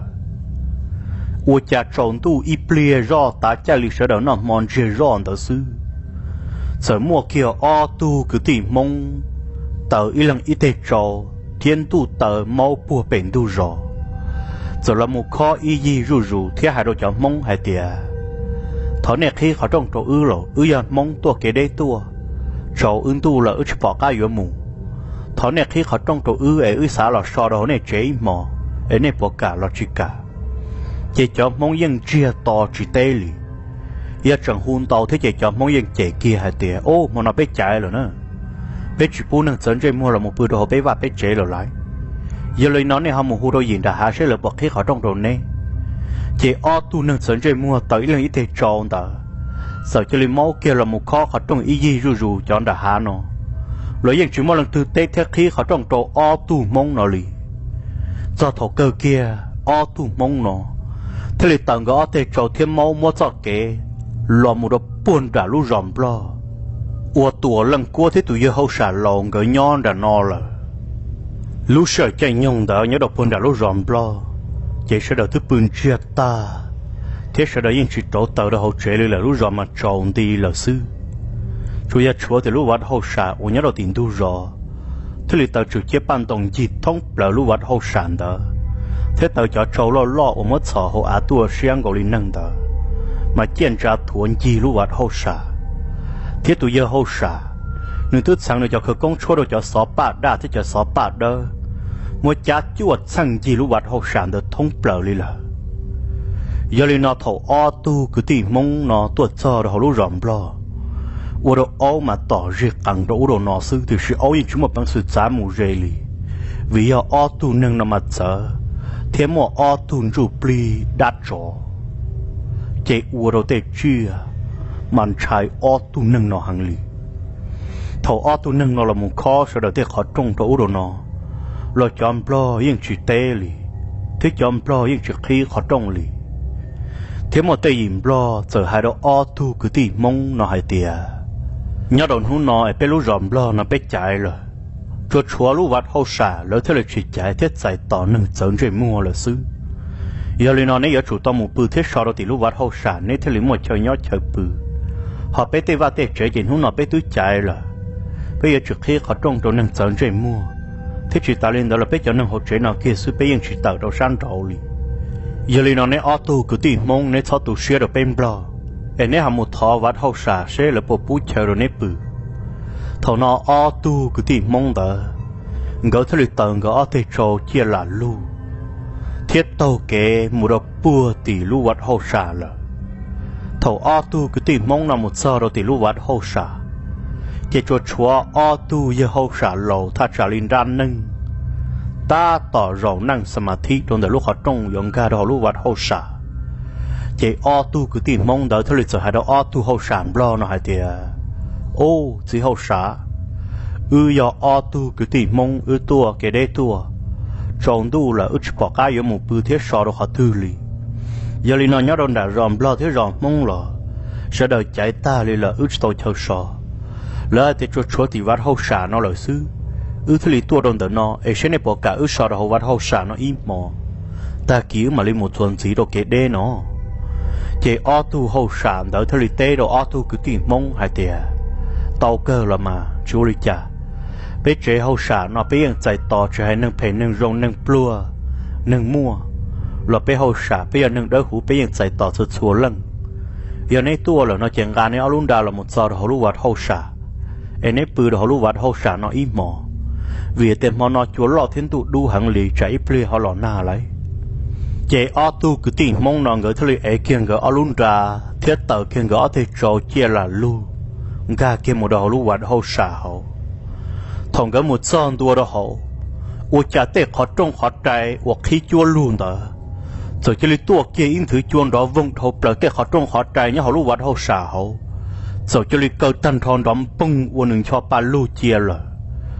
u cha chọn tu ít bia rõ ta cha lịch sử đó nó mòn chơi rõ đó sư giờ mua kia o tu cứ tìm mong tờ ít lần ít tệ trò thiên tu tờ máu bùa bền tu rõ giờ là một kho y gì rù rù thế hai đôi chọn mong hai tia thọ này khi họ trong trò ư lộ ư giờ mong tua kế đây tua trò ư tu là ư chỉ bỏ cái yếu mù thọ này khi họ trong trò ư ấy ư xả là so đó này chế mò ấy này bỏ cả là chỉ cả chỉ cho mong dân chia to chỉ tê lì giờ chẳng hôn tàu thế chỉ cho mong dân chạy kia hai tia ô mà nó biết chạy rồi nữa biết chỉ bu năng dẫn chơi mua là một bữa đồ biết và biết chạy rồi lại giờ lời nói này họ một hú đôi diện đã hạ sẽ là bỏ khi họ trong đồ này chỉ o tu năng dẫn chơi mua tới lần ít thế tròn đó sợ cho lên máu kia là một kho họ trong ý gì rù rù chọn đã hạ nó lời dân chỉ mua lần từ tết thế khi họ trong đồ o tu mong nó lì do thổ cơ kia o tu mong nó thế là tầng có thể cho thêm máu mua cho kế lo một đồ buồn đã lú ròm lo ua tuổi lần qua thế tụi yêu hậu xả lòng gỡ nhon đã no là lú sợ chạy nhung đó nhớ đọc buồn đã lú ròm lo chỉ sợ đầu thứ buồn chia ta thế sợ đầu yên chỉ trổ tàu đó hậu chế là lú ròm mà tròn đi là sư chú ya chúa thì lú vật hậu xả ua nhớ đầu tiền tu rò thế là tàu chủ chế ban đồng gì thông là lú vật hậu sản đó thế tàu cho trâu lo lo ở mất sở hậu á tua xiang gọi linh năng đó mà chiến ra thuần gì lú vật hậu xả thế tụi yêu hậu xả nên tôi sang được cho khởi công chúa được cho sáu bát đa thế cho sáu bát đó một cha chuột sang gì lú vật hậu sản được thông bờ đi là giờ lên nó thầu o tu cứ tìm mong nó tuột cho đó lú rầm lo u đồ ô mà tỏ riêng ăn đồ đồ nó sư thì sự ô chúng mà bằng sự giá mù rề lì vì ở o tu nâng nó mà sợ thế mà o tu rủ pli đắt chó chế u đồ tê chia mình chạy o tu nâng nó hàng lì thầu o tu nâng nó là một khó sau đó tê khó trông đồ đồ nó lo chọn lo yên chỉ tê lì thế chọn lo yên chỉ khi khó trông lì thế mà tê im lo giờ hai đồ o tu cứ tìm mong nó hay tiệt nhớ đồn hú nói bé lú ròm lo nó bé chạy rồi chúa chúa lú vật hậu xả lỡ thế là chỉ chạy thế giải tỏ nâng dẫn chơi mua là xứ giờ lên nó này giờ chủ tao một bự thế sau đó thì lú vật hậu xả nên thế là một chơi nhót chơi bự họ bé tê va tê chơi chuyện hú nói bé tứ chạy rồi bây giờ trước khi họ trong đồ nâng dẫn chơi mua thế chỉ ta lên đó là bé cho nâng hỗ trợ nào kia xứ bé yên chỉ tạo đầu sang đầu đi giờ lên nó này auto cứ tìm mong nên cho tụ xe được bên bờ em này ham một thọ vật hậu xả sẽ là bộ bút chơi rồi nếp bự thọ nó o tu cứ tìm mong đỡ gỡ theo lịch tầng gỡ thế trò chia là lu thiết tàu kế một đợt bùa tỷ lu vật hậu xả là thọ o tu cứ tìm mong là một giờ rồi tỷ lu vật hậu xả chỉ cho chúa o tu giờ hậu xả lầu ta trả linh ran nâng ta tỏ rõ năng samadhi trong đời lúc họ trong dùng ga đó lu vật hậu xả chỉ o tu cứ tìm mong đỡ theo lịch sử hai đó o tu hậu sản lo nó hai tiệt ô chỉ hậu sản ư do o tu cứ tìm mong ư tua cái đấy tua tròn tu là ư chỉ bỏ cái ở một bữa thế so đó họ tư lì giờ li nó nhớ đồn đã ròm lo thế ròm mong lo sẽ đợi chạy ta li là ư chỉ tôi chờ so lỡ thì cho chúa thì vắt hậu sản nó lời xứ ư thế li tua đồn đỡ nó ấy sẽ này bỏ cả ư so đó họ vắt hậu sản nó im mò ta cứu mà li một tuần gì đó cái đấy nó chỉ ô tô hậu sản đỡ theo lịch tế đồ ô tô cứ tìm mong hai tiệt tàu cơ là mà chú lịch trả biết chế hậu sản nó biết chạy tàu cho hay nâng phải nâng rong nâng plua nâng mua là biết hậu sản biết nâng đỡ hú biết chạy tàu cho chùa lăng giờ này tua là nó chẳng gan này ở luôn đào là một giờ hậu lưu vật hậu sản em này bự hậu lưu vật hậu sản nó im mò vì tiền mà nó chúa lọ thiên tụ đu hàng lì chạy plea họ lọ na lấy chế ô tô cứ tìm mong nó người thôi ấy kiêng gỡ luôn ra thiết tờ kiêng gỡ thì trò chia là lu ga kia một đầu lu vật hậu xả hậu thằng gỡ một son tua đó hậu u cha tê khó trong khó trái u khí chua luôn đó rồi cho li tua kia in thứ chuông đó vung thâu bờ cái khó trong khó trái nhá hậu lu vật hậu xả hậu rồi cho li cơ tan thon đóm bung u nương cho ba lu chia rồi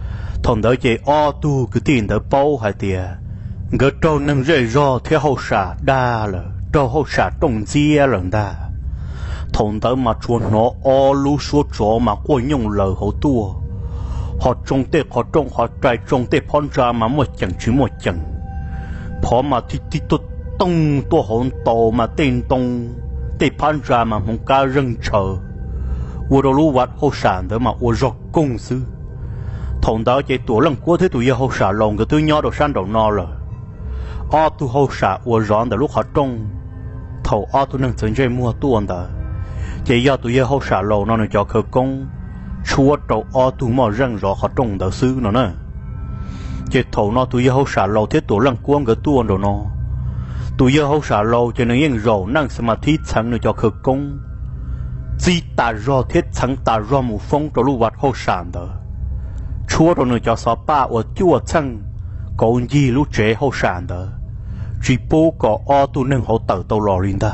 thằng đó chỉ o tu cứ tiền đó bao hai tiền cái trâu nâng rơi ro theo hậu xả đa là trâu hậu xả trông chia lần đa thằng đó mà chuồn nó o lu số chó mà qua nhung lời hậu tua họ trông tê họ trông họ trai trông tê phun ra mà một chẳng chứ một chẳng phó mà thì thì tôi tông tôi hỗn tàu mà tên tông tê phun ra mà không cá rừng chờ我都路วัด好闪的嘛，我若公司，同到这多人过去都要好闪，龙个都鸟都闪到那了，啊都好闪，我让的路好重，头啊都能真正摸多的，这要都要好闪路，那能叫可工，出到啊都冇人让好重的事了呢，这头那都要好闪路，这多人过个多的呢，都要好闪路，就能用肉能สมาธิ成能叫可工。chỉ ta rõ thiết chẳng ta rõ mù phong cho lưu vật hậu sản đó chúa rồi người cho sáu ba ở chúa chẳng có gì lúc trẻ hậu sản đó chỉ bố có o tu nâng hậu tử tàu lò lên ta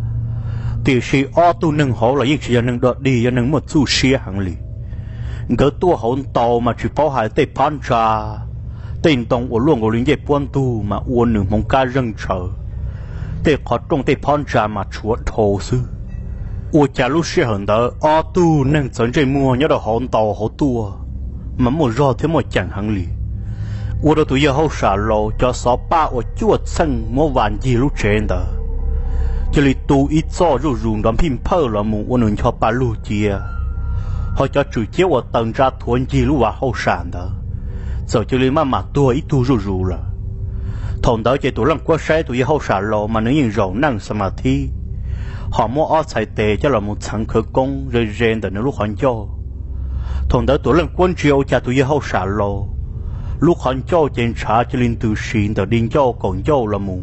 thì khi o tu nâng hậu là những chỉ nâng đợt đi cho nâng một số xe hàng lì cái tua hậu tàu mà chỉ bảo hai tay pan trà tên tông ở luôn của lính dẹp quan tu mà uốn nửa mong ca răng trở để khó trong tay pan trà mà chúa thổ sư我家路是很的，阿杜能真正摸要到好道好多，嘛莫绕天莫讲行里，我的都要好傻路，叫少把我做成莫玩意路真的，这里都一早就用到拼破了么，我能叫把路接，好叫直接我等着团一路啊好闪的，走这里慢慢多一度就入了，同到这多人过山都要好傻路，嘛能用柔能สมาธิ。họ mua ở sai tệ cho là một thằng khởi công rồi rèn để nó lúc hoàn cho thằng đó tuổi lần quân triều cha tụi hậu xả lô lúc hoàn cho trên trả cho linh từ xin để điên cho còn cho là mù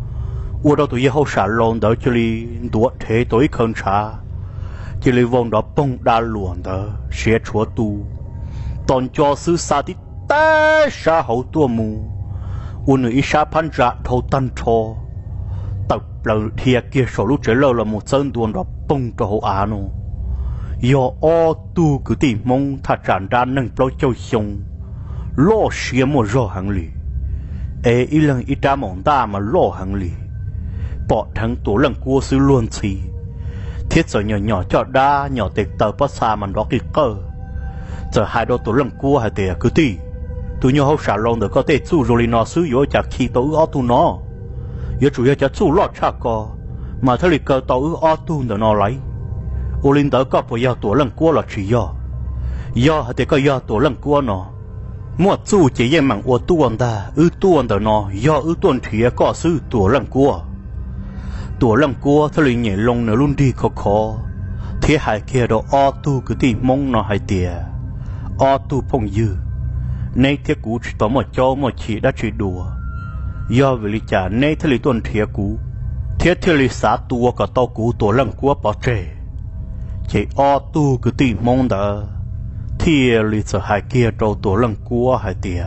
u đó tụi hậu xả lô đó cho linh đuổi thế tối không trả cho linh vòng đó bông đa luồn đó sẽ chúa tu toàn cho sư sa tí té sa hậu tua mù u nữ ít sa pan ra thâu tan cho tập là thiệt kia số lúc trở lâu là một chân tuôn đó bông cho hậu á nó do o tu cứ tìm mong thà tràn ra nâng bao châu sông lo xia một rõ hàng lì ê ý lần ý ra mong ta mà lo hàng lì bỏ thằng tổ lần cua sư luôn xì thiết giờ nhỏ nhỏ cho đa nhỏ tệ tờ bắt xa mà đó cái cơ giờ hai đôi tổ lần cua hai tệ cứ tì tụi nhau hậu xả lòng được có thể chú rồi nó sư yếu chả khi tổ o tu nó giờ chủ yếu cho chú lót cha co mà thế lịch cơ tàu ở tu để nó lấy, ô linh đó có phải giờ tuổi lần qua là chỉ giờ, giờ thì có giờ tuổi lần qua nó, mua chú chỉ yên bằng ô tu anh ta, ư tu anh ta nó, giờ ư tuần thì có sư tuổi lần qua, tuổi lần qua thế lịch nhẹ lông nó luôn đi khó khó, thế hai kia đó ở tu cứ tìm mong nó hai tiề, ở tu phong dư, nay thế cũ chỉ tao một cho một chỉ đã chỉ đùa. do vì lý trả nay thế lý tuần thiệt cũ thiết thế lý xã tua cả tàu cũ tổ lần của bỏ trẻ chỉ o tu cứ tìm mong đỡ thì lý sợ hai kia trâu tổ lần của hai tia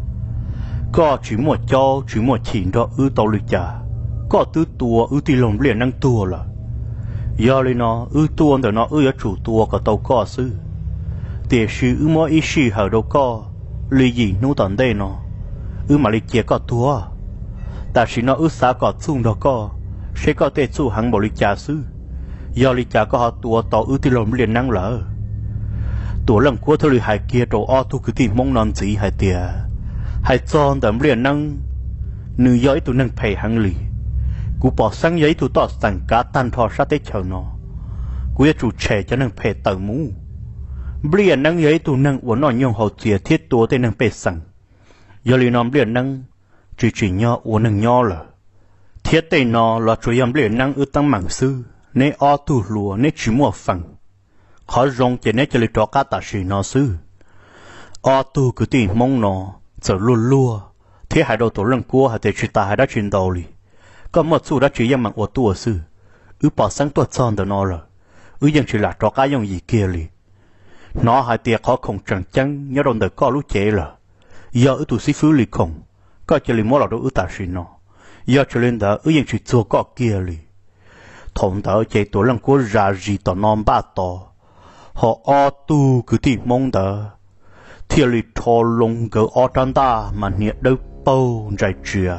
có chỉ một cho chỉ một chỉ đó ư tàu lý trả có tứ tua ư tì lồng liền năng tua là do lý nó ư tua để nó ư chủ tua cả tàu có sư tiền sư ư mỗi ý sư hở đâu có lý gì nô tận đây nó ư mà lý chia có tua ta chỉ nó ước xã có chung đó có sẽ có thể chung hàng bộ lịch trả sư do lịch trả có họ tua tàu ước thì lồng liền năng lỡ tua lần cuối thôi hai kia đồ o thu cứ tìm mong non gì hai tia hai tròn đầm liền năng nữ giới tụ năng phải hàng lì cú bỏ sang giấy tụ tọt sang cá tan thò sát tới chờ nó cú yêu chủ trẻ cho năng phải tờ mũ liền năng giấy tụ năng uốn nọ nhung hậu chia thiết tua tới năng phải sang do lý nom liền năng chỉ chỉ nhỏ uốn năng nhỏ là thiết tây nó là chủ yếu liền năng ư tăng mảng sư nên o tu lúa nên chỉ mua phẳng khó rong chỉ nên chỉ lấy cho cá ta sĩ nó sư o tu cứ tìm mong nó giờ luôn lúa thế hai đầu tổ lần cua hai để chỉ ta hai đã chuyển đầu đi có một số đã chỉ yang mảng o tu sư ư bỏ sang tuột son được nó rồi ưยังchỉ là cho cá dùng gì kia đi nó hai tiệt khó không chẳng chăng nhớ đồng được có lúc chế là giờ ư tu sĩ phứ lì không có chỉ lấy mỗi lần đó ư ta sĩ nó giờ cho nên đó ưยังchỉ做có kia đi thằng đó chạy tổ lần cua ra gì tao non ba tao họ o tu cứ tìm mong đó thiên lý thò lông gỡ ở trong ta mà nhiệt đâu bao trái chia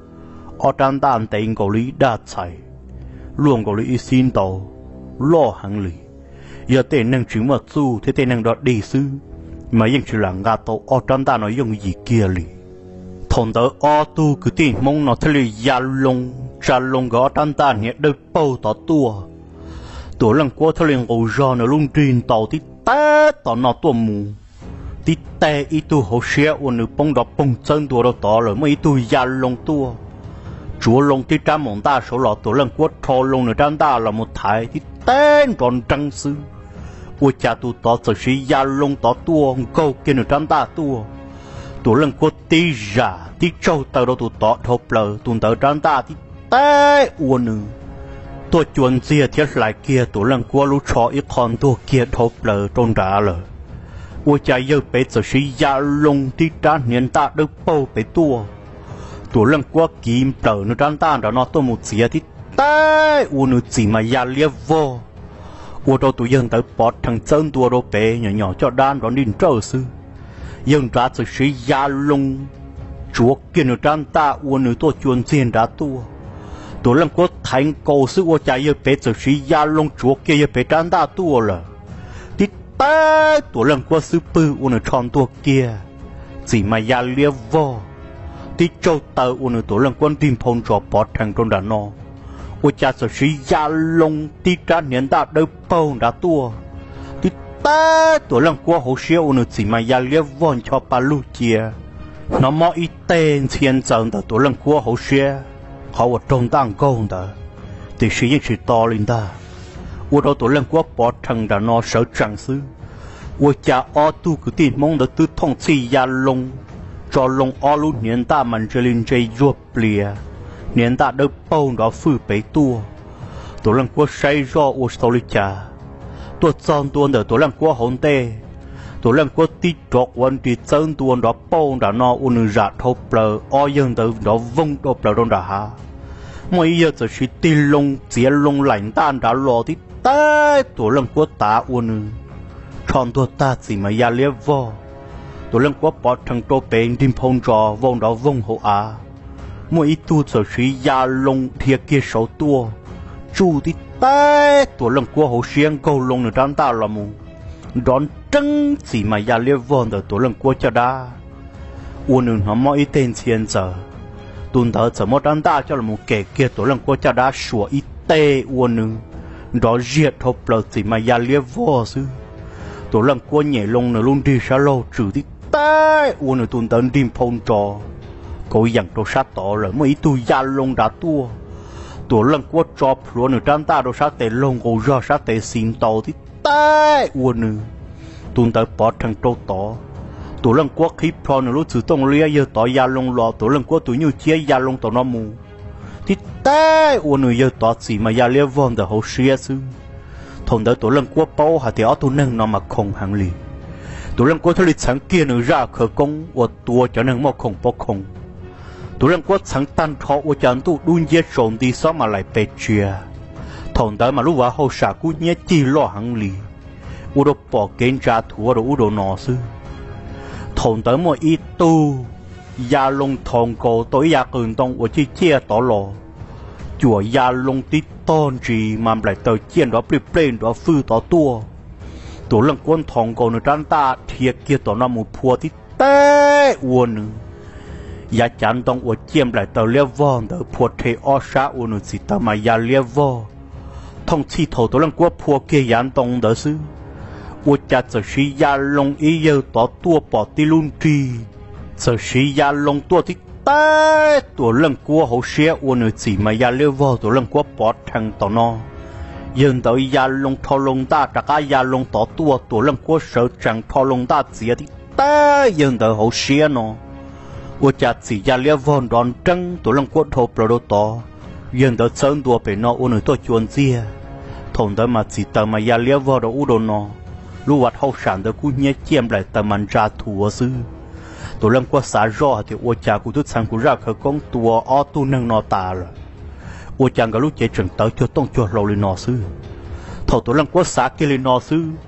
ở trong ta anh tên cầu lý đa chạy luôn cầu lý xin tàu lo hàng lý giờ tên năng chứng mà su thế tên năng đó đi sư màยังchỉ là ngã tàu ở trong ta nói dùng gì kia lý thằng đó ở tu cứ tin mong nó thiên lý già lông già lông gỡ ở trong ta nhiệt đâu bao tỏ tuaตัวลังกัวทะเลงโอจานะลุงจีนต่อที่แต่ตอนนอตัวมูที่แต่อีตัวเขาเสียวันนึงปงดอกปงเซินตัวเราต่อเลยไม่อีตัวยาลงตัวจัวลงที่จ้ามองตาโฉลอตัวลังกัวทอลงในด้านตาเราหมดท้ายที่แต่ตอนจังซื้ออุจจาตัวต่อจะใช้ยาลงต่อตัวก็กินในด้านตาตัวตัวลังกัวตีจาที่เจ้าเตอเราตัวต่อทบเลยตัวเตอด้านตาที่แต่วันนึงตัวจวนเสียเทียหลายเกียร์ตัวลังกัวรู้ชออีคอนตัวเกียร์ทบเลยตรงด่าเลยว่าใจเยอะไปจะใช้ยาลงที่ด้านเนียนตาดึกโป้ไปตัวตัวลังกัวกิมเตอในด้านตาดานอตัวมุดเสียที่ใต้วันุจีมายาเลียโววัวตัวตัวยังเตอปอดทางเจิ้นตัวโรเปย์หน่อๆจอด้านร้อนดินเจ้าซื้อยังรัดจะใช้ยาลงจัวกินในด้านตาวันุตัวจวนเสียนด่าตัวตัวลังกัวแทงโกซื้อว่าใจเยอะไปจะใช้ยาลงจัวเกียร์ไปด้านตาตัวเลยที่ใต้ตัวลังกัวซื้อปืนอุณหชอนตัวเกียร์จีมายาเลียวอที่เจ้าเตออุณหตัวลังกัวดินพงจอปอดทางตรงด้านนอว่าจะจะใช้ยาลงที่ด้านเนียนตาเดินปงด้าตัวที่ใต้ตัวลังกัวหัวเชียวอุณหจีมายาเลียวอนชอบปาลูเกียน้ำมออีเตนเทียนจังแต่ตัวลังกัวหัวเชียเขาว่าตรงตั้งก้องแต่แต่ชียังชีต่อลินดาว่าเราตัวเล่นกว่าปอดทางด้านนอเสาจังซื้อว่าจะออตู้คือตีมองเดือดตื้อท่องซียาลงจอลงออลุเนียนตามันจะลินใจยัวเปลี่ยเนียนตาเดือดเป้าดอฟื้นไปตัวตัวเล่นกว่าใช้รออุสโตลิจาตัวจอนตัวเดือดตัวเล่นกว่าหงเตตัวเล่นกว่าตีจอกวันตีเจิ้นตัวดอเป้าด้านนออุนจัดทบเปล่าออยังเดือดดอวงดอเปล่าดอนดาฮาไม่เยอะจะชิตีลงเสียลงไหลต้านดาลอที่ใต้ตัวเล่นกว่าตาอุนชอนตัวตาสีมายาเลียวอตัวเล่นกว่าปอดทางโตเป็นดิมพงจอวงดอวงหัวอาไม่ตัวจะชิยาลงเทียเกียสตัวจูที่ใต้ตัวเล่นกว่าหัวเชียงเกาลงในด้านตาละมูดอนจังสีมายาเลียวอนเดตัวเรื่องกัวจะได้วันหนึ่งเขาไม่เต้นเชียนเจอตุนเธอจะมดอันตาจะละมุเกะเกะตัวเรื่องกัวจะได้ชัวอีเตวันหนึ่งดอนเจียทบเปล่าสีมายาเลียวอซื้อตัวเรื่องกัวใหญ่ลงในลุนดีชาโลจืดที่ใต้วันหนึ่งตุนเดินดิมพงจอก็อย่างตัวชาต่อเลยไม่ตัวยาลงด่าตัวตัวเรื่องกัวจอบพลัวในด้านตาตัวชาเตลงก็ยอชาเตสิงโตที่ใต้วันหนึ่งตุนเตอปอดทางโตต่อตัวเรื่องกัวคลิปพอหนูรู้สึกต้องเลี้ยเยอะต่อยาลงหล่อตัวเรื่องกัวตัวยูเชียยาลงต่อน้ำมูที่ใต้วันหนึ่งเยอะต่อสีมายาเลี้ยวอนแต่เขาเชียซื้อทนเตอตัวเรื่องกัวเป้าหาที่เอาตัวนั่งนอนมาคงหังลีตัวเรื่องกัวทะเลสังเกตหนูราเขกงว่าตัวจะนั่งมอคงปกคงตัวเรื่องกัวสังตันทอว่าจันตุดุนเยชงดีซ้อมอะไรเปเชียทนเตอมารู้ว่าเขาสากุเนี้ยจีล้อหังลีอุดมปอกเกณฑ์จ่าถัวหรืออุดมนอซื้อถงเติมว่าอีตูยาลงทองโกตัวยาเกินตรงว่าที่เจี๊ยต่อหล่อจั่วยาลงติดต้นจีมันไหลเตยเจียนว่าปริบเปล่งว่าฟื้นต่อตัวตัวเรื่องก้นทองโกในด้านตาเทียเกียต่อหน้าหมู่พัวที่เต้อ้วนยาจันต้องอวดเจียมไหลเตยเลี้ยววอนเตยพัวเทอชาอ้วนสิตามายาเลี้ยววอท่องที่โถตัวเรื่องกัวพัวเกียยันตรงเตยซื้อว่าจะจะใช้ยาลงอีเยอะต่อตัวปอดที่ลุ่นทีจะใช้ยาลงตัวที่ใต้ตัวเรื่องกัวเขาเชียวันหนึ่งสีมายาเลี้ยวตัวเรื่องกัวปอดทางต่อนอยืนต่อยาลงทอลงตาจากยาลงต่อตัวตัวเรื่องกัวเสือจังทอลงตาเสียที่ใต้ยืนต่อเขาเชียนอว่าจะสียาเลี้ยวดอนจังตัวเรื่องกัวโทโปรโดต่อยืนต่อเชิญตัวไปนอวันหนึ่งตัวจวนเสียทงต่อมาสีต่อมายาเลี้ยวตัวอุดนอรู้ว่าเขาสั่งเด็กกูเนี่ยเจียมไหลแต่มันจะถั่วซื้อตัวเรื่องกว่าสารรอที่ว่าจากกูทุกสังกูรักเขากงตัวอ้อตัวนั่งนอตาละว่าจังก็รู้ใจจังเต๋อจะต้องจวดเราเลยนอซื้อถอดตัวเรื่องกว่าสาเกเลยนอซื้อ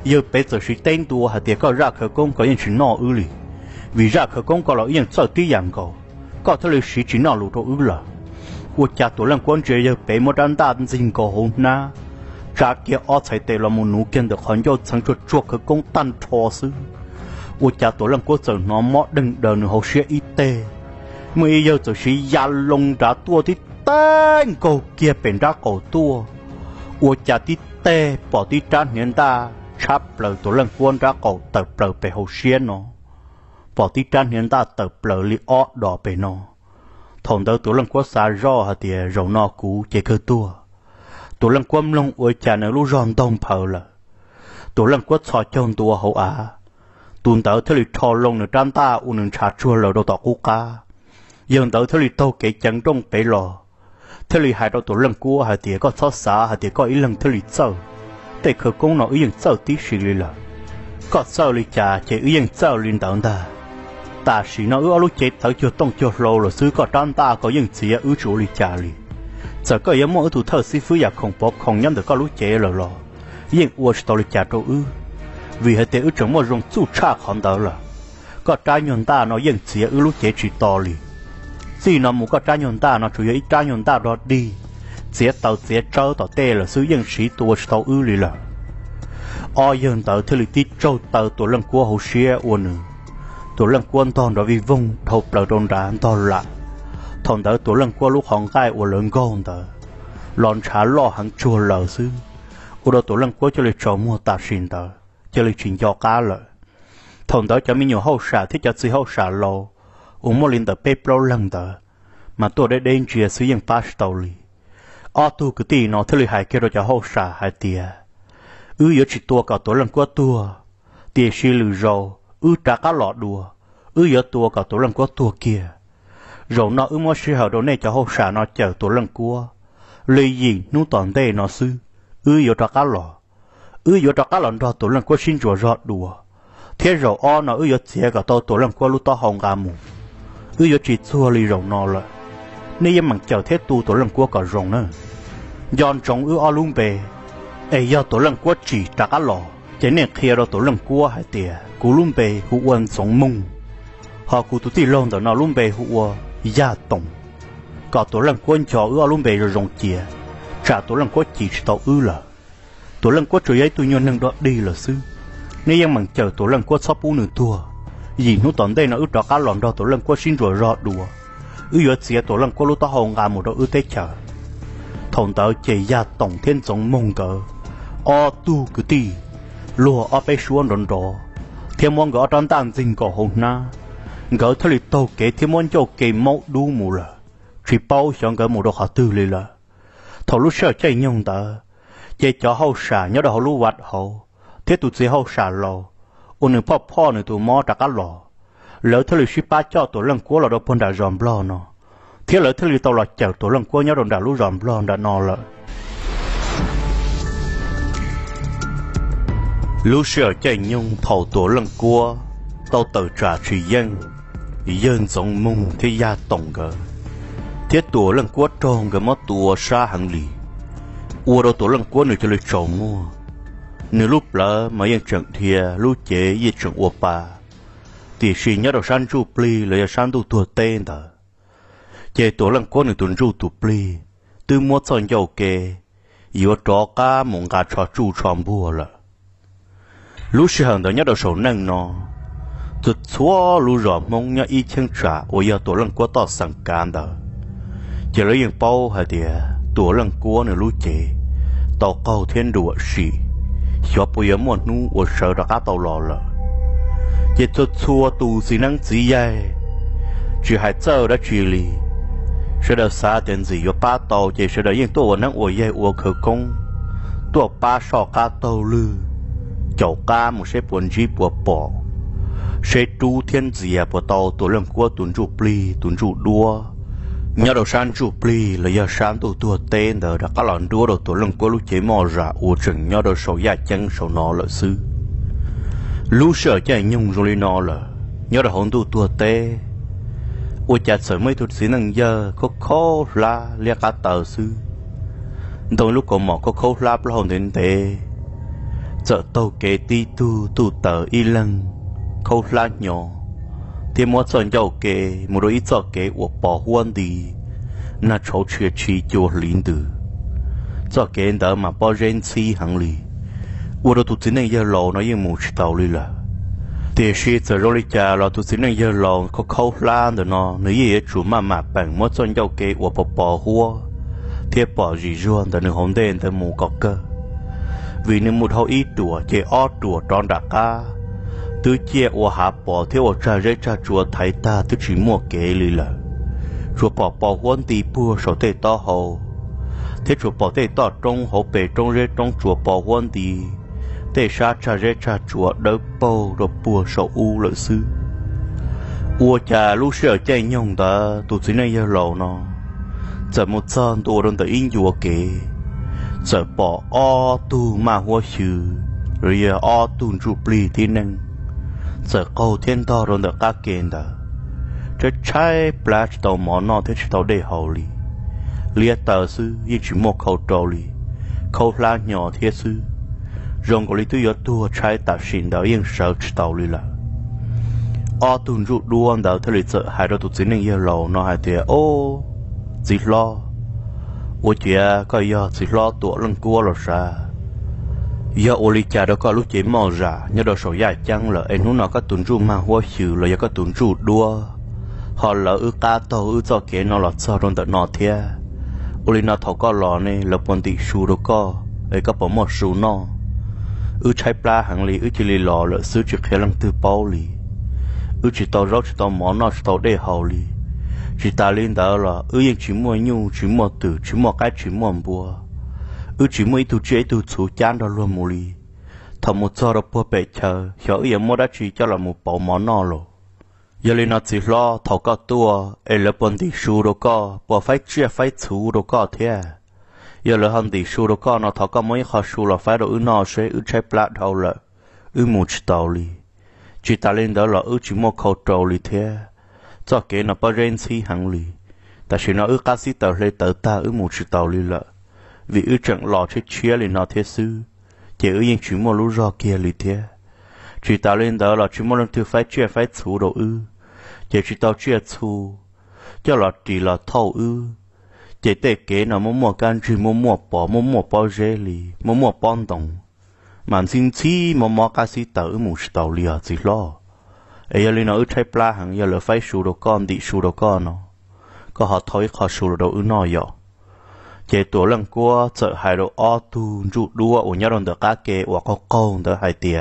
giờ bây giờ chỉ tên tua hạt tiền có ra khởi công có những chuyện nọ ư lì vì ra khởi công có là những sợ tí dạng cầu có thể là chỉ chuyện nọ lụt ư là của cha tổ lần quan chơi giờ bây một đàn đàn dinh cầu hôn na cha kia ở tại đây là một nụ kiên được hoàn cho sang cho chuột khởi công tan thọ sư của cha tổ lần quan giờ nó mót đừng đờ nữa hậu sẽ y tế mới giờ giờ chỉ gia lông đã tua thì tên cầu kia bên ra cầu tua của cha tí tê bỏ tí trán hiện ta chắp lời tổ lần quan ra cầu tập lời về hậu xuyên nó bỏ tí trán hiện ta tập lời li ó đỏ về nó thằng đó tổ lần quan xa rõ hả thì rầu nó cũ chế cơ tua tổ lần quan lông ôi cha nó lúc ròn đông phở là tổ lần quan xóa chôn tua hậu á tuần tới thế li thò lông nữa trán ta u nương trà chua lời đồ tỏ cú cá giờ tới thế li tàu kể chẳng trong bể lò thế li hai đầu tổ lần cua hả thì có xóa xả hả thì có ý lần thế li sâuแต่เขาคงน้อยยังเจ้าที่สิเลยล่ะก็เจ้าเลยจ่าเจ้ายังเจ้าลินต่างตาตาสิน้อยรู้เจ็บเขาจะต้องจะรอหรือซื้อก็ด้านตาก็ยังเสียอื้อจูเลยจ่าเลยจะก็ยังมั่วถูกเธอสิฟื้นอยากของปอกของย้ำแต่ก็รู้เจ็บแล้วล่ะยังอวดตัวเลยจ่าตัวอื้อvì hệ tếอื้อจังมั่วรงสู้ชาขอนเดาล่ะก็ใจยนตาน้อยยังเสียอื้อรู้เจ็บจีต่อเลยสิน้องมูก็ใจยนตาน้อยช่วยใจยนตารอดดีเสียเต่าเสียเจ้าต่อเตะละซื้อยังสีตัวเต่าอื้อเลยล่ะอ้อยังเต่าเทลิติเจ้าเต่าตัวเรื่องกัวหัวเชียอ้วนหนึ่งตัวเรื่องกวนตอนเราวิวงทบเราโดนด่าตอนละทอนเต่าตัวเรื่องกัวลูกของใกล้อ้วนเรื่องก้อนเต่าหลอนช้าล่อหังชัวเหล่าซื้ออุดตัวเรื่องกัวจะเลยจอมัวตาชินเต่าจะเลยชินยอกาเลยทอนเต่าจะมีอยู่ห้องสาที่จะซื้อห้องสาโลอุ้มมลินเต่าเป๊ปโลลังเต่ามาตัวได้เดินเจียซื้อยังพาสตอลีอตูกตีนอทะเลหายเกเราจะห้องสาหายเตียอือเยอะจิตตัวกับตัวลังกัวตัวเตียชิลือโรอือจากก็หลอดดัวอือเยอะตัวกับตัวลังกัวตัวเกียโรนออือมอชิหาโดนเนจะห้องสานอเจอตัวลังกัวเลยยิงนู่ตอนเดนอซื้ออือเยอะจากก็หลออือเยอะจากก็หลอนดอตัวลังกัวชินจัวรอดดัวเทียโรอ้อนออือเยอะเสียกับตัวตัวลังกัวลุตอห้องกามูอือเยอะจิตซัวลีโรนอละนี่ยังมันเจ้าเทตูตัวลังกัวกับโรงเนอย้อนจงอื้ออลุงเบเอ้ยอตัวลังกัวจีตากะหล่อเจเนี่ยเคลียร์เราตัวลังกัวหายเตียกูลุงเบหัววันสองมุงหากูตุตีลงแต่นอลุงเบหัวยาตงก็ตัวลังกัวจ่ออื้อลุงเบจะรงเจียจ่าตัวลังกัวจีต่ออื้อละตัวลังกัวจุยตัวย้อนนั่งดอดีละซื้อนี่ยังมันเจอตัวลังกัวชอบปูหนึ่งตัวยิงนู้ตอนได้นออื้อตากะหล่อนดอตัวลังกัวชินจัวรอดัวอื้อเยอะเสียตัวลังกัวลุตอหงกาหมดเราอื้อเตเจอทองเต๋อเจียตงเทียนจงมงเกออตูกตีลัวเอาไปชวนรอนรอเทียมวันก็ตอนตั้งจริงก็หงนาเกอทะเลโตเกเทียมวันโจเกมอดูมูละทริปเป้าช่างเกอมูดอกตื้อเลยละทอลุเชื่อใจยงเตอเจจ่อเฮาสาเนี่ยเรารู้วัดเฮาเทียตุเสียเฮาสาเราอุนหนึ่งพ่อพ่อหนึ่งตัวมอตะกันหล่อแล้วทะเลชิป้าเจ้าตัวเรื่องกัวเราโดนพนดาจอมบล้อเนาะเที่ยวเลยทะเลตลอดเจ้าตัวเรื่องกัวเนี่ยโดนด่าลู่จอมบล้อด่านอละลู่เชื่อใจยงเท่าตัวเรื่องกัวเต่าเต่าจ่าชียังยังสงมุงที่ยาตงเกอเที่ยวตัวเรื่องกัวตรงกับมอตัวซาหังลีอัวเราตัวเรื่องกัวหนึ่งจะเลยจอมัวหนึ่งลูกเปล่ามายังจังเทียลูกเจ๋ยี่จังอัวปาตีชีเนี่ยเราสั้นจูปลีเลยสั้นตัวตัวเต้นเถอะเจตัวลังก้นหนึ่งตัวจูตัวปลีตื้อมัวซอนเจ้าเกยอยู่จอก้ามงกาชอจูชอมบัวละลูกเสียงเดี๋ยวเนี่ยเราสอนนั่งนอจุดชัวลูกรอมงเนี่ยอีเชิงจ่าว่าอย่าตัวลังก้นต่อสังการเถอะเจเลยยังเป้าหาเดียตัวลังก้นเนี่ยลูกเจต่อเก้าเทียนดัวสีชอบไปยังมัวนู้ว่าเสือรักตลอดละเจจุดชัวตูสีนั่งสีใหญ่chỉ hai giờ đã chỉ lý, sẽ được xa tiền gì ở ba tàu chỉ sẽ được những tổ năng ở dây ở khởi công, tổ ba sọ cá tàu lư, chậu cá một些本地不bỏ, sẽ tu thiên gì à bỏ tàu tổ làm qua tuần trụ pli tuần trụ đua, nhớ đầu san trụ pli là giờ san tổ tua tên đó đã có lần đua đầu tổ làm qua lúc chế mò ra ở chừng nhớ đầu sầu ya chân sầu nọ là sư, lúc sợ chạy nhung rồi nọ là nhớ đầu hồn tổ tua tên ôi chả sợ mấy thuật sĩ năng giờ có khó la lia cả tờ sư đôi lúc còn mỏ có khó la bao hồn đến thế chợ tàu kế ti tu tu tờ y lăng khâu lá nhỏ thì mua chọn dầu kế một đôi ít chọn kế của bỏ huân đi na cháu chuyện chi cho lính tử chọn kế đó mà bỏ rèn chi hàng lì我的肚子内也老那也没吃到里了。แต่是在这里家了，肚子内也老，可口烂的呢，你也煮慢慢拌，我专要给我不保护，贴保日热的你红点的木角个，vì你木头一多，这二多当大家，都接我下保贴我这热这做太大，都只莫给里了，做保保护地不手得到后，贴做保得到中后北中热中做保护地。để sát cha rễ cha chúa đỡ bầu rồi bùa sầu u lợi sư u cha lúc sợ chạy nhung ta tụi chính này giờ lâu nó giờ một chân tụi đồng tới in chúa kể giờ bỏ o tu mà hoa sư rồi giờ o tu chụp lì thế năng giờ cầu thiên to rồi được các kiện đó cho trái plát tàu mỏ nó thế tàu để hậu lì lia tờ sư yên chỉ một khẩu trâu lì khẩu lá nhỏ thiết sư rong có lý tôi có tua trái tạo xin đạo yên sợ chỉ tàu lì là ở tuần rút đua anh đạo thế lịch sự hai đôi tụt dính nên yên lầu nó hai tiệt ô gì lo ô chia có giờ gì lo tụi lăng cua rồi sao giờ ô lý cha đó có lúc chỉ mò ra nhớ đồ sổ dài chăng là em nó có tuần rút mà hoa chữ là có tuần rút đua họ là ư cá tàu ư cho kế nó là sao trong tận nó thế ô lý nó thầu có lò này là bọn tị su đó có ấy có bỏ một su nó ư trái pla hàng lì ư chỉ lì lò lợ sư chỉ khé lăng tư bao lì ư chỉ tàu rau chỉ tàu món nó chỉ tàu để hậu lì chỉ ta lên đó là ư yên chỉ mua nhu chỉ mua tử chỉ mua cái chỉ mua bùa ư chỉ mua ít tu chế tu chủ chán đó luôn mù lì thầm một giờ đó bùa bể chờ hiểu yên mua đã chỉ cho là một bao món nó rồi giờ lên nó chỉ lo thầu có tua ấy là bọn tỷ su đó có bỏ phải chia phải chủ đó có thế giờ là hắn tỷ su đó có nó thọ có mấy khó su là phải đồ ư nó sẽ ư trái plat đâu là ư một chỉ tàu li chỉ ta lên đó là ư chỉ một khẩu trâu li thế cho cái nó bao rèn xí hàng li ta chỉ nó ư cá xí tàu lên tàu ta ư một chỉ tàu li là vì ư chẳng lò chết chia li nó thế sư chỉ ư yên chỉ một lú rò kia li thế chỉ ta lên đó là chỉ một lần thứ phải chia phải chủ đồ ư chỉ chỉ tàu chia chủ cho là chỉ là thâu ư chỉ để kế nó mua mua can chỉ mua mua bỏ mua mua bao dễ lì mua mua bón đồng mà xin chi mua mua cá sĩ tử một tàu lìa gì lo ấy giờ nó ở trái pla hàng giờ là phải sưu đồ con đi sưu đồ con nó có họ thôi họ sưu đồ ở nó vậy chỉ tổ lần qua chợ hai đồ ô tu rụ đua ở nhà đồng được cá kê hoặc có con được hai tia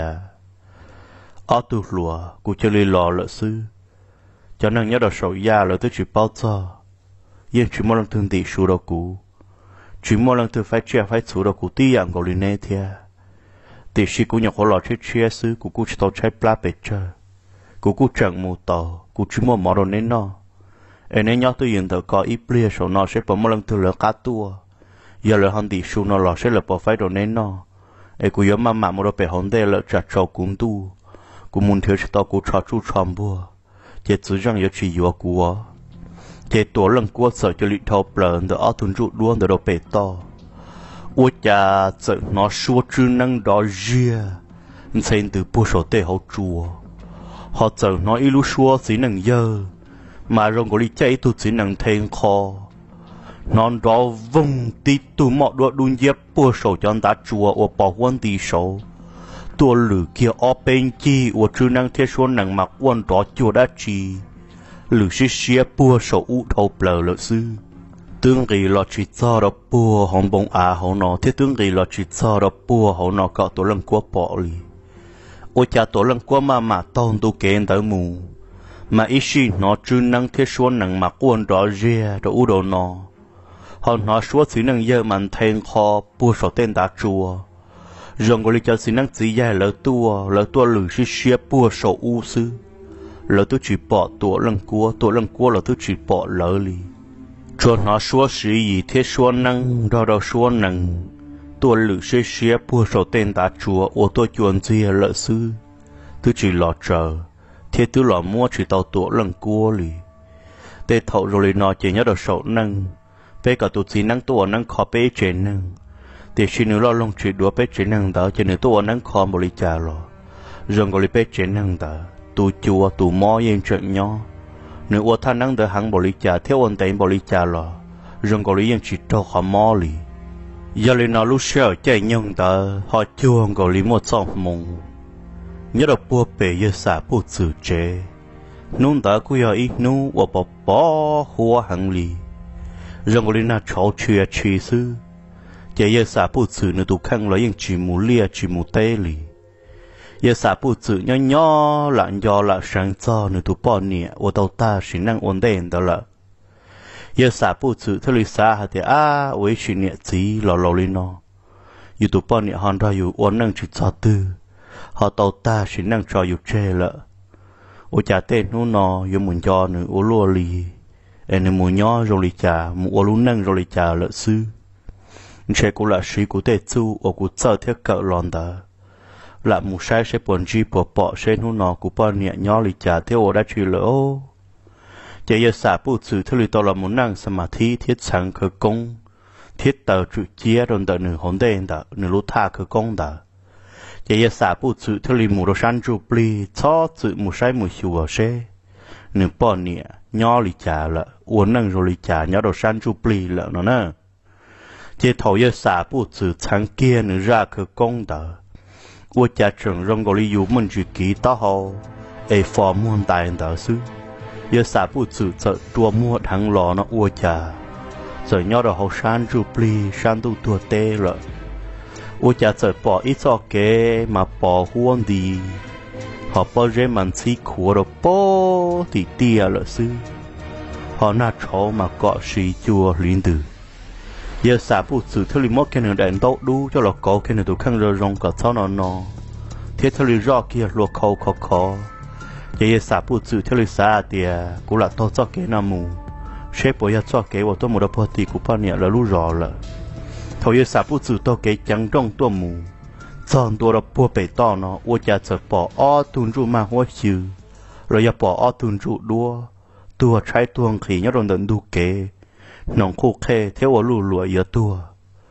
ô tu lùa cụ chơi lì lò lợ sư cho nên nhớ đồ sầu ya là tôi chỉ bao giờ yên chỉ một lần thường tỷ số đó cũ chỉ một lần thường phải chia phải số đó cũ tí dạng gọi lên nè thia tỷ sĩ cũ nhà họ lọt chết chia sư cũ cũ chỉ tao trái pla bể chơi cũ cũ chẳng mù tàu cũ chỉ một mỏ đồ nên nó em nên nhớ tôi hiện tại có ít bia số nó sẽ bỏ một lần thường là cá tua giờ là hàng tỷ số nó lọt sẽ là bỏ phải đồ nên nó em cũ nhớ mà mà một đồ bể hòn đê là chặt trâu cúng tu cũ muốn thiếu chỉ tao cũ chặt chú chăm bùa chỉ chỉ rằng nhớ chỉ vừa cũ chế tổ lần qua sợ cho lịch thọ bờn được ở thôn trụ đuông được đồ bể to, ôi cha sợ nó xua chữ năng đó ria, xem từ bùa sổ tê hậu chùa, họ sợ nó ilu xua chỉ năng dơ, mà rồi có lý chạy tu chỉ năng thêm kho, non đó vung tí tu mọ đua đun dép bùa sổ cho ta chùa ở bỏ quan tí sổ, tua lử kia ở bên chi ở chữ năng thế số năng mặc quan đó chùa đã chi lử xí xía bùa sổ ụ thâu bờ lợi sư tương kỳ lọ chỉ cho đó bùa hồng bông à hậu nọ thế tương kỳ lọ chỉ cho đó bùa hậu nọ cọ tổ lần qua bỏ lì ôi cha tổ lần qua mà mà tôn tu kén tới mù mà ít xí nó chư năng thế số năng mặc quan đó ria đó ụ đồ nọ họ nó số xí năng dơ màn thêm kho bùa sổ tên đã chùa rồi có lý cho xí năng chỉ dài lỡ tua lỡ tua lử xí xía bùa sổ ụ sư lỡ tôi chỉ bỏ tổ lần cua tổ lần cua là tôi chỉ bỏ lỡ li cho nó xua sĩ gì thế xua năng đau đau xua năng tổ lử xế xế bùa sổ tên ta chúa ô tôi chuẩn gì lỡ sư tôi chỉ lọ chờ thế tôi lọ mua chỉ tàu tổ lần cua li để thậu rồi nó chỉ nhớ được sổ năng bây cả tôi chỉ năng tổ năng khó bế chế năng để xin nữa lo lông chuyện đùa bé chế năng đó cho nên tôi nắng con bồ lý cha rồi rồi có lý bé chế năng đó tu chùa tu mò yên chuyện nhỏ nếu ở thang năng đỡ hàng bồ lý cha theo ổn định bồ lý cha rồi rồi có lý yên chỉ cho họ mò lì giờ lên nó lúc sau chạy nhung đó họ chưa có lý một trong mông nhớ được bùa bể giờ xả bùa chữ chế nung đó cứ giờ ít nu và bỏ bỏ hoa hàng lì rồi có lý na cháu chia chia sư giờ giờ xả bùa chữ nữa tụ khăn lấy những chỉ mù lia chỉ mù tê lì giờ xả bùa chữ nhỏ nhỏ lạnh gió là sáng cho nữa tụ bỏ nhẹ và tàu ta chỉ năng ổn định đó là giờ xả bùa chữ theo lý xả hạt thì à với chỉ nhẹ chỉ lò lò lên nó dù tụ bỏ nhẹ hòn ra dù ổn năng chỉ cho tư họ tàu ta chỉ năng cho dù chê lợ ô chả tên nó nó dù muốn cho nữa ô lùa lì em nên muốn nhỏ rồi lì chả muốn ô lù năng rồi lì chả lợ sư chế cũng là sĩ của tê chu ô của chờ thiết cỡ lòn đó là một sai sẽ buồn chi bỏ bỏ sẽ nó nó của bọn nhẹ nhỏ lì chả theo ô đã truy lỡ ô chế giờ xả bù chữ theo lì tàu là muốn năng samadhi thiết sáng khởi công thiết tờ chữ chia rồi đợi nửa hồn đen đó nửa lũ tha khởi công đó giờ giờ xả bù chữ theo lì mù đồ san chụp lì cho chữ mù sai mù xù ở xe nửa bọn nhẹ nhỏ lì chả là uốn năng rồi lì chả nhỏ đồ san chụp lì lợ nó nè chế thầu giờ xả bù chữ sáng kia nửa ra khởi công đó uốn cha trưởng rong gọi lì dụ mình chữ ký to hồ ê phò muôn tài đó sư giờ xả bù chữ sợ chùa mua thằng lò nó uốn cha giờ nhỏ đồ hồ san chụp lì san tu tua tê lợ ủa cha sợ bỏ ít cho kế mà bỏ huống đi họ bỏ rễ mặn xí khổ rồi bỏ thì tia lợ sư họ nát chó mà cọ xí chua liên tử giờ xả bút sự theo lý mốt cái này đèn tốt đu cho là có cái này tụi khăn rơ rong cả sau nó nó thế theo lý rõ kia luộc khâu khó khó giờ xả bút sự theo lý xả tia cũng là tốt cho cái nào mù xếp bỏ ra cho cái vào tôi một đợt thì cũng bao nhiêu là lú rõ lợ thầu giờ xả bút chữ to cái chẳng trong tua mù chọn tua là bùa bể to nó ô cha sợ bỏ o tuôn ru mà hoa chữ rồi giờ bỏ o tuôn ru đua tua trái tuồng khí nhớ đồng đợn đu kế nòng khô khe theo ở lù lùa giờ tua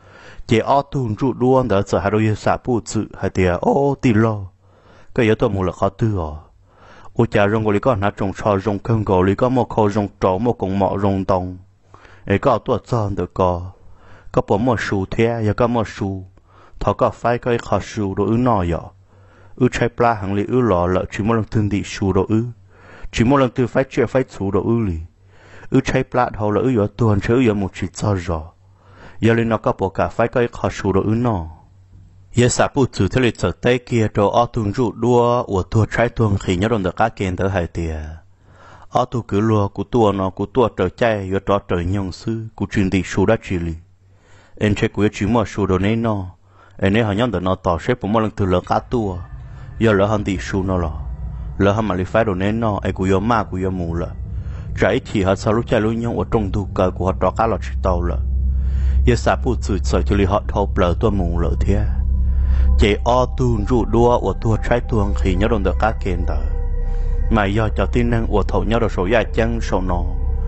chỉ o tuôn ru đua đã sợ hai đôi giờ xả bút chữ hai tia o tì lo cái giờ tua mù là khó tư à ô cha rong gọi có nát trồng trò rong cơn gọi có một khâu rong trò một cọng mọ rong tòng ấy có tua chọn được có có bỏ một số thế, giờ có một số, thọ có phải có khó số đồ ư nọ giờ, ư trái pla hàng lì ư lọ lợ chỉ một lần tương đi số đồ ư, chỉ một lần tương phải chơi phải số đồ ư lì, ư trái pla thọ lợ ư giờ tuần chơi giờ một chỉ cho rõ, giờ lên nó có bỏ cả phải có khó số đồ ư nọ, giờ sắp bút chữ thế lì trở tay kia đồ ở tuần rụ đua, ở tuần trái tuần khi nhớ đồng được các kiện tới hai tiền, ở tuần cứ lùa của tuần nó của tuần trở chạy giờ đó trở nhung sư, của truyền đi số đã chỉ lì em chơi của chỉ mua số đồ này nó em này họ nhận được nó tỏ xếp của một lần từ lỡ cá tua giờ lỡ hắn đi số nó là lỡ hắn mà lấy phải đồ này nó em của yêu ma của yêu mù là trái thì họ sao lúc chạy lúc nhau ở trong tu cờ của họ đó cá là chỉ tàu là giờ sắp bút chữ sợ cho li họ thâu lỡ tua mù lỡ thế chỉ o tuôn rụ đua ở tua trái tuồng khi nhớ đồng được cá kén đó mà do cho tin năng ở thầu nhau được số gia chăng số nó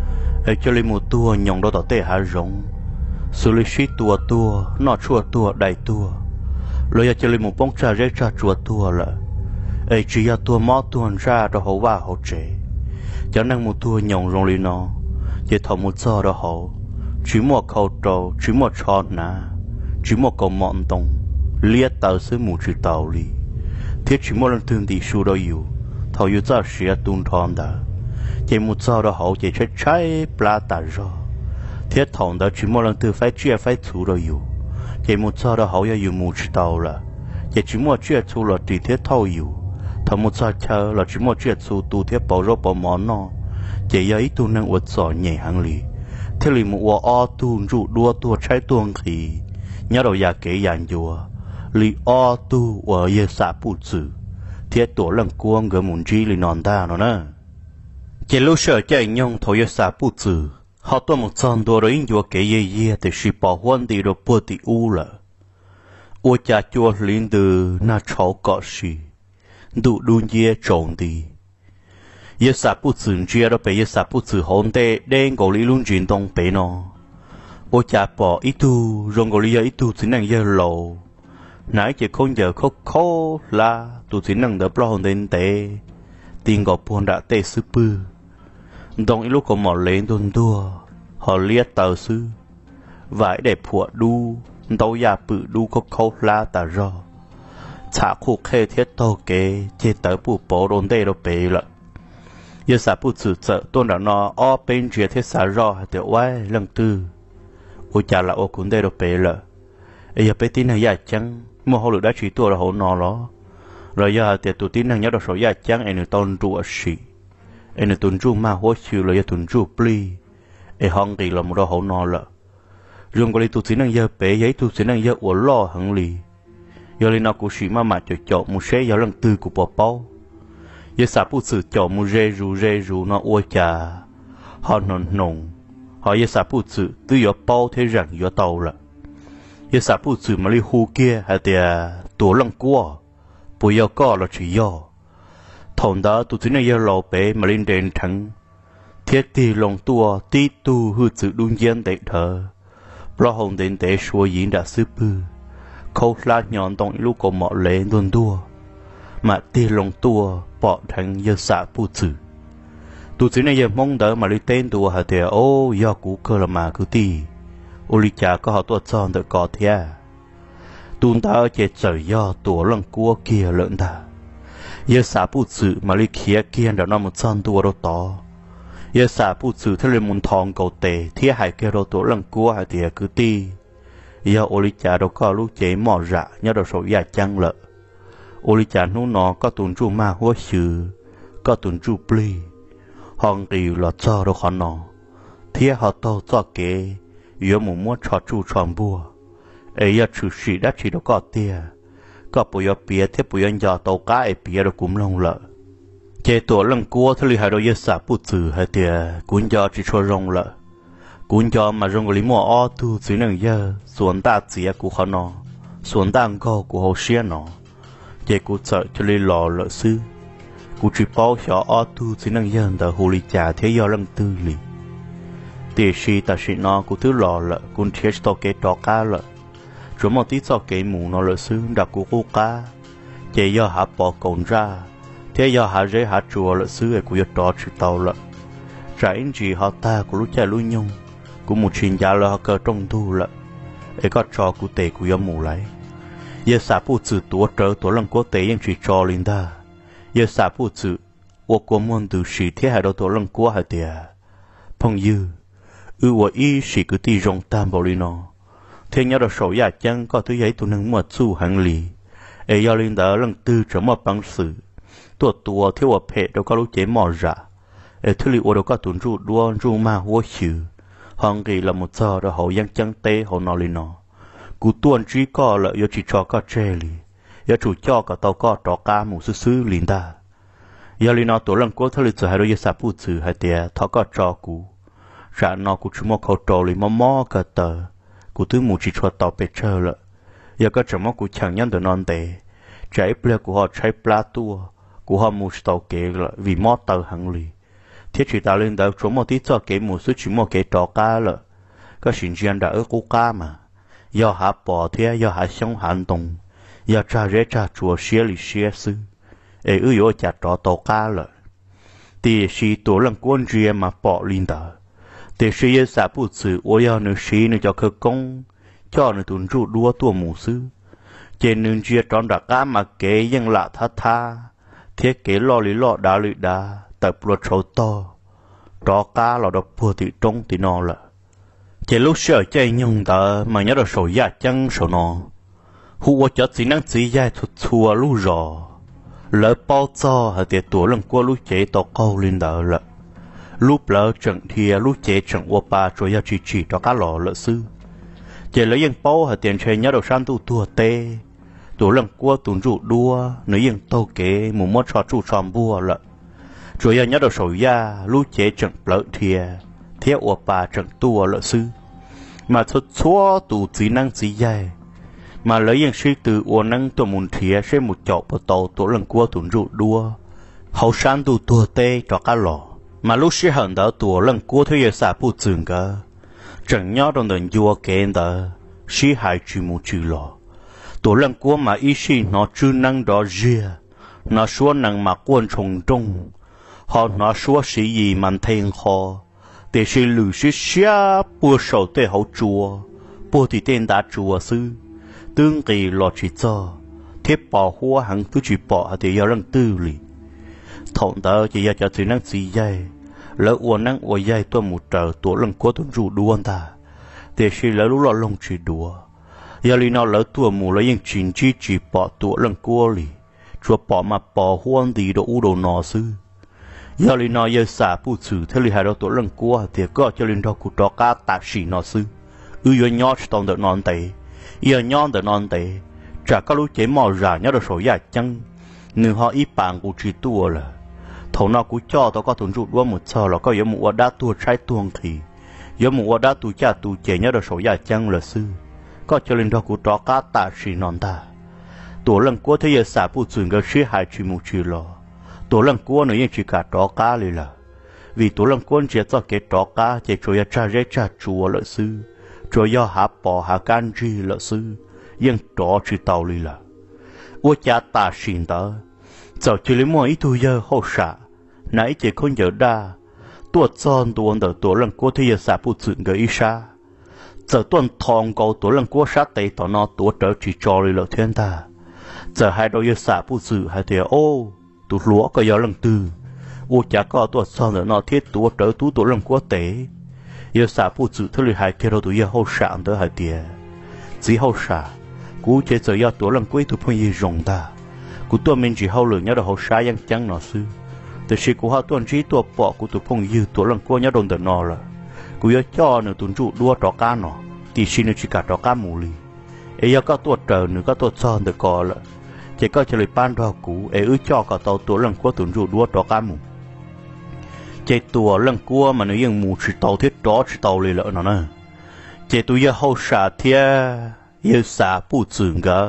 em cho li một tua nhộng đâu tỏ tệ hà rong xử lý suy tua tua nọ chua tua đầy tua rồi giờ chơi một bông trà rễ trà chua tua là ấy chỉ là tua mó tuần ra rồi hậu va hậu chế cho nên một tua nhộng rong li nó chỉ thầu một giờ rồi hậu chỉ một khâu trâu chỉ một tròn ná chỉ một cầu mọn tông liệt tàu sứ một chỉ tàu li thiết chỉ một lần tương đi su đâu yêu thầu yêu ra xía tuôn thon đã chỉ một giờ rồi hậu chỉ chơi trái pla tả rồi thiết thòng đó chỉ một lần từ phải chia phải thu rồi yêu, chỉ một giờ đó hậu yêu một chỉ tàu là, chỉ chỉ một chia thu là chỉ thiết thâu yêu, thằng một giờ chờ là chỉ một chia thu tu thiết bảo rồi bảo món nó, chỉ giờ ít tu năng uất giỏi nhảy hàng lì, thế lì một o tu rụ đua tu trái tuồng khí, nhớ đầu già kể giàn dùa, lì o tu ở ye sa bù chữ, thiết tổ lần cuông gỡ muốn chi lì non ta nó nè, chỉ lúc sợ chạy nhông thầu ye sa bù chữ họ tôi một trăm đô rồi vô cái gì gì thì chỉ bảo huân đi rồi bớt đi u là, ô cha chua linh từ na cháu cọ xì, đủ đun dê trộn đi, giờ sắp bút chữ chia rồi bây giờ sắp bút chữ hôn tê đen gọi lý luôn chuyển động bé nó, ô cha bỏ ít tu rong gọi lý ít tu chỉ năng giờ lầu nãy chỉ không giờ khó khó là tu chỉ năng đỡ lo đến tệ tiền gọp buồn đã tệ sư bư đồng ý lúc có mỏ lên tuần tua họ liệt tờ sư vải để phụa đu đâu ya bự đu khó khó là ta do chả khu khê thiết tô kế chế tới bù bố đồn tệ đâu bể lợ giờ xã bù chữ trợ tuần đã nó o bên chia thiết xã do tiểu quay lần tư ôi chả là ô cũng đây đâu bể lợ ấy giờ bé tin này ya chăng mua họ được đã chỉ tua là họ nó đó rồi giờ tiệt tụi tin này nhớ được số ya chăng anh tôn trụ sĩ anh tôn trụ mà hoa chiều rồi giờ tôn trụ pli ấy hong thì là một đồ họ nó lợ riêng cái tụi tin này giờ bé giấy tụi tin này giờ uổng lo hằng lì giờ lên nó cũng chỉ mà mà cho cho một xe giờ lần tư của bỏ bao giờ xã bù chữ cho một rê rù rê rù nó ôi chả họ nồng nồng họ giờ xã bù chữ từ giờ bao thế rằng giờ tàu là giờ xã bù chữ mà đi khu kia hay thì tổ lăng qua bây giờ có là chỉ do thằng đó tụi chúng này giờ lò bé mà lên đền thắng thiết thì lòng tua tí tu hư chữ đun gian tệ thờ lo hồng đến tệ xua diễn đã sư bư khâu lá nhọn tổng lúc có mọ lệ luôn tua mà tí lòng tua bỏ thắng giờ xã bù chữ tụi chúng này giờ mong đợi mà đi tên tua hay thì ô do cú cơ là mà cứ tì ô lý cha có họ tuột tròn được có thế tụi ta ở chết trời do tổ lần cua kia lợn ta giờ xã bù chữ mà lý kia kia đã nói một tròn tua đâu to giờ xã bù chữ thế là muốn thòng cầu tệ thế hải kia đâu tổ lần cua hay thì cứ ti giờ ô lý cha đâu có lúc chế mỏ rạ nhớ đâu số giả chăng lợ ô lý cha nó nó có tuần trụ ma hoa chữ có tuần trụ pli hòn kỳ là cho đâu khó nó thế họ to cho kế giờ muốn mua trò trụ tròn bùa ấy giờ chủ sĩ đã chỉ đâu có tiền có bùi giờ bia thế bùi giờ giờ tàu cá ấy bia đâu cũng lông lợ chế tổ lần cua thế li hai đôi giờ xã bù chữ hay tiền cũng giờ chỉ cho rong lợ cũng giờ mà rong cái mua ô tu chỉ năng giờ xuân ta chỉ của họ nó xuân ta có của họ xia nó chế cũng sợ cho li lò lợ sư cũng chỉ bao cho ô tu chỉ năng giờ đã hồ li trả thế giờ lần tư li để khi ta chỉ nó cũng thứ lò lợ cũng thiết cho cái trò cá lợ chúng một tí cho cái mù nó lợ sư đã của cô cá chế giờ hạ bỏ cồn ra thế giờ hạ rễ hạ chùa lợ sư ấy của giờ trò chữ tàu lợ trái gì họ ta của lúc cha lui nhung của một chuyên gia là họ cơ trong tu lợ ấy có trò của tề của giờ mù lấy giờ xã bù chữ tổ trở tổ lần quốc tếยังchỉ trò lên ta giờ xã bù chữ ô của môn từ sĩ thế hai đầu tổ lần quốc hai tiề phong dư ư và y sĩ cứ ti rong tam bảo li nó thế nhớ được sổ giả chăng có thứ giấy tụi nâng một xu hàng lì ấy do linh đó lần tư trở một bằng sự tuột tua thiếu ở phe đâu có lúc chế mò giả ấy thứ liệu đâu có tuần ru đua ru ma hoa chữ hòn kỳ là một giờ đó hậu giang chăng tê hậu nọ li nó cú tuần chỉ có lợi do chỉ cho có tre lì do chủ cho cả tàu có trò cá mù sư sư linh ta do li nó tổ lần quốc thứ lịch sử hai đôi sa pu chữ hai tia thọ có trò cú ra nó cũng chỉ một khẩu trò lì mò mò cả tờ cú thứ mù chỉ cho tàu bể chờ lợ giờ có chấm cú chẳng nhân từ non tệ trái ple của họ trái pla tua của họ mù tàu kế lợ vì mò tàu hàng lì thiết chỉ ta lên đó chỗ một tí cho kế mù sư chỉ một kế trò cá lợ có sinh viên đã ở cố cá mà do hạ bỏ thế do hạ sống hành động do cha rễ cha chùa xía lì xía sư ấy ư yo chặt trò tàu cá lợ thì si tổ lần quân riêng mà bỏ lên đó để sĩ xã bù chữ ôi giờ nữ sĩ nữ cho cơ công cho nữ tuần trụ đua tua mù sư trên nữ chia tròn đặc cá mà kế dân lạ tha tha thiết kế lo lý lọ đá lụy đá tập luật sầu to trò cá là đọc bùa thị trông thì nó là chỉ lúc sợ chạy nhung ta mà nhớ được sầu giả chăng sầu nó hú cho chỉ năng chỉ dài thuật chùa lú rò lỡ bao cho hay tiệt tuổi lần qua lú chế to câu lên đó là lúc lỡ trận thì lúc chế trận ô ba rồi giờ chỉ chỉ cho cá lò lỡ sư chế lấy yên bao hay tiền chơi nhớ được san tu tua tê tuổi lần qua tuần trụ đua nếu yên tô kế một món trò trụ tròn bùa lợ rồi giờ nhớ được sầu ya lúc chế trận lỡ thì thế ô ba trận tua lỡ sư mà thuật chúa tụ chỉ năng chỉ dài mà lấy những suy từ ô năng tụ muốn thiệt sẽ một chậu vào tàu tuổi lần qua tuần trụ đua hậu san tu tua tê cho cá lò mà lúc sĩ hận đó tuổi lần qua thuê xã bù trường cả chẳng nhớ trong đợt vua kén đó sĩ hại chỉ một chữ lọ tổ lần của mà ý sĩ nó chưa năng đó rìa nó xua năng mà quân trùng trung họ nó xua sĩ gì mà thiên khó để sĩ lử sĩ xia bùa sầu tê hậu chùa bùa thì tên đã chùa sư tương kỳ lọ chỉ cho thép bỏ hoa hàng cứ chỉ bỏ thì do lần tư lì thọn tờ chỉ do cho thứ năng gì dây lỡ uốn năng uốn dây tôi một trở tổ lần của tôi rủ đua ta để sĩ lỡ lúc lọ lông chỉ đùa giờ lì nó lỡ tua mù lỡ những chuyện chi chỉ bỏ tổ lần của lì chúa bỏ mà bỏ hoang đi đồ u đồ nọ sư giờ lì nó giờ xả phụ sự thế lì hai đồ tổ lần của thì có cho linh đó cụ đó cá tạ sĩ nọ sư ư giờ nhót tông được non tệ giờ nhon được non tệ chả có lúc chế mò ra nhớ được số dài chăng nếu họ ít bạn cụ chỉ tua là thầu nó cụ cho tao có tuần rụt đua một giờ là có giờ một đá tua trái tuồng thì giờ một đá tua cha tua chế nhớ được số dài chăng là sư có cho linh đó cụ đó cá tạ sĩ non ta tổ lần của thế giờ xả phụ chuyện cái sĩ hại chỉ một chữ lo tổ lần của nó chỉ cả đó cá liền là vì tổ lần của chỉ cho cái đó cá chỉ cho cha rễ cha chùa lợi sư cho do hạ bỏ hạ can chi lợi sư nhưng đó chỉ tàu liền là ô cha ta xin đó giờ chỉ lấy mỗi thứ giờ hậu xả nãy chỉ không nhớ đa tuột son tuột đỡ tổ lần của thế giờ xả phụ chuyện cái ý xa giờ tuần thòng cầu tổ lần của sát tây tỏ nó tổ trở chỉ cho liền là thiên ta giờ hai đôi xả phụ sự hai thì ô tụt lúa có gió lần tư ô chả có tuột son nữa nó thiết tổ trở tú tổ lần của tế giờ xả phụ sự thứ hai kia đâu tụi giờ hậu sản đó hai thì chỉ hậu sản cú chế giờ giờ tổ lần cuối tụi phong gì rồng ta cú tôi mình chỉ hậu lượng nhớ được hậu sản yang chẳng nó sư từ khi cú hậu tuần trí tổ bỏ cú tụi phong gì tổ lần cuối nhớ đồn được nó là cú nhớ cho nữa tuần trụ đua trò cá nó thì xin nó chỉ cả trò cá mù lì ấy giờ có tuột trở nữa có tuột son được cò là chỉ có chỉ lấy ban đó cũ ấy ư cho cả tàu tổ lần qua tuần rủ đua trò cá mù chỉ tổ lần qua mà nóยังmù chỉ tàu thiết đó chỉ tàu lì lợ nó nè chỉ tụi giờ hậu xả thia giờ xả bù chừng cả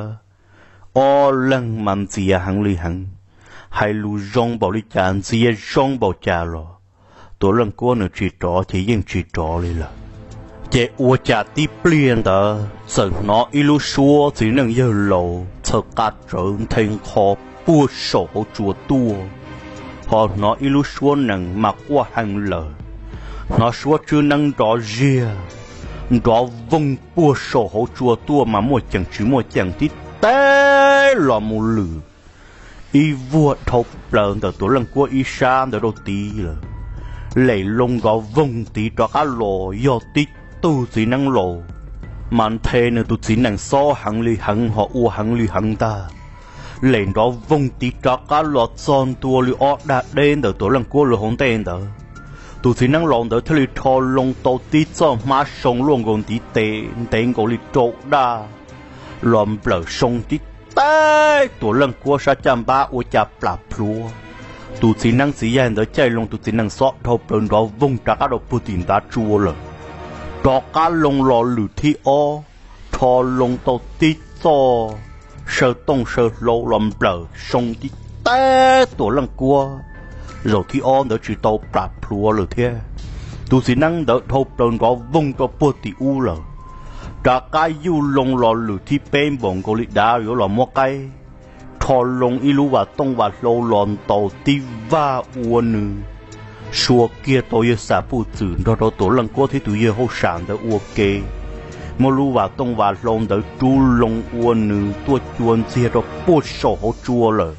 o lần man gì hàng lì hàng hay lu rong bảo lì chán gì rong bảo chả rồi tổ lần qua nó chỉ đó chỉยังchỉ đó lì lợ chỉ uo chả tí plien đó sợ nó ilu xua chỉ能giờ lâu thật cả trơn thành khó bua sổ chùa tua họ nó ilu xua nằng mặc qua hàng lời nó xua chưa năng đó rìa đó vung bua sổ chùa tua mà một chẳng chỉ một chẳng tí té là một lử y vua thọc lợn từ tổ lần qua y sam từ đầu tí là lấy lông gò vung tí đó cá lò do tí tu chỉ năng lộ man thế nữa tu chỉ năng so hàng lì hàng họ u hàng lì hàng ta lên đó vung tí cho cá lọt son tua lì ọt đã đến được tổ lần cua lì hồng tên đó tu chỉ năng lòng được thế lì thò lông tàu tí cho má sông luôn còn tí tên tên của lì trộn đa làm bờ sông tí té tổ lần cua sa chăm ba u chả bả plua tu chỉ năng chỉ dành được chạy lông tu chỉ năng sọ thâu lên đó vung cho cá đồ Putin đã chua rồi đó cá lông lò lử thi o thò lông tàu tí cho sơ tông sơ lô làm bờ sông tí té tổ lần cua rồi thi o đỡ chỉ tàu bạc plua rồi thế tu sĩ năng đỡ thâu đơn có vung cho bơ tì u rồi đó cá du lông lò lử thi bên bồn cô lịch đá rồi là mua cây thò lông ilu và tông và lô lòn tàu tí va uôn xua kia tôi xả phụ tử đó đó tổ lần qua thì tụi giờ hậu sản đã ok mà lu vào tông vào lông đã chú lông uốn nữ tua chuồn xe đó bút sổ hậu chua rồi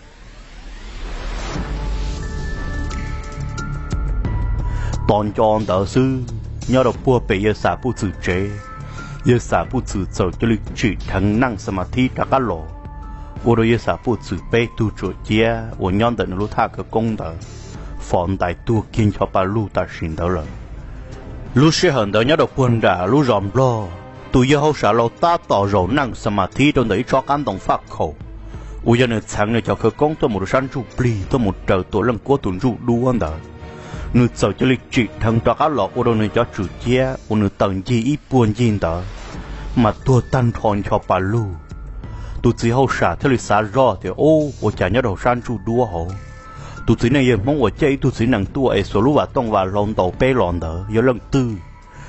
toàn tròn đỡ sư nhớ được bua bị giờ xả phụ tử chế giờ xả phụ tử giờ cho lịch chỉ thằng năng samadhi đã cá lỗ ô đó giờ xả phụ tử bé tu chuột chia ô nhon đỡ nó lu tha cái công đỡ phòn đại tu kinh cho bà lu ta xin đó rồi lu sẽ hận đó nhớ được quân đã lu ròm lo tụi giờ hậu xả lo ta tỏ rổ năng samadhi trong đấy cho cảm động phát khẩu u giờ này sáng này cho khởi công tôi một sản trụ bì tôi một trời tôi lần cố tuần trụ đu đó người sợ cho lịch trị thằng cho cá lọ u đâu này cho chủ chia u người tầng gì ít buồn gì đó mà tôi tan thòn cho bà lu tụi chỉ hậu xả theo lịch xả rõ thì ô u chả nhớ đầu sản trụ đua hậu tụi này giờ mong ở chơi tụi này năng tua ấy số lúc vào tông vào lon tàu bé lon đó giờ lần tư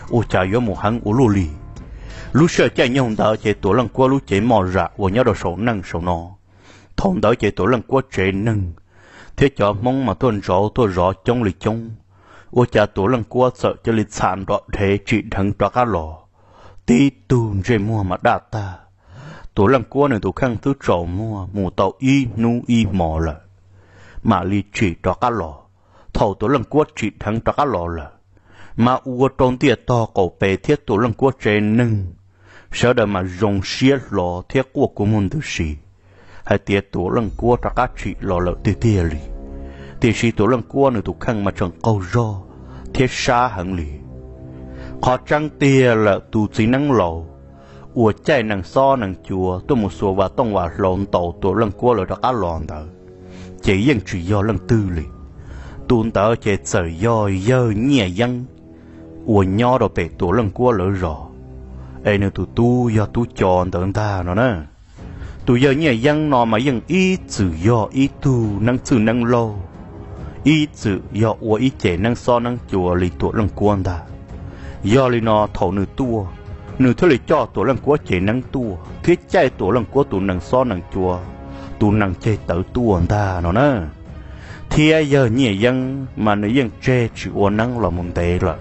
u cha yo mu hang u lu li lu sợ chạy nhung đó chạy tổ lần qua lu chạy mò rạ và nhớ đồ sầu nâng sầu nọ thông đó chạy tổ lần qua chạy nâng thế cho mong mà tuần rõ tôi rõ trong lịch trong u cha tổ lần qua sợ cho lịch sản đó thế trị thằng đó cá lò tí tuôn chạy mua mà đa ta tổ lần qua này tổ khăn thứ trầu mua mù tàu y nu y mò là mà li trị đó cá lò thầu tổ lần qua trị thằng đó cá lò là mà u trong tiệt to cổ bề thiết tổ lần qua chạy nâng sợ đời mà dùng xiết lò thiết của của môn thứ gì hay tiệt tổ lần qua cho các chị lò lợ tê tê lì tiệt sĩ tổ lần qua nữa tụ khăn mà chẳng câu do thiết xa hẳn lì khó trăng tia là tụ chỉ năng lầu ủa chạy năng so năng chùa tôi một số và tông và lộn tàu tổ lần qua là cho các lòn tờ chỉ dân chỉ do lần tư lì tuôn tờ chạy trời do dơ nhẹ dân ủa nhỏ đồ bể tổ lần qua lỡ rõ ai nữa tụi tu do tu chọn tận ta nó nè tụi giờ nhẹ dân nó mà dân ý tự do ý tu năng tự năng lâu ý tự do của ý trẻ năng so năng chùa lì tuổi lần quan ta do lì nó thầu nửa tua nửa thôi lì cho tuổi lần của trẻ năng tua thiết chạy tuổi lần của tụi năng so năng chùa tụi năng chơi tự tua ta nó nè thì giờ nhẹ dân mà nếu dân chơi chịu năng là một tệ rồi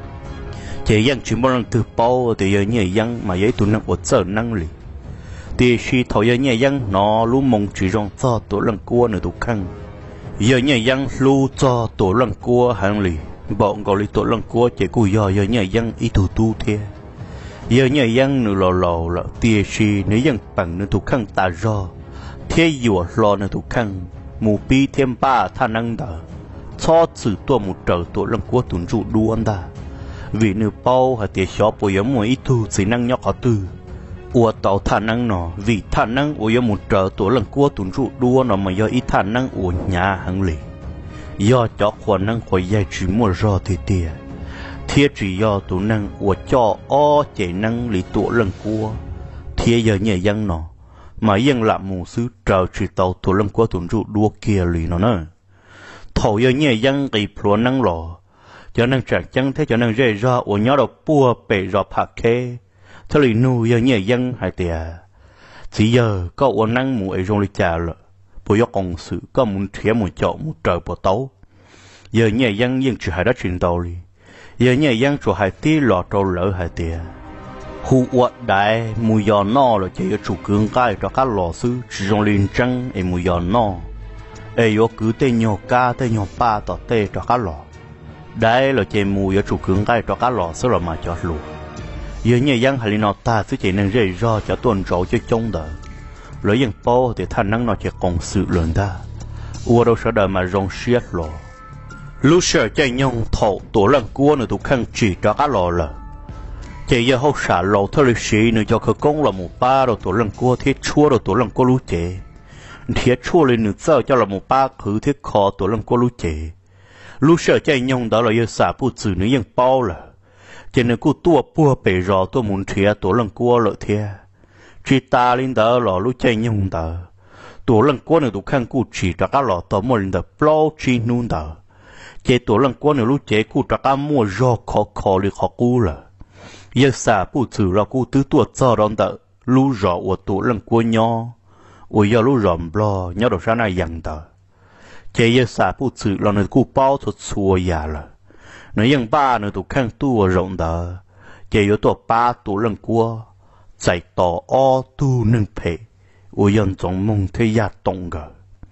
chỉ dân chỉ muốn từ bao thì giờ nhẹ dân mà giấy tụi năng của sở năng lì thì khi thầu giờ nhẹ dân nó luôn mong chỉ rong cho tụi lần cua nữa tụi khăn giờ nhẹ dân luôn cho tụi lần cua hàng lì bọn gọi lì tụi lần cua chỉ cùi giờ giờ nhẹ dân ít tụi tu thế giờ nhẹ dân nữa lò lò là thì khi nếu dân bằng nữa tụi khăn ta do thế dùa lò nữa tụi khăn mù pi thêm ba thà năng đờ cho sự tua một trở tụi lần cua tụi trụ đua anh ta vì nữ bao hay tiệt shop của giống một ít thu chỉ năng nhóc họ tư, ua tàu thà năng nọ vì thà năng của giống một trở tuổi lần qua tuần trụ đua nọ mà do ít thà năng của nhà hàng lì, do cho khả năng của gia chỉ mua rõ thì tiệt, thiết chỉ do tuổi năng của cho o chạy năng lì tuổi lần qua, thiết giờ nhẹ dân nọ mà dân làm mù sứ trở chỉ tàu tuổi lần qua tuần trụ đua kia lì nọ nè, thầu giờ nhẹ dân kỳ pro năng lò cho nên chẳng chẳng thế cho nên dễ do ở nhỏ đầu bùa bể do phạt kê thế là nu giờ nhẹ dân hay tiệt chỉ giờ có ở năng mù ấy trong lịch trà rồi bùa do công sự có muốn thiệt muốn chọn muốn trời bùa tấu giờ nhẹ dân dân chỉ hay đã chuyển đầu đi giờ nhẹ dân chỉ hay tí lọt trâu lỡ hay tiệt hù quật đại mù giò no là chỉ chủ cương cái cho các lò sư chỉ trong liên trăng ấy mù giò no ấy có cứ tên nhỏ ca tên nhỏ ba tỏ tê cho các lò đấy là chơi mù ở chủ cứng cái cho cá lò số là mà cho lù giờ nhà dân hay nó ta sẽ chỉ nên rơi do cho tuần trổ cho trông đỡ lỡ dân po thì thành năng nó chỉ còn sự lớn ta ua đâu sợ đời mà rong xiết lò lúc sợ chơi nhông thổ tổ lần cua nữa tụ khăn chỉ cho cá lò là chỉ giờ hậu xả lò thôi lịch sử nữa cho khởi công là một ba rồi tổ lần cua thiết chua rồi tổ lần cua lú chế thiết chua lên nữa giờ cho là một ba khử thiết kho tổ lần cua lú chế lúc sợ chạy nhông đó là yêu xả bút chữ nữa yên bao là cho nên cô tua bùa bể rõ tôi muốn thiệt tổ lần cua lợi thiệt chỉ ta lên đó là lúc chạy nhông đó tổ lần cua nữa tụ khăn cô chỉ cho các lọ tổ một lần đó bao chi nôn đó chế tổ lần cua nữa lúc chế cô cho các mua rõ khó khó đi khó cô là yêu xả bút chữ là cô tứ tua cho đó đó lúc rõ của tổ lần cua nhỏ ôi giờ lúc rõ blo nhớ được sao này dặn đó chế yêu xả bút chữ là nơi cô bao thuật xua già là nếu những ba nơi tụ khăn tu rộng đó chế yêu tổ ba tổ lần cua chạy tỏ o tu nâng phê ôi dân trong mong thế gia tổng gờ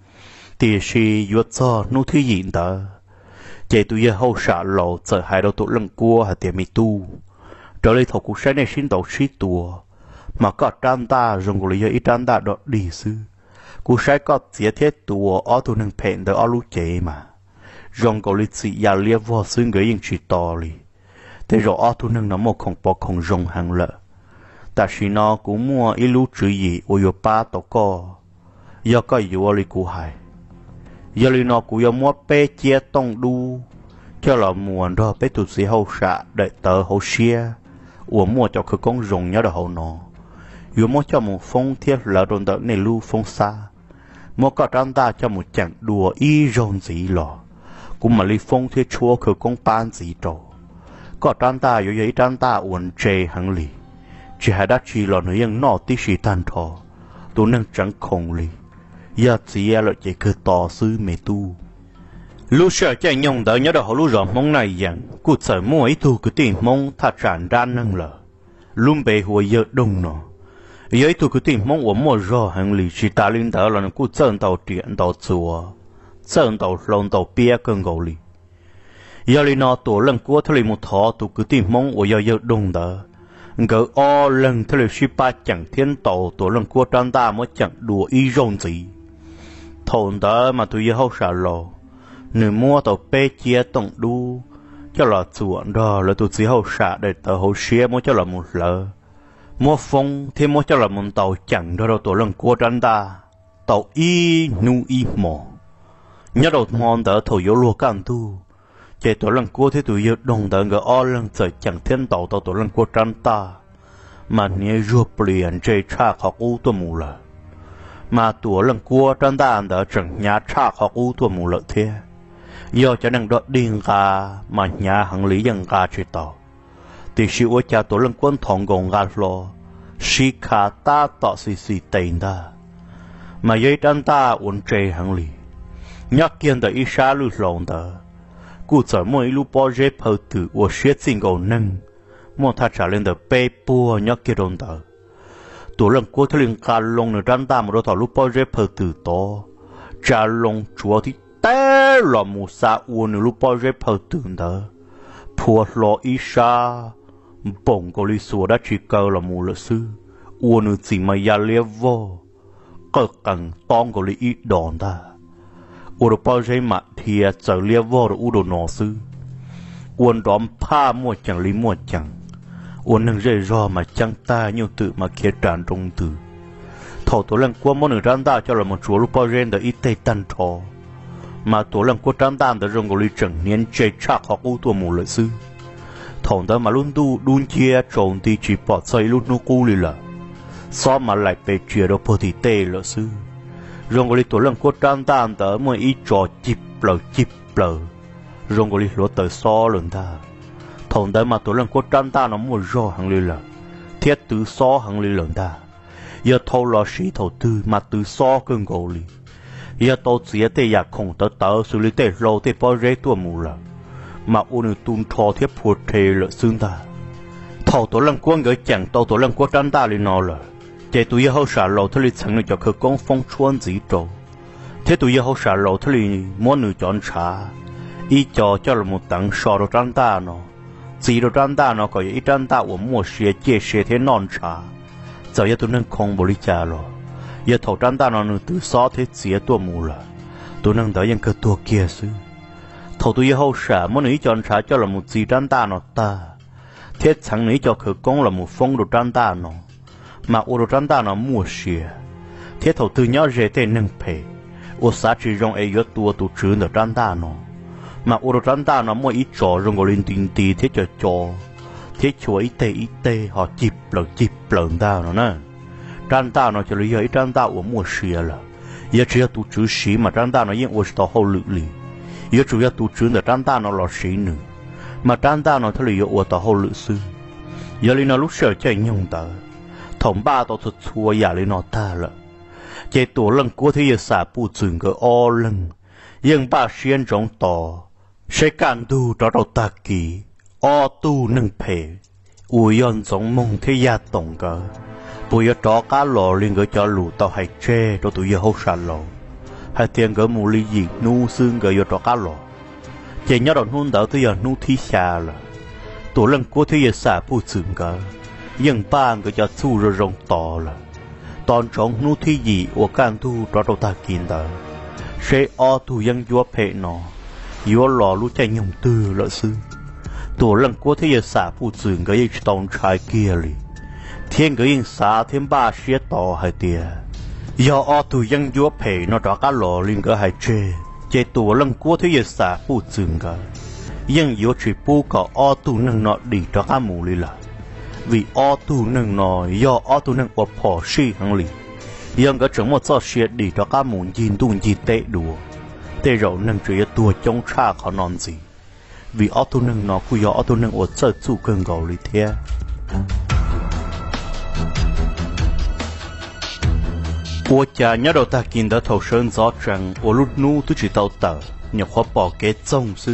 thì khi yêu cho nô thứ gì đó chế tụ yêu hậu xả lộ trở hai đầu tổ lần cua hả tiền mi tu trở lại thổ cuộc sống này xin tổ sĩ tùa mà có trang ta dùng của lý do ít trang ta đó đi sư cú sai có chia thiết tùa ở tu nâng phèn đó ở lúc chế mà dùng của lý sĩ giả liệt vô xương người yên chỉ to li thế rồi ở tu nâng nó một không bỏ không dùng hàng lợ ta chỉ nó cũng mua ít lúc chữ gì ở yêu ba tổ co do có yêu ở lý cú hài giờ lý nó cũng yêu mua bé chia tông đu cho là muộn đó bé tụt sĩ hậu xạ đợi tờ hậu xia ủa mua cho khởi công dùng nhớ được hậu nó yêu mua cho một phong thiết là đồn đợi này lưu phong xa mua có trang ta cho một chẳng đùa y rong gì lò cũng mà lý phong thiết chúa khởi công ban gì trò có trăn ta yếu yếu trăn ta uốn chê hằng lì chỉ hai đắt chỉ là người yang nọ tí sĩ tan thọ tu nâng chẳng không lì giờ chỉ là chỉ cứ tỏ sư mẹ tu lúc sợ chạy nhung đỡ nhớ đầu lúc rõ mong này rằng cụ sở mua ít tu cứ tìm mong thật tràn ra nâng lờ luôn bề hồi giờ đông nọ ấy tu cứ tìm mong của mua rõ hàng lì chỉ ta linh đỡ là cụ sơn tàu điện tàu chùa sơn tàu lồng tàu bia cơn gầu lì giờ lì nọ tổ lần của thầy một thọ tu cứ tìm mong của giờ giờ đông đỡ ngỡ o lần thầy chỉ ba chẳng thiên tàu tổ lần của trang ta mới chẳng đùa ý rong gì thôn đỡ mà tôi hậu xả lò nửa mua tàu bê chia tổng đu cho là chuộng đó là tôi chỉ hậu xả để tàu hậu xía mua cho là một lỡ mua phong thêm mua cho là một tàu chẳng đó đâu tổ lần của trang ta tàu y nu y mò nhớ đầu mòn đỡ thổi yếu lúa cạn tu chạy tổ lần của thế tôi yêu đồng đỡ ngỡ o lần trời chẳng thiên tàu tàu tổ lần của trang ta mà nhớ ruột liền chạy cha khó u tôi mù lợ mà tổ lần của trang ta đỡ chẳng nhá cha khó u tôi mù lợ thế do cho năng đọt điên gà mà nhà hàng lý dân gà chơi tàu thì sự ôi cha tổ lần quân thòng gồng gà lo si khá ta tọ xì xì tên ta mà dây trang ta uốn chơi hàng lý nhắc kiên đợi ý xa lưu lòng ta cụ trở mỗi lúc bỏ dễ phở tử của xuyết sinh gầu nâng mua thà trả lên đợi bê bùa nhắc kia đồn tờ tổ lần của thơ linh gà lông nửa trang ta một đôi thỏ lúc bỏ dễ phở tử to trả lông chúa thì té lọ mù sa uốn lúc bao giờ phơi tưởng đó, phùa lọ ít sa, bông có lý số đã chỉ câu là mù lợ sư, uốn chỉ mà ya lia vô, cỡ cẳng tông có lý ít đòn ta, uốn bao giờ mà thì chờ lia vô rồi uốn nọ sư, uốn đóm pha mua chẳng lý mua chẳng, uốn nâng dây ro mà chẳng ta nhiều tự mà kia tràn trong từ, thầu tổ lần qua món nửa tràn ta cho là một chúa lúc bao giờ đã ít tay tan thò mà tổ lần của trang tam đã dùng cái lý trần niên chơi chắc hoặc u tua mù lợi sư thằng đó mà luôn tu đun chia trộn thì chỉ bỏ xây luôn nó cũ đi là so mà lại về chuyện đó phơi thì tê lợi sư dùng cái lý tổ lần của trang tam đã mới ít trò chip lờ chip lờ dùng cái lý lúa tới so lần ta thằng đó mà tổ lần của trang tam nó mua rõ hàng lý là thiết tứ so hàng lý lần ta giờ thâu lo sĩ thầu tư mà tứ so cơn gỗ lý giờ tôi chỉ đểอยากคงตเตอสุริเตโลเตปอเรตัวมูละมาอุณตุนทอเทียบพูดเทละซึ่งตาทอตัวลังกวนเกยจังตัวตัวลังกวนจันตาลินอละเจตัวยาเขาสาโลทะเลฉันจะคือกงฟงชวนจีโตเทตัวยาเขาสาโลทะเลม้วนหนึ่งจอนชาอีจอเจ้าละมุตังสอดจันตาเนาะจีดจันตาเนาะก็ยังอีจันตาว่ามัวเสียเจเสียเทนอนชาเจ้าอย่าตัวนั้นคงบริจาค了giờ thầu trang ta nó từ xó thế xía tua mù là tôi nâng đỡ những cái tua kia xứ thầu tôi hậu xả muốn nghĩ chọn trả cho là một gì trang ta nó ta thiết chẳng nghĩ cho khởi công là một phong đồ trang ta nó mà ô đồ trang ta nó mua xìa thiết thầu từ nhau dễ tên nâng phê ô xã chỉ rong ấy yếu tua tụ trứ đồ trang ta nó mà ô đồ trang ta nó mua ít trò rong có linh tinh tì thiết cho cho thiết chúa ít tê ít tê họ chịp lợn chịp lợn ta nó nè trang ta nó cho lý do trang ta của mua xìa là giờ chỉ là tụ chữ xí mà trang ta nó yên ở sau hậu lự lì giờ chủ yếu tụ chữ là trang ta nó là xí nữa mà trang ta nó thay lý ở sau hậu lự sư giờ lý nó lúc sợ chạy nhung ta thòng ba tao thật xua giả lý nó ta là chạy tổ lần của thế giờ xả bù chừng cái o lần nhưng ba xuyên trong tỏ sẽ cản tu cho đầu ta kỳ o tu nâng phê ui yon giống mong thế gia tổng cả bây giờ chó cá lò liền gửi cho lù tàu hay tre cho tụi giờ hốt sàn lò hay tiền gửi mù ly gì nu xương gửi cho chó cá lò chỉ nhớ đòn hôn đỡ tới giờ nu thi xa là tụi lần của thế giờ xả bù chừng cả nhưng ba gửi cho thu rồi rong to là toàn trong nu thi gì ở can thu cho đầu ta kín đỡ sẽ o tụi dân vua phệ nó vua lò lú chạy nhung tư lợi sư tụi lần của thế giờ xả bù chừng gửi cho toàn trái kia liền thiên cái yên xã thiên ba xía tỏ hay tiề do ở tù dân vua phê nó cho cá lò liên cái hay chê chế tù lần cuối thế giới xã phụ chừng cả dân vua chỉ bu có ở tù nâng nọ đi cho cá mù li là vì ở tù nâng nọ do ở tù nâng ở phò xí hàng li dân cái chúng một số xía đi cho cá mù nhìn tu nhìn tệ đùa tệ rồi nâng chỉ tua chống cha khó non gì vì ở tu nâng nó cứ ở tu nâng ở chơi chú cơn gầu đi thế ủa cha nhớ đầu ta kinh đã thầu sơn gió trăng ủa lúc nu tôi chỉ tàu tờ nhờ khó bỏ cái trông sư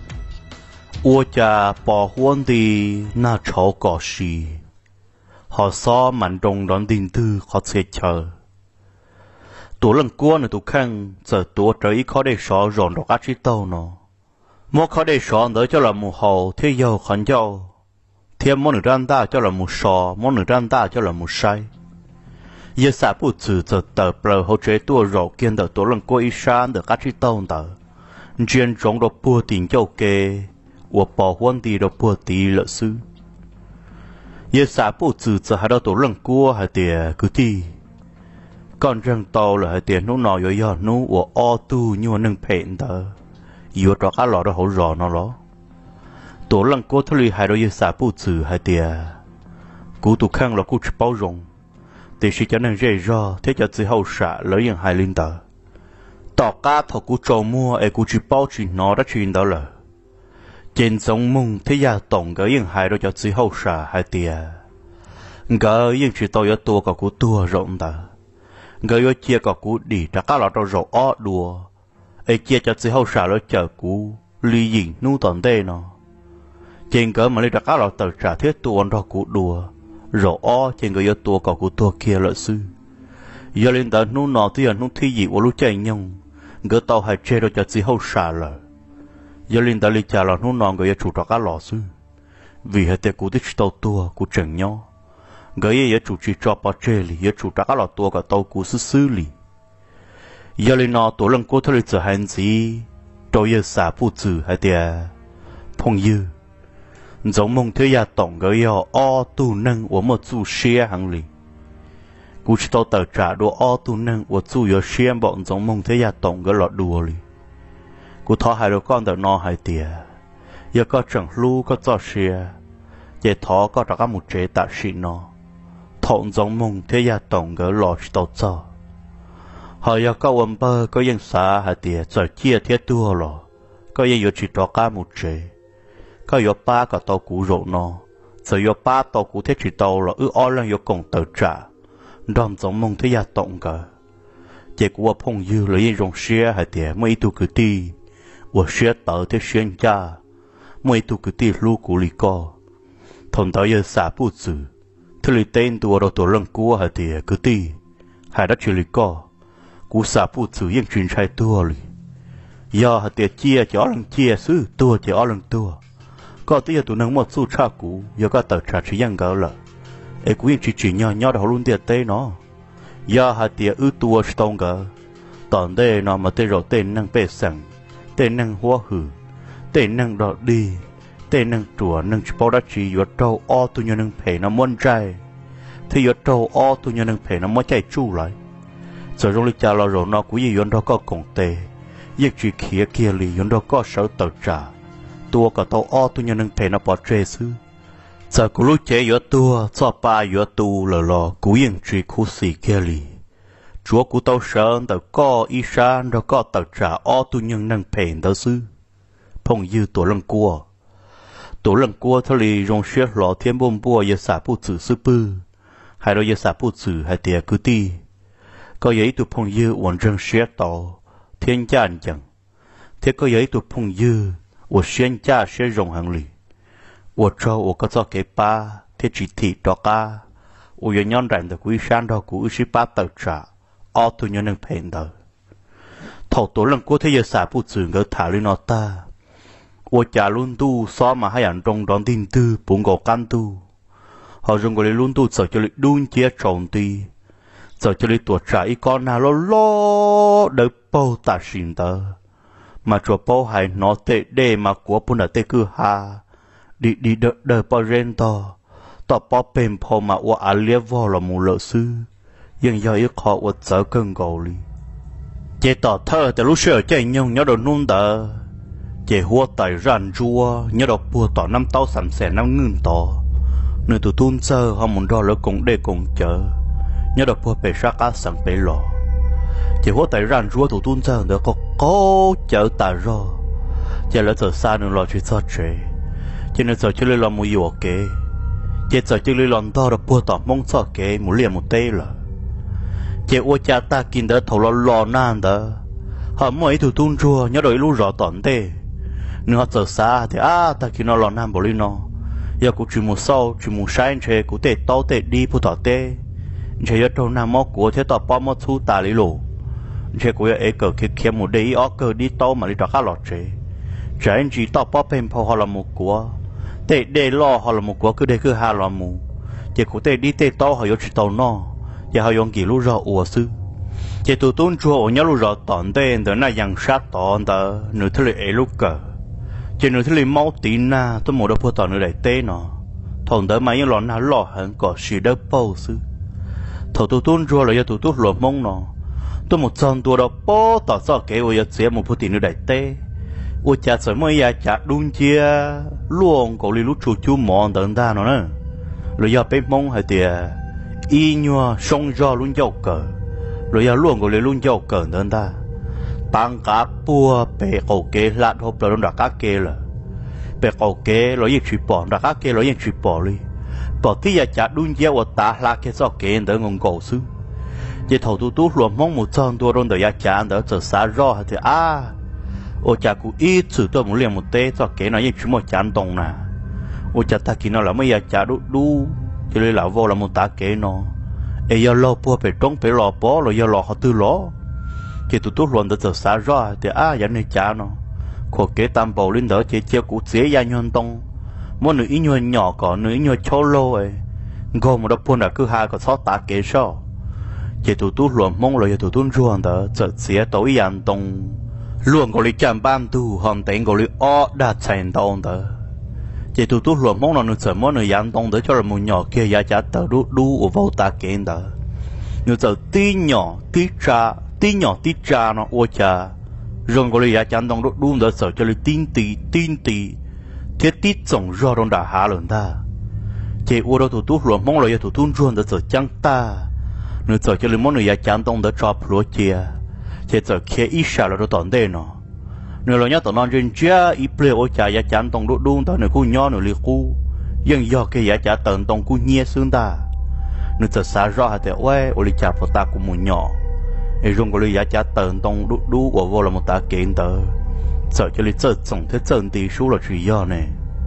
ủa cha bỏ huân đi na cháu cỏ xì họ so mặn đồng đón tin tư họ sẽ chờ tổ lần qua này tụ khăn giờ tổ trời khó để xóa rộn đọc ác chí tàu nó mua khó để xóa đỡ cho là một hồ thế giàu khẩn giàu thêm món nửa răn ta cho là một sò món nửa răn ta cho là một say giờ xã bút chữ giờ tờ bờ hỗ trợ tua rổ kiên đỡ tổ lần qua ít san đỡ ác chí tàu đỡ chuyên trống đọc bùa tình châu kê của bỏ huân đi đọc bùa tí lợi sư giờ xã bút chữ giờ hai đứa tổ lần qua hai tiề cứ đi còn răng tàu là hai tiền nó nọ yo yo nó của o tu như nâng phèn tờ yo đó cá lọ đó hổ rò nó đó tổ lăng cố thলি hai đôi xã bù trừ hai tiền cú tụ khang là cú chỉ bao rong để chỉ cho nên dễ do thế cho chỉ hậu xả lấy những hai linh tờ tỏ cá thọ cú trâu mua ai cú chỉ bao chỉ nó đã chuyện đó là trên giống mông thế gia tổng cái những hai đôi cho chỉ hậu xả hai tiền cái những chỉ tao yo tua cả cú tua rộng tờ người ở chia có cú đi ra cá lọt rổ ó đùa, ấy chia cho chỉ hậu xả lỡ chờ cú ly dình nu tòn tê nó, trên cỡ mà lấy ra cá lọt tờ trả thiết tuôn ra cú đùa, rổ ó trên người ở tua có cú tua kia lợi sư, giờ lên tờ nu nọ thì nu thi gì của lúc chạy nhung, người tàu hay chơi rồi cho chỉ hậu xả lỡ, giờ lên tờ lấy trả lọt nu nọ người ở chủ ra cá lọt sư, vì hệ tệ cú tích tàu tua cú chừng nhau. người ấy chủ trì cho bao chơi li, ấy chủ trả các lọ tua cả tàu cú sư sư li. giờ lên nó tổ lần cố thời giờ hành gì, tôi giờ xả phụ tử hay tiề, phong dư, giống mong thế gia tổng người ấy o tu nâng của một chú xe hàng li. cú chỉ tàu tờ trả đồ o tu nâng của chú giờ xe bọn giống mong thế gia tổng người lọ đùa li. cú thọ hai đứa con tờ nó hay tiề, giờ có chẳng lu có cho xe, giờ thọ có trả các một chế tạ sĩ nó. thọn giống mông thế gia tổng gỡ lọ tàu cho họ giờ có ôm bơ có yên xa hạt địa giờ chia thiết tua lọ có yên giờ chỉ cho cá một chế có giờ ba cả tàu cũ rộ nó giờ giờ ba tàu cũ thế chỉ tàu là ư o lần giờ cùng tờ trả đòn giống mông thế gia tổng gỡ chỉ của phong dư là yên rong xe hạt địa mấy tu cứ ti của xe tàu thế xuyên cha mấy tu cứ ti lu cũ lì co thằng tàu giờ xả bút chữ thứ lý tên tua đầu tổ lăng cua hạt địa cứ ti hai đất chữ lý co cú xả phụ chữ yên truyền trai tua lì giờ hạt địa chia cho lăng chia sư tua cho lăng tua có tia tụ năng một số cha cú giờ có tờ trả chỉ yên gỡ lợ ấy cú yên chỉ chỉ nhỏ nhỏ đầu luôn tiệt tê nó giờ hạt địa ư tua stong gỡ tòn đây nó mà tê rồi tên năng bê sẵn tên năng hoa hử tên năng đọt đi tên năng chùa năng bao đã chỉ vượt trâu o tu nhân năng phải nó muốn trai thì vượt trâu o tu nhân năng phải nó mới chạy chu lại giờ trong lịch cha lo rồi nó cũng gì vượt đó có cổng tề việc chỉ kia kia lì vượt đó có sáu tờ trả tua cả tàu o tu nhân năng phải nó bỏ chơi sư giờ cũng lúc chế vượt tua cho ba vượt tu lờ lò cũng yên chỉ khu xì kia lì chúa của tàu sơn tàu có y san đó có tờ trả o tu nhân năng phải đó sư phong dư tổ lăng cua tổ lần qua thà lì rong xe lọ thiên bom bùa giờ xả phụ chữ sư pư hai đôi giờ xả phụ chữ hai tiề cứ ti có giấy tụ phong dư uốn rong xe tàu thiên cha chẳng thế có giấy tụ phong dư uốn xuyên cha xe rong hàng lì uốn trâu uốn có cho cái pa thế chỉ thị đó ca uốn nhon rèn được quý san đó cũ sĩ pa tờ trả ở tụ nhân năng phèn tờ thầu tổ lần qua thế giờ xả phụ chữ ngỡ thả lên nó ta我家轮渡所嘛还人中当定度半个干度，好用过来轮渡走这里轮接种地，走这里多摘一个那咯咯的包大型的，mà cho bao hay nó tệ để mà của bún ở tệ cứ ha, đi đi đỡ đỡ bao ren to, to bao bền phò mà của anh liếc vào là một lợi sư, nhưng giờ ít họ của giờ cơn gầu li, chế tỏ thơ từ lúc sửa chạy nhung nhớ đồ nôn đỡ. chế hoa tài ràn rùa nhớ đọc bùa tỏ năm tao sẵn sẻ năm ngưng tỏ nơi tụi tuôn sơ họ muốn đo lỡ cũng để cùng chờ nhớ đọc bùa bể sát cá sẵn bể lò chế hoa tài ràn rùa tụi tuôn sơ được có có chở tà rò giờ lỡ giờ xa nữa lo chuyện sao chế cho nên giờ chơi làm một yếu kế giờ giờ chơi làm to là bùa tỏ mong sao kế muốn liền một tê là giờ ô cha ta kinh đã thầu lo lo nan đó họ mỗi thủ tung chua nhớ đổi lú rõ tỏn tê nếu họ giờ xa thì à ta kinh nó lo nan bỏ đi nó giờ cũng chỉ một sau chỉ một sai chơi cũng tê tao tê đi bùa tỏ tê chơi giờ trong nam móc của thế tỏ bao móc thu ta lý lộ chơi cũng ấy cờ kia kia một đấy ó cờ đi tao mà đi đọc khá lọt chơi chơi anh chỉ tao bao bên họ là một của tê để lo họ là một của cứ để cứ hà là một chơi cũng tê đi tê tao họ có chỉ tao nó giờ họ dùng kỹ lú rõ ủa sư chơi tụi tuôn chùa nhớ lú rõ tỏn tên đó là yang sát tỏn đó nửa thứ lệ lúc cờ chơi nửa thứ lệ máu tín na tôi muốn đâu phụ tỏn nửa đại tê nó thằng đó mà những lon nào lọ hẳn có gì đâu bao sư thầu tụi tuôn chùa là giờ tụi tuôn lột mông nó tôi một trăm tuổi đó bó tỏ rõ cái ôi giờ sẽ một phụ tín nửa đại tê ôi cha sớm mới giờ cha đun chia luôn có li lú chu chu mòn等ta nó nữa rồi giờ bên mông hay tiệt y nhua song do luôn dâu cờ rồi giờ luôn có lấy luôn dâu cờ nữa ta tăng cá bùa bể cầu kế lạt hộp là đặt cá kế là bể cầu kế rồi yên chụp bỏ đặt cá kế rồi yên chụp bỏ đi bỏ tí giờ chả đun dâu ở ta là cái sao kế đỡ ngon cầu xứ chỉ thầu tu tu luôn mong một trăm đô đôn đỡ chả đỡ trở xa rõ thì à ô chả cũng ít sự tôi muốn liền một tê cho kế nó yên chụp một chán đồng nè ô chả ta kia nó là mấy giờ chả đu đu cho nên lão vô là một tá kế nó, ấy giờ lo bùa phải trống phải lo bó rồi giờ lo họ tư lo, chỉ tụt tụt luôn từ xa ra thì à giờ này cha nó, khó kế tam bảo lên đó chỉ chia cú dễ dàng nhon tông, mỗi nữ ít nhon nhỏ có nữ ít nhon chô lô ấy, gồm một đôi buôn đã cứ hai có sáu tá kế sao, chỉ tụt tụt luôn mong rồi giờ tụt tụt luôn đó chợt dễ tối dàng tông, luôn có lý chạm ban tu hòn tên có lý ó đã thành tông đó chỉ tụi tôi luôn mong là người sợ món người dán tông tới cho là một nhỏ kia giá trả tờ đu đu ở vô ta kiện đó người sợ tí nhỏ tí cha tí nhỏ tí cha nó ô cha rồi có lý giá trả tông đu đu đó sợ cho lý tin tì tin tì thiết tít tổng do đông đã hạ lần ta chỉ ô đâu tụi tôi luôn mong là tụi tôi luôn đó sợ chẳng ta người sợ cho lý món người giá trả tông đó cho pro chia chỉ sợ kia ít sao là đó tổn đề nó nếu là nhớ tụi non trên chia ít bèo ở chả giá chán tông đốt đun tao nếu cô nhớ nếu liệt cô nhưng do cái giá chả tận tông cô nhẹ xương ta nếu thật xa rõ hạt tệ oai ở liệt chả phải ta cũng muốn nhỏ ấy dùng cái giá chả tận tông đốt đu ở vô là một ta kiện tờ sợ cho liệt sợ tổng thế chân tỷ số là chỉ do này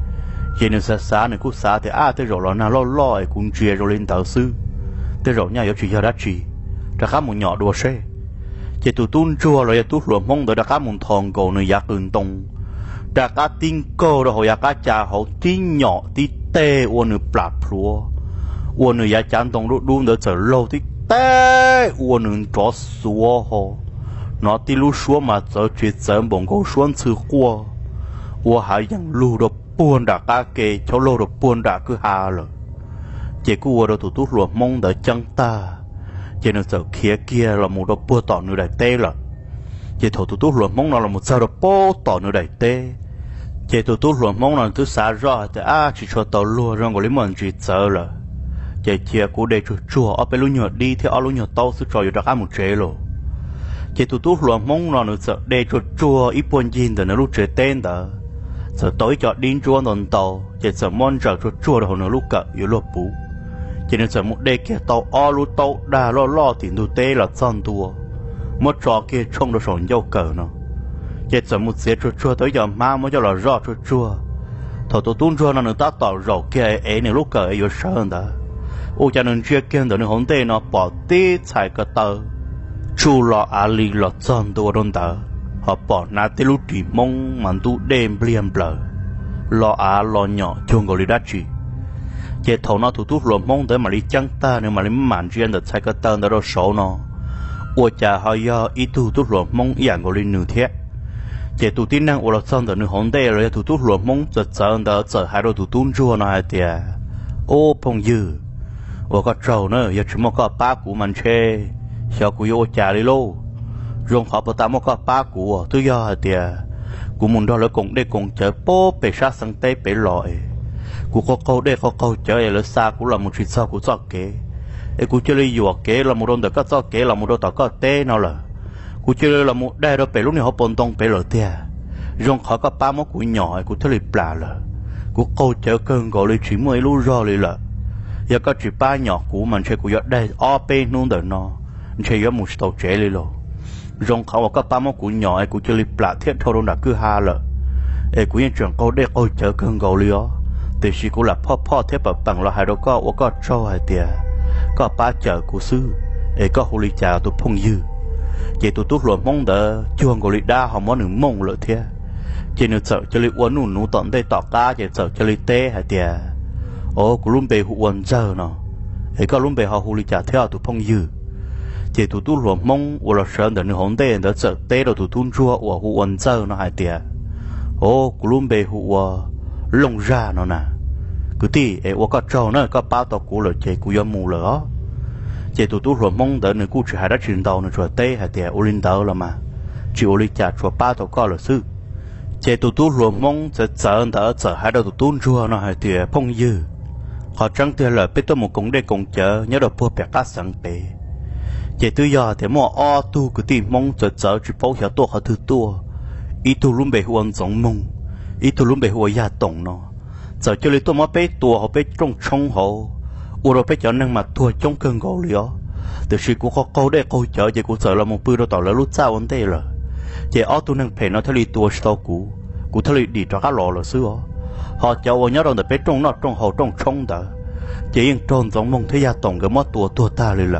chỉ nếu xa xa nếu cô xa thì à thế rồi là nào lo lo cũng chia rồi lên tờ sư thế rồi nhà có chỉ do đã chỉ ra khá một nhỏ đùa xe chỉ tụi tuôn chua rồi tụi luôn mong đợi các món thòng cổ nơi giặc ưng tông, đã các tin cơ rồi họ các cha họ tin nhỏ tin tê uốn nơi bạc phùa, uốn nơi giặc chán tông lúc đun đỡ chờ lâu tin tê uốn nơi chó xua họ, nó tin lúc xua mà giờ chỉ giờ bồng cổ xuân sư qua, uốn hải yang lu được buồn đã các kê cho lâu được buồn đã cứ hà rồi, chỉ cứ uốn được tụi tụi luôn mong đợi chân ta chỉ nên sợ kia kia là một đôi bùa tỏ nửa đại tê là chỉ thầu tụt tụt luôn mong nó là một sao đôi bùa tỏ nửa đại tê chỉ tụt tụt luôn mong nó thứ xa ra thì à chỉ cho tàu lúa rồi còn lấy mình chỉ sợ là chỉ chia cú để chùa chùa ở bên lúa nhựa đi thì ở lúa nhựa tàu sẽ cho được ăn một chế rồi chỉ tụt tụt luôn mong nó nữa sợ để chùa chùa ít buồn gì thì nó lúc chế tên đó sợ tối cho đi chùa nón tàu chỉ sợ mong chờ chùa chùa rồi nó lúc cỡ yếu lốp bù chỉ nên sợ một đêm kia tàu o lu tàu đà lo lo thì tu tê là chân tua một trò kia trông được sồn dâu cờ nó chỉ sợ một xe chua chua tới giờ ma mới cho là rõ chua chua thầu tôi tuôn chua nó nữa ta tàu rầu kia ấy này lúc cờ ấy vô sơn đó ô cha nên chia kia đó nên hỗn tê nó bỏ tê xài cái tờ chu lo ali lo chân tua đôn tờ họ bỏ nát tê lúc chỉ mong mà tu đêm bliam blờ lo á lo nhỏ chung gọi đi chỉ chỉ thầu nó thủ tục luôn mong tới mà đi chăng ta nếu mà đi màn chuyện được sai cái tên đó đâu số nó, ủa cha họ do ít thủ tục luôn mong dạng của linh nữ thế, chỉ thủ tin năng ủa là xong được nữ hồn đây rồi thủ tục luôn mong giật giật đó giật hai đôi thủ tục chua nó hay tiệt, ô phong dư, ủa có trâu nữa giờ chúng nó có ba củ màn che, sao củ ủa cha đi lô, rong họ bắt tao có ba củ tôi do hay tiệt, củ muốn đó là cùng để cùng chờ bố bị sát sang tây bị lòi cú có câu đây có câu chơi là xa cú là một chuyện sao cú cho kế, ấy cú chơi lấy dùa kế là một đôi tờ cho kế là một đôi tờ có tê nào là, cú chơi là một đây đó phải lúc này họ bồn tông phải lỡ tia, rong khó có ba mốc của nhỏ của thế lịch bả là của câu chở cơn gọi lên chỉ mới lúc rồi là giờ có chỉ ba nhỏ của mình sẽ của giờ đây ở bên nông đời nó sẽ giờ một tàu trẻ lên rồi rong khó có ba mốc của nhỏ của chơi lịch bả thiết thôi đâu đã cứ ha là ê của những trường câu đây câu chở cơn gọi lên đó thì chỉ của làพ่อพ่อthế bảo bằng là hai đứa có có cho hai tia có ba chở của sư ê có hồ ly trà tụi phong dư chị tụi tụt luôn mong đỡ chuông của lịch đa họ món nửa mông lợi thế chị nữ sợ cho lịch uốn nụ nụ tận đây tỏ cá chị sợ cho lịch té hai tia ô của luôn bề hụ uốn giờ nó ê có luôn bề họ hồ ly trà theo tụi phong dư chị tụi tụt luôn mong uốn là sợ đỡ nửa hỗn tê đỡ sợ té đâu tụi tụt chua uốn hụ uốn giờ nó hai tia ô của luôn bề hụ lông ra nó nè cứ tí ê uốn có trâu nữa có bao tao của lợi chị của yếm mù lỡ chị tụi tôi rồi mong đợi người cô chỉ hai đã chuyển đầu nữa rồi tê hay tiệt olin đầu là mà chị olin chả cho ba tàu co là sư chị tụi tôi rồi mong sẽ sợ đỡ sợ hai đầu tụi tôi chua nó hay tiệt phong dư họ chẳng tiệt là biết tôi một công đây công chờ nhớ được bùa bẹt cá sẵn bể chị tôi giờ thì mua o tu cứ tìm mong sợ sợ chỉ phô hiểu tôi họ thứ tua ít tôi luôn bị huân giống mong ít tôi luôn bị huân gia tổng nó sợ cho lấy tôi mới biết tua họ biết trong trong họ u rồi phải chọn năng mặt thua trong cơn gỗ lió từ khi cô có câu đây câu chở chị cô sợ là một bữa đâu tỏ là lúc sao vấn đề rồi chị ở tôi năng phải nó thấy đi tua sau cũ cô thấy đi cho cá lò là xưa họ cháu nhớ đâu để biết trong nó trong hồ trong trong đó chị yên trôn giống mong thấy gia tổng cái mót tua tua ta lên là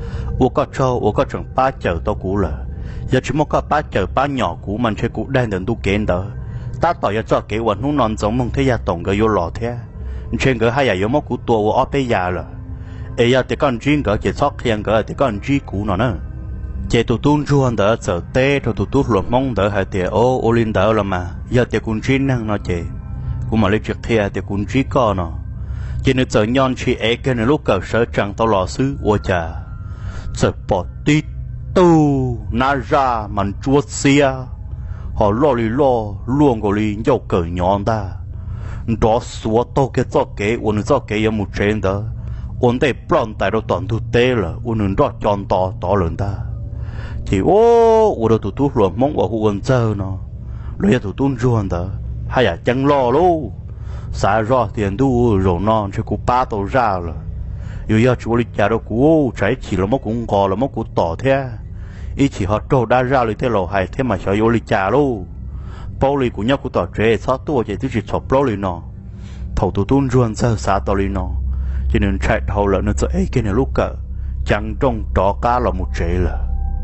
u có cho u có chẳng ba chở tao cũ là giờ chỉ một có ba chở ba nhỏ cũ mình chơi cũ đang đừng tu kiến đó ta tỏ ra cho cái quần nó non giống mong thấy gia tổng cái vô lò thế trên cái hai giờ mốc của tua ở bây giờ là, ấy giờ thì con chuyên cái chỉ sót hiện cái thì con chuyên cũ nó nữa, chỉ tụi tuôn chuan đỡ sợ tê rồi tụi tụt luôn mong đỡ hai tiệt ô ô linh đỡ là mà, giờ thì con chuyên năng nó chỉ, cũng mà lấy trực thiệt thì con chuyên co nó, chỉ nên sợ nhon chỉ ấy cái này lúc cờ sở chẳng tao lò xứ, ôi chà, sợ bỏ tít tu na ra mình chuột xia, họ lo li lo luôn gọi li dâu cờ nhon ta. Đó số to cái cho cái uốn cho cái một trên đó uốn để plon tại đó toàn thu tê là uốn đó tròn to to lớn ta thì ô uốn đó tụt tụt luôn mong ở uốn chơi nó rồi tụt tụt ruộng đó hay là chẳng lo luôn xả ra tiền đu rồi non cho cụ ba tàu ra là yêu yêu chú lịch trả đó cụ trái chỉ là mốc cũng gò là mốc cũng tỏ thế ý chỉ họ trâu đã raเลยthế lò hay thế mà sợ yêu lịch trả luôn bao lì của nhau của tỏ trẻ sáu tuổi chỉ chỉ chọc bao lì nó thầu tụi tuôn ruộng sơ xa tao lì nó cho nên chạy thầu lợn nó sợ ấy cái này lúc cỡ chẳng trong đó cá là một trẻ là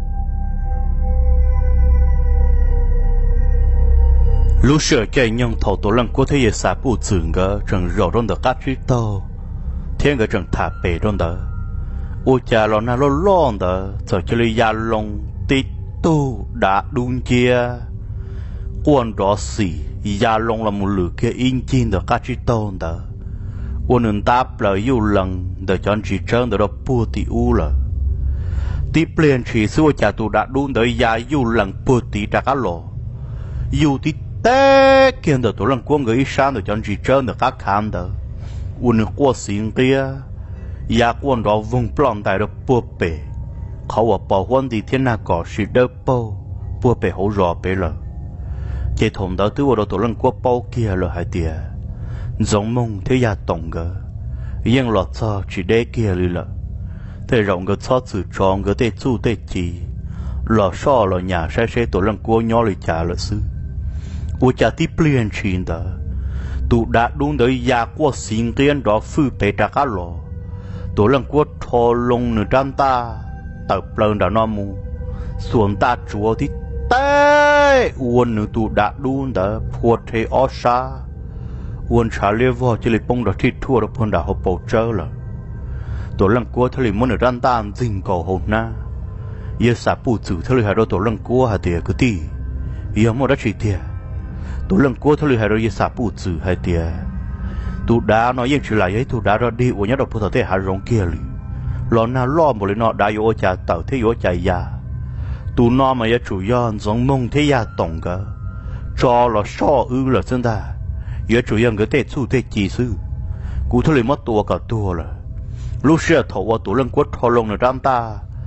lúc sợ chạy nhung thầu tụi lần có thể xa bù dưỡng gỡ chẳng rõ trong được các trí tao thiên gỡ chẳng thả bể trong đó ôi cha lo na lo lo đó sợ cho lì gia lông tít tu đã đúng kia quân đó xì gia long là một lửa kia in chín được các chiếc tàu đó quân nên đáp lời yêu lần để cho anh chỉ trơn để đó bùa tì u là tiếp liền chỉ xua cha tụ đã đun để gia yêu lần bùa tì ra cá lò yêu tì té kia để tụ lần quân người sáng để cho anh chỉ trơn được các khám đó quân nên qua xin kia gia quân đó vùng plon tại đó bùa bểเขาว่าbảo quân thì thiên hạ có sự đỡ bao bùa bể hậu rõ bể là chỉ thùng đó thứ đó tụi lần qua bao kia là hai tiệt giống mông thế gia tổng gỡ nhưng lọt cho chỉ để kia đi là thế rộng gỡ cho sự tròn gỡ tê chu tê chỉ lọt so là nhà sẽ sẽ tụi lần qua nhỏ lại trả là sư u trả tiếp liền chuyện đó tụi đã đúng tới gia qua xin tiền đó phư bể trả cá lò tụi lần qua thò lông nửa trăm ta tập lần đã nó mu xuống ta chúa thì tê uốn nữ tụ đã đun đã phù thế ở xa uốn trả liêu vào chỉ lấy bông đó thì thua được phần đã học bầu chơi là tổ lần cua thay muốn ở ran tan dình cầu hồn na giờ sạp bù chữ thay hai đôi tổ lần cua hai tiệt cứ tì giờ mua đã chỉ tiệt tổ lần cua thay hai đôi giờ sạp bù chữ hai tiệt tụ đã nói yên chỉ lại ấy tụ đã ra đi uốn nhớ đọc phù thế hai rong kia liền lo na lo một lần nọ đã vô trả tàu thế vô trả già tụ nó mà chủ yếu giống mông thế gia tổng cả cho là so ư là chân ta giờ chủ yếu cái tết su tết chỉ sư cụ thể mất tua cả tua là lúc xưa thầu vào tụ lăng quất thò lông ở trăm ta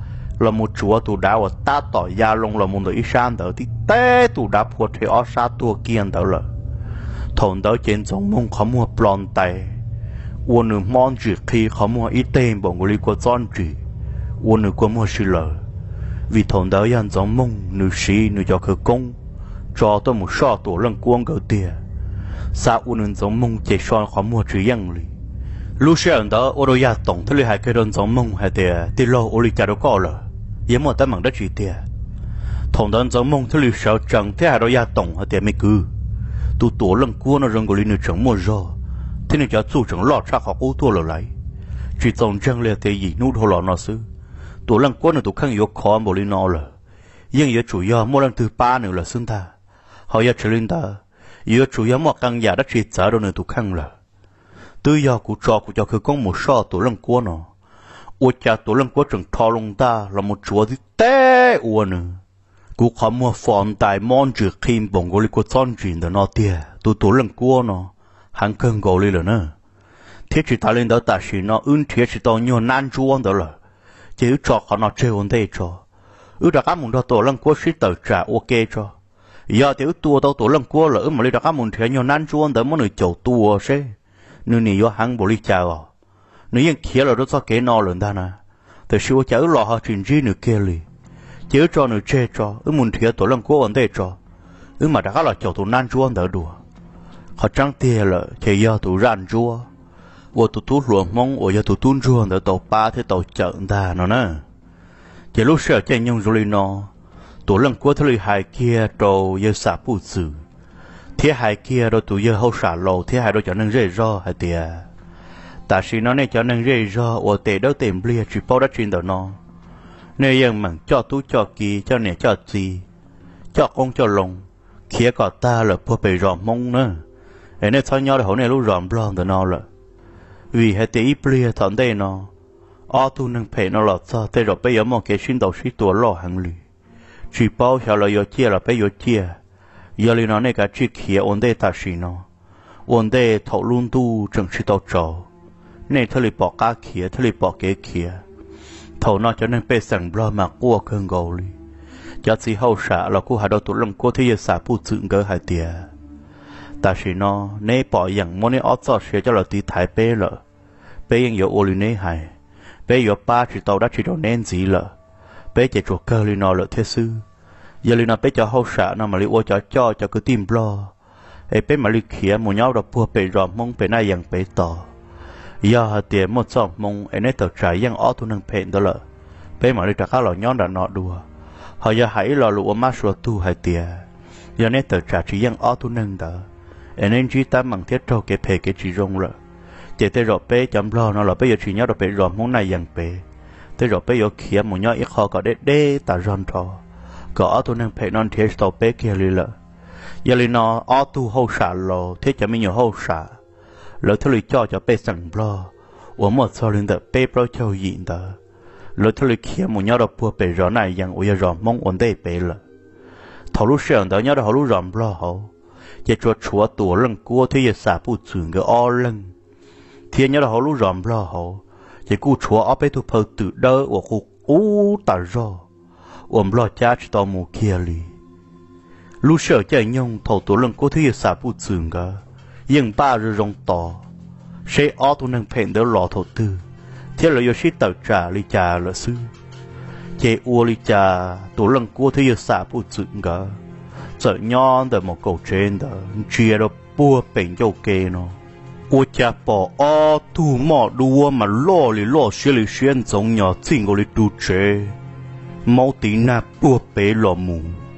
là một chúa tụ đá và ta tỏ ra lông là một người san đó thì té tụ đá phù thì ở xa tua kiên đó là thôn đó trên giống mông khó mua plon tay uốn nửa món chỉ khi khó mua ít tên bọn người qua chọn chỉ uốn nửa qua mua xí lờ vì thôn đó yên giống mông nửa xí nửa cho khởi công cho tôi một số tổ lần cuông gỡ tiền sao uốn nửa giống mông chỉ son khó mua chỉ yên lì lúc sáng đó ô tô gia tổng thứ hai cái đơn giống mông hay tiền tiền lo ô li cha đâu có rồi yếm một tấm bằng đất chỉ tiền thôn đơn giống mông thứ lì sáu chẳng thế hai đôi gia tổng hay tiền mấy cứ tụ tổ lần cuông nó rong gọi li nửa chẳng mua rồi thế nên cho chủ chẳng lọt ra khỏi ô tô rồi lại chỉ tổng chẳng lẽ thế gì nút hồ lọ nó xứ tổ lần cuông nó tụ khăn yếu khó một li nó rồi nhưng yếu chủ yếu mỗi lần thứ ba nữa là xưng ta họ yếu trở lên ta yếu chủ yếu một căn nhà đất chỉ trả đâu nữa tụ khăn là từ giờ cụ trò cụ cho khởi công một số tổ lần cuông nó ô cha tổ lần cuông chẳng thò lông ta là một chúa thì té uo nữa cụ khó mua phòn tại món chữ kim bông gọi của con chuyện đó nó tiệt tổ tổ lần cuông nó hắn cơn gọi lên rồi nữa thế chỉ ta lên đó ta chỉ nó ưn thế chỉ tao nhiều nan chuông đó là chỉ cho họ nó chơi ổn đây cho ư đã các môn đó tổ lần cuông sĩ tự trả ok cho giờ thì ư tao tổ lần cuông là ư mà lấy đã các môn thế nhiều nan chuông đó món người chầu tua xe nếu này do hàng bồ lý chào nếu như kia là đó cho cái nọ lần ta nè từ xưa cháu lò họ chuyện gì nữa kia li cháu cho nữa chơi cho ư muốn thiệt tổ lần cố vấn đề cho ư mà đã là chầu tổ nan chúa đỡ đùa họ trăng tiền là chỉ do tổ ran chúa và tổ tú luồng mong và do tổ tuôn chúa đỡ tổ ba thế tổ chợn ta nó nè chỉ lúc sợ chơi nhung rồi nó tổ lần cố thứ hai kia đồ giờ xả bù xử thế hai kia đôi tụi giờ hậu xả lầu thế hai đôi cho nên rơi ro hay tiệt ta chỉ nói này cho nên rơi ro ở tề đâu tìm bia chỉ bao đất trên đó nó nênยังmảng cho tú cho kỳ cho nè cho gì cho con cho lồng kia có ta là po bề ròm mông nữa ấy nên thôi nhau là hậu này lúc ròm blon đó nó là vì hai tề bia thằng đây nó ở tu nâng phải nó là sao thế rồi bây giờ một cái xin đầu sĩ tuổi lo hàng lì chỉ bao giờ là giờ chia là bây giờ chia giờ li nó này cả chiếc kia ổn định ta xí nó ổn định thầu luôn tu chẳng chỉ tao trâu này thằng li bỏ cá kia thằng li bỏ cái kia thầu nó cho nên bị sẵn blo mà qua cơn gầu li cho chỉ hậu xả là cô hà đầu tụi lăng cô thấy giờ xả phụ dựng gỡ hai tia ta xí nó này bỏอย่างmón này ót cho xé cho là tí thái bê lợ bê yang yếu ô li này hay bê yếu ba chỉ tao đã chỉ đồ nên gì lợ bê chỉ chuột cơ li nó lợ thế sư giờ li nó bé cho hậu xả nó mà li ô cho cho cho cứ tìm lo ấy bé mà li khía một nhau đập bùa bé ròm mông bé này yang bé tỏ giờ tiền một sòng mông ấy này tờ trái yang ở thu nâng phèn đó lợ bé mà li trả khá là nhon đã nọ đùa họ giờ hãy lo lụa má sủa tu hai tiền giờ này tờ trả chỉ yang ở thu nâng đó ấy nên chỉ ta bằng thiết trâu cái phê cái chỉ rong lợ chỉ tới rồi bé chấm lo nó là bé giờ chỉ nhau đập bé ròm mông này yang bé tới rồi bé giờ khía một nhau ít khó có đê đê ta ròn thò có tu nâng phải non thế tàu bé kia li lợ giờ li nó ở tu hậu xả lò thế chả mấy nhiều hậu xả lỡ thứ li cho cho bé sẵn lo ở một số linh đợt bé bao châu diện đó lỡ thứ li kia một nhau đập bùa bé rõ này rằng ôi rõ mong ổn định bé lợ thầu lúc sáng đó nhau đó họ lúc rõ lo hậu giờ chuột chúa tổ lần cua thế giờ xả bù trường cái o lần thế nhau đó họ lúc rõ lo hậu giờ cú chúa ở bé tu phơi tự đỡ ở khu u ta rõ ôm lo cha chỉ tao mua kia li lúc sợ chạy nhung thầu tổ lần cố thứ xả bút sườn cả nhưng ba rồi rong tỏ sẽ ở tu nâng phèn đỡ lò thầu tư thế là do sĩ tự trả li cha là sư chế u li cha tổ lần cố thứ xả bút sườn cả sợ nhon từ một cầu trên đó chia đó bua bền châu kê nó u cha bỏ ở tu mỏ đua mà lo li lo xí li xuyên giống nhỏ chính của li tu chế máu tí na bùa bể lò mù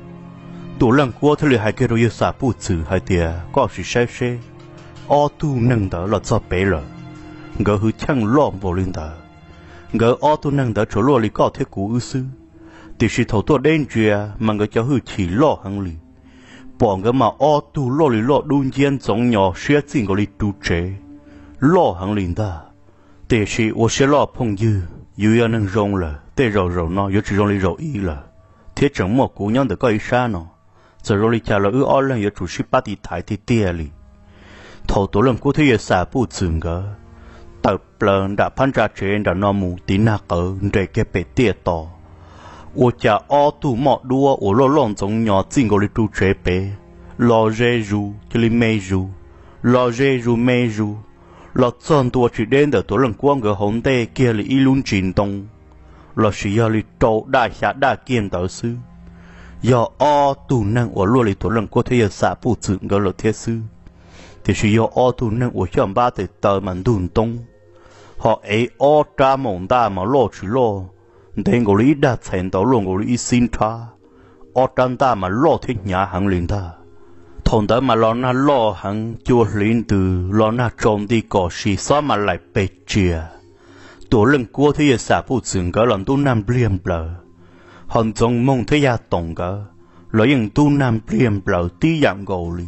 tủ lần qua thế là hai cái đôi xả bù chữ hai tia có sự sai sai ô tu nâng đỡ là cho bể rồi gỡ hư chăng lom vô linh đỡ gỡ ô tu nâng đỡ chỗ lò li có thế cũ ư sư thì sự thầu tua đen chia mà gỡ cho hư chỉ lò hăng li bỏ gỡ mà ô tu lò li lò đun gian giống nhỏ xé chính của li tu chế lò hăng linh đỡ thì sự ô xé lò phong dư dư ya nâng rong là tê rầu rầu nó yếu chỉ rong li rầu y là thế chẳng một cú nhân được có ý xa nó giờ rong li chả là ư o lần yếu chủ ship ba đi thái thì tia li thầu tổ lần cú thế yếu xả bù chừng gỡ tập lần đã phan ra trên đã nó mù tí na cỡ để cái bể tia to 我家奥杜莫多，我老浪总鸟进过来住这边，老热入这里没入，老热入没入，老赚多只点的多人光个红带，给了一轮震动，老需要里走大下大见到事，要奥杜能我落里多人过他要啥不准个了贴事，但是要奥杜能我想把的到满顿东，họ ấy奥扎蒙大嘛落去落。đến ngồi lý đã thành tàu luôn ngồi lý xin tha, ở trong ta mà lo thích nhà hàng liền ta, thằng đó mà lo na lo hàng chua liền từ lo na trộm đi cỏ xì xóa mà lại bể chia, tổ lần cua thì xã phụ trưởng cái lần tu nam bliêm bờ, hòn trong mông thấy ya tổng cái, lo những tu nam bliêm bờ tí dạng gầu li,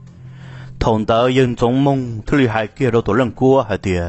thằng đó những trong mông thì hai kia đâu tổ lần cua hay tiệt,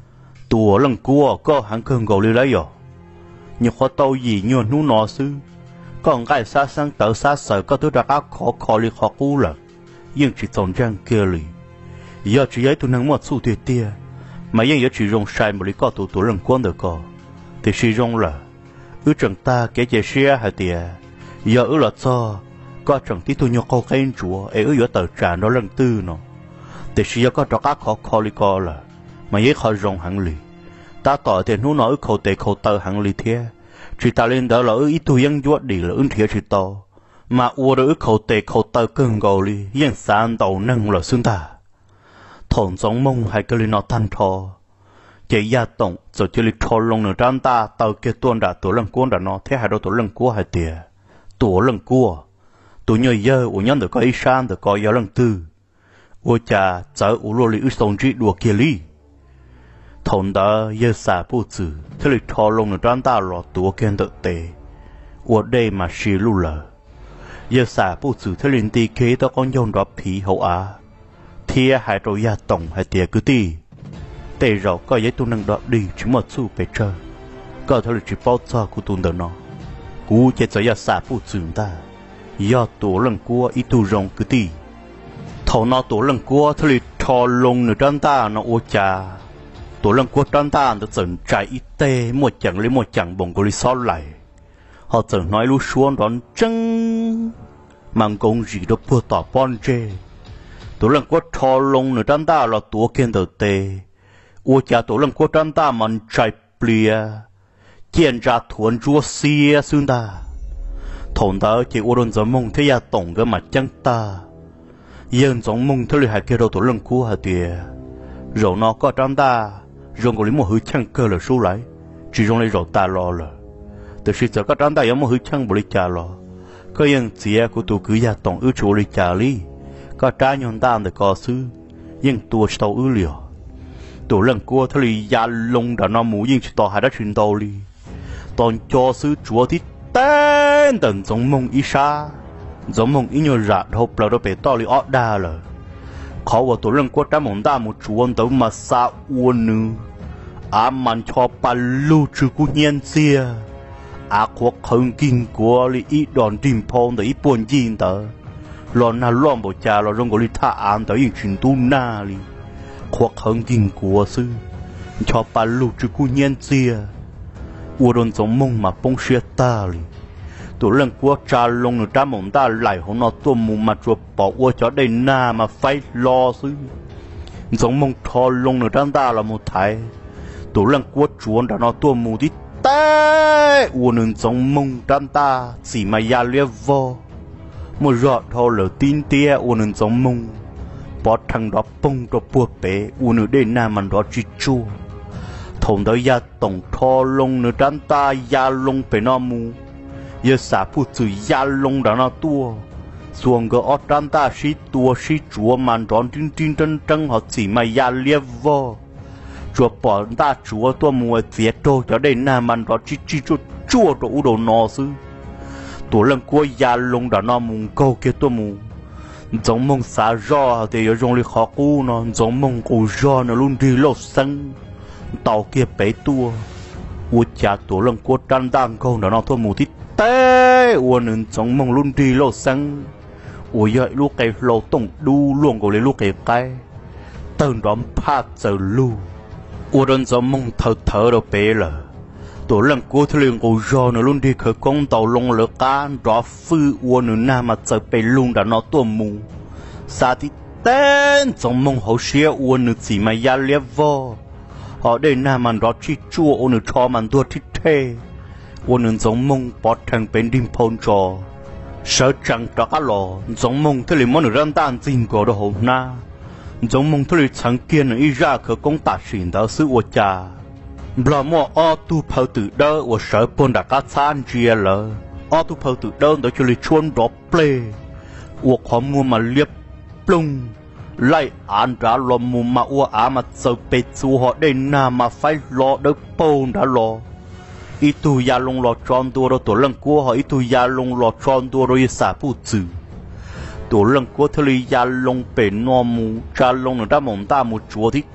tổ lần cua có hàng cơn gầu li lấy rồi. Nhưng khó tàu gì như nụ nọ sư còn cái xa sang tờ xa sợ có thứ đặc ác khó khó li khó cú là nhưng chỉ tổng trang kia li giờ chỉ ấy tụi năng một số tuyệt tia mà nhưng giờ chỉ dùng sai một lý có tụi tụi lần quan được có thì chỉ dùng là ư chẳng ta kể chế xe hay tia giờ ư là cho có chẳng tí tụi nhau câu khen chúa ấy ư giờ tờ trả nó lần tư nó thì chỉ giờ có đặc ác khó khó li có là mà giờ khó dùng hẳn li ta tỏ tiền nó nói khẩu tệ khẩu tờ hàng lì thế chỉ ta lên đó là ít tuổi dân chuột đi là ứng thiệt chỉ to mà ua đó khẩu tệ khẩu tờ cưng gầu lì dân sáng đầu nâng là xương ta thằng giống mông hay cái lì nó tan thò chỉ gia tổng rồi chỉ lì thò lông nửa trang ta tàu kia tuôn đã tổ lần cuốn đã nó thế hai đôi tổ lần cua hai tiền tổ lần cua tổ nhờ giờ u nhân được có ý san được có giờ lần tư u cha cháu u lô lì u sông chỉ đùa kia lì thằng đó giờ xả bút chữ thế lịch thò lông ở trong ta lọt tua kén tự tề ở đây mà xì lu lờ giờ xả bút chữ thế lịch tì kế đó con dòng đó phí hậu á thia hai trâu gia tổng hai tia cứ tì tề rõ có giấy tu năng đó đi chỉ một số bề chơi có thế lịch chỉ bao cho của tu đó nó cú chết cho giờ xả bút chữ ta giờ tổ lần cua ít tu rong cứ tì thằng nó tổ lần cua thế lịch thò lông ở trong ta nó ô cha tổ lần quốc trăn ta đã dần trái ít tê một chẳng lấy một chẳng bồng cô đi xót lại họ dần nói lưu xuống đón chân mang công gì đó bữa tỏ bon chê tổ lần quốc thò lông nửa trăn ta là tổ kiên đầu tê ua cha tổ lần quốc trăn ta mình trái blia kiên ra thuần chúa xia xương ta thôn ta chỉ ua đồn giống mông thế ya tổng cái mặt chân ta dân giống mông thế là hai kia đâu tổ lần quốc hả tìa rồi nó có trăn ta rồi có lý một hư chăng cơ là số lại chỉ trong lấy rồi ta lo là từ khi giờ các trán ta có một hư chăng bồi trả lo có những gì của tụ cứ gia tổng ưu chủ lấy trả lý có trái nhon ta để có sư nhưng tụ tàu ưu liều tụ lần qua thôi gia lông đã nó mù nhưng chỉ tàu hai đã chuyển tàu đi toàn cho sư chúa thì tên tận giống mông ý xa giống mông ý nhờ rạt hộp là đó bị to li ót đa rồiเขาว่าตัวเรื่องกวดแต่มองตามุชวนตัวมาซาอวนนึอามันชอบปัลลูชื่อกูเงียนเสียอาขวกเคิงกินกัวลิอีดอนดิมพงแต่อีปวนยินเตอรอน่าล้อมบ่จ่าเราลงกุลิท่าอ่านแต่ยิ่งชินตูหน้าลิขวกเคิงกินกัวซื้อชอบปัลลูชื่อกูเงียนเสียอวดนสมมงมาปงเชียตาลิตัวเรื่องกลัวจาลงหรือตามองตาไหลของนอตัวมูมาจัวปอกว่าจะได้หน้ามาไฟรอซื้อสองมงทอลงหรือตามตาละมูไทยตัวเรื่องกลัวจวนแต่นอตัวมูที่เต้อวหนึ่งสองมงตามตาสีมายาเลียวอมัวรอดทอเหลือตีนเตี้ยอวหนึ่งสองมงปอดทางดอกปงตัวปวดเป๋อวหนึ่งได้หน้ามันรอจิจัวถงเดียยาต่งทอลงหรือตามตายาลงไปนอมูgiờ xả phụ chữ gia lông đã nó tua xuồng gỡ ót đan ta xí tua xí chúa màn đón tin tin chân chân họ chỉ mà gia liệp vô chúa bỏ ta chúa tua mùa phía trôi cho đây nà màn đó chi chi chúa chúa đồ u đồ nọ sư tổ lần cuối gia lông đã nó mùng câu kia tua mù giống mông xả rò thì ở trong li khó cu nó giống mông cụ rò nó luôn đi lột xăng tàu kia bé tua u cha tổ lần cuối đan đang câu đã nó tua mù thích té uốn nên trong mông luôn đi lô xăng uốn vậy lúc cái lô tổng đu luôn của lấy lúc cái cái tên đóm phát giờ lu uốn trong mông thở thở đâu bé là tổ lần của thằng liền của giò nó luôn đi khởi công tàu lông lỡ cá rõ phư uốn nó nam mà chờ bị lung đã nó tua mù sa thì tên trong mông hậu xía uốn nó chỉ mà ya liệp vô họ đây nam mà rõ chi chua uốn nó cho mà tua thích thế uốn nó trong mông bọt thằng bên đinh phong trò sợ chẳng đó cá lò trong mông thằng liền món nó răn tan xin của đó hôm na trong mông thằng liền chẳng kiên nó đi ra khởi công tạ xỉn đó sự uốn trà bà mua ô tô phao tự đỡ và sợ bọn đã cá san chia lỡ ô tô phao tự đỡ đó cho lấy chuôn đó plei và khó mua mà liếp plung lại ăn ra lo mua mà ua á mà sợ bê chú họ đây nà mà phải lo đỡ bông đã lo ít tu ya lông lo tròn tua đó tổ lăng của họ ít tu ya lông lo tròn tua rồi xả phụ chữ tổ lăng của thưa lý ya lông bể no mù cha lông nó đã mỏng ta một chúa thì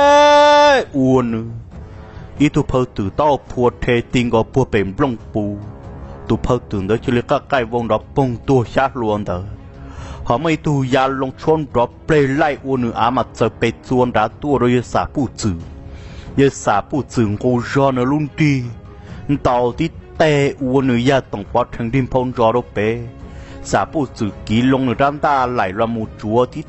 té uôn ít tu phơi từ tao phua thề tình có phua bền bông bù tu phơi từ đó chỉ là các cái vòng đó bông tua sát luôn đó họ mấy tu ya lông tròn đó play lại uôn nữa à mà giờ bê chuôn đã tua rồi xả phụ chữ giờ xả phụ chữ cô cho nó luôn đi tàu tí tê uôn nữa ya tổng quát thằng đêm phong cho đó bé xả phụ chữ kỹ lông nữa đám ta lại là một chúa tí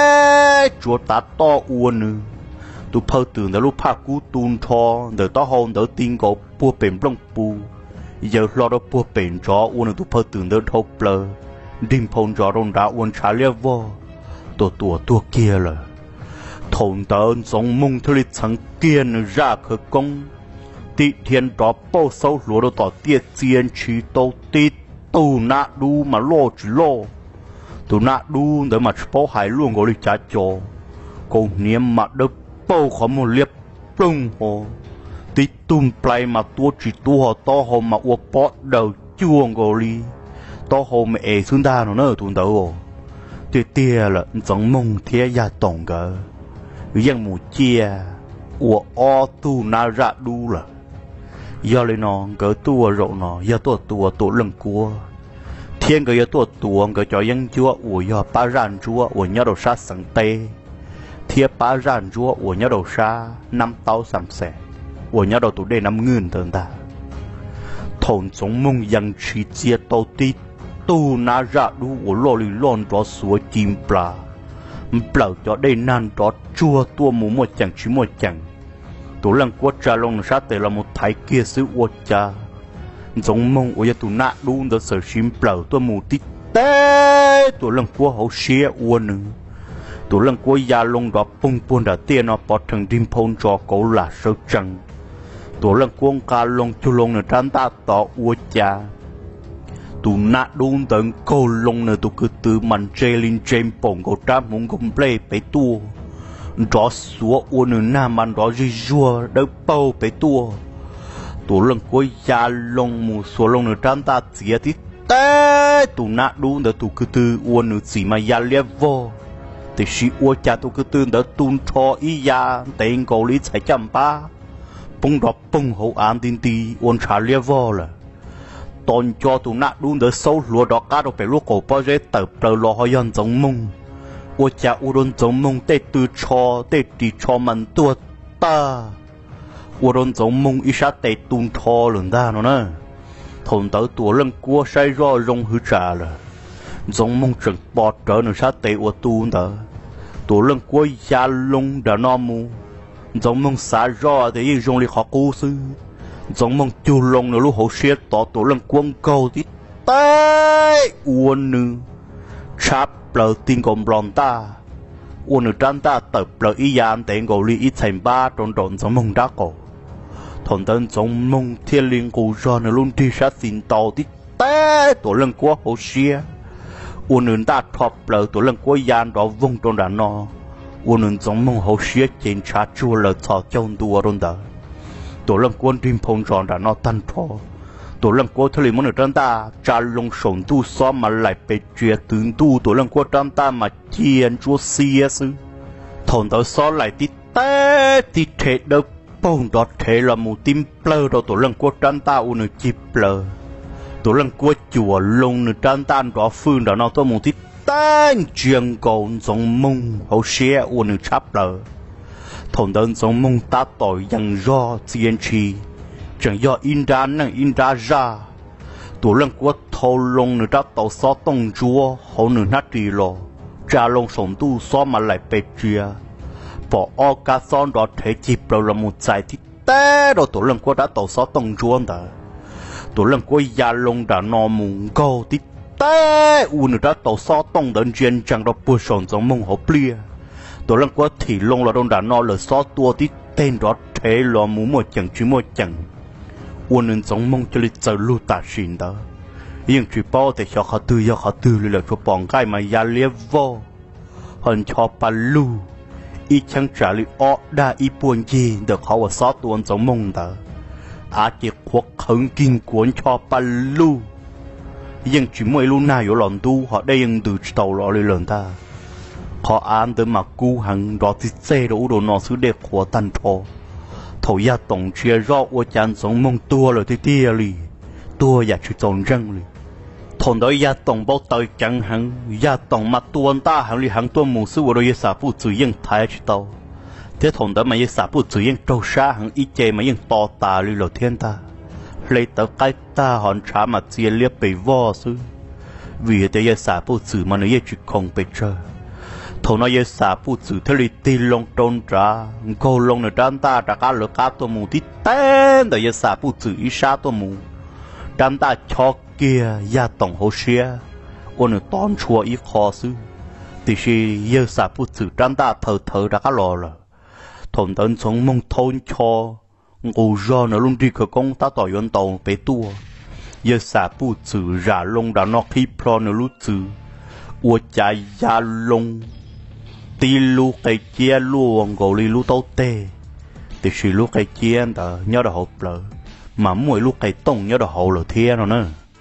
tê chúa ta to uôn nữa tu phơi từ đó lúc phá cú tuôn thò đỡ to hồn đỡ tin có bùa bền bông bù giờ lo đó bùa bền cho uôn tu phơi từ đó thâu plơ đêm phong cho rong đã uôn trả lia vô tổ tổ tổ kia là thôn tơn giống mông thưa lịch chẳng kiên ra khởi công tị thiên đó bao sâu lúa đó tỏ tiết chiến trí tàu tít tù nạ đu mà lo chỉ lo tù nạ đu để mà bao hải luôn có lịch trả cho còn niệm mà đập bao khó một liệp plung hồ tí tùm play mà tua chỉ tua họ to hồ mà uo bó đầu chuông gò li to hồ mà ế xuống đa nó nở tuần đầu tì tìa là giống mông thía ya tổng gờ dân mù chia uo o tu na ra đu là do lên nó gỡ tua rộ nó do tua tua tổ lần cua thiên gỡ do tua tua gỡ cho dân chúa uo do ba ràn chúa uo nhớ đồ sát sẵn tê thiệp ba ràn chúa của nhớ đầu xa năm tàu sầm sẻ của nhớ đầu tụ đề năm nghìn tường ta thôn sống mông dân trí chia tàu tí tu na ra đu của lò lì lon đó suối chim pla plau cho đây nan đó chua tua mù một chẳng chỉ một chẳng tụ lần quất trà lông sát tệ là một thái kia sự quất trà giống mông của tụ na đu đó sở chim plau tua mù tí té tụ lần quất hậu xía uôn tụ lần của ya lông đó bung buôn đã tiền nó bỏ thằng đinh phong cho cậu là sâu trăng tụ lần của ca lông chu lông nó trán ta tỏ uo cha tụ nát đun tận câu lông nó tụ cứ từ màn chơi lên trên bồng cậu trám muốn cùng play bé tua đó xúa uo nó nam man đó dây dua đỡ bao bé tua tụ lần của ya lông mù xúa lông nó trán ta chia thì té tụ nát đun đó tụ cứ từ uo nó chỉ mà ya liệp vô thì sĩ uo cha tôi cứ tương đỡ tuôn cho ý ya tên cầu lý chạy chăm ba bông đọc bông hậu án tin tì uốn trả lia vô là toàn cho tụi nát đun đỡ sâu lúa đỏ cá đồ phải lúa cổ bao giờ tập đầu lò họ dân giống mông uo cha uo đôn giống mông tê từ cho tê đi cho mình tua ta uo đôn giống mông ít sát tê tuôn cho lần ta nó nè thôn tới tuổi lần cua say ro rong hư trà là giống mông trần bọt trở nên sát tệ của tu đó tổ lần cuối ya lông đã no mu giống mông xả rõ thì dùng li khó cố sư giống mông chu lông nó lúc hậu xiết tỏ tổ lần quân cầu thì tê uôn nữ chắp lờ tin còn blon ta uôn nữ trăn ta tập lờ ý yan tên gọi li ít thành ba tròn tròn giống mông đá cổ thằng tên giống mông thiên liên cổ do nó luôn đi sát xin tàu thì tê tổ lần cuối hậu xiết uốn nương ta thọp lờ tổ lần cuối gian đó vung trong đàn nó uốn nương giống mông hậu xía trên trà chua lờ thọ trong đua trong đó tổ lần cuối đêm phong tròn đàn nó tan thọ tổ lần cuối thời muốn ở trong ta trà lông sồn tu xóa mà lại bị chuyện tướng tu tổ lần cuối trong ta mà chiên chúa xía sư thằng đó xóa lại tí té tí thế đâu bông đó thế là một tim plơ đó tổ lần cuối trong ta uốn nương chip plơ tổ lần cuối chùa lông nửa trán tan đó phương đó nó tôi muốn thích tan chuyện cầu giống mông hậu xe uốn nửa chắp lờ thằng đơn giống mông ta tội dằng do chiến trì chẳng do in ra năng in ra ra tụ lần qua thâu lông nữa đã tàu xó tông chúa hậu nữa nát đi lo cha lông sống tu xó mà lại bê chia bỏ o cá son đó thể chịp rồi là một giải thì té rồi tụ lần qua đã tàu xó tông chúa đó tụ lần qua già lông đã nò mùng câu thì té u nữa đã tàu xó tông đến chuyện chẳng đó bùa sòn giống mông hộp lia tụ lần qua thì lông là đông đã nò là xó tua thì tên đó thế là mù một chẳng chứ một chẳng uốn nên giống mong cho lịch sử lưu tạ xin đó nhưng chỉ bao để cho họ tư cho họ tư là cho bọn cái mà gia liếp vô hơn cho bà lưu ít chẳng trả lời ọ đa ít buồn gì được họ ở xót tuôn giống mong đó á chỉ khuất hứng kinh cuốn cho bà lưu nhưng chỉ mỗi lúc nào có lần tu họ đâyยังtừ tàu lo lên lần ta họ ăn tới mà cú hàng đó thì xe đồ đồ nó xứ đẹp của tan thọ thầu gia tổng chia rõ của chán sống mong tua rồi thì tia lì tua giả chỉ tròn răng lì thôn đó gia tổng bao tới chẳng hàng gia tổng mà tuôn ta hàng lì hàng tuôn mù sư của đôi xã phụ chủ yên thái chỉ tàu thế thôn đó mà yên xã phụ chủ yên trâu xa hàng ít chê mà yên to tà lì lột thiên ta lấy tới cái ta hòn trả mà chia liếp bị vo sư vì thế yên xã phụ chủ mà nó yên chỉ không bị chơi thầu nói xã phụ chủ thế li tin long trôn trả câu long này đan ta đã cá lửa cáตัวmù tí tên đời xã phụ chủ ít xaตัวmù đan ta cho kia gia tổng hồ xia ôn ở tón chùa ít khó sư thì khi xã phụ chủ đan ta thờ thờ đã cá lò rồi thôn tấn sống mong thôn cho ngủ do nó luôn đi khởi công ta tỏi yon tàu bé tua xã phụ chủ giả long đã nó khi pro nó lút chủ ua chạy gia long tí lu cái chia luôn gồ li lu tao tê thì chỉ lu cái chia đó nhớ được hộp lợ mà mỗi lu cái tông nhớ được hộp lợ thiên rồi nữa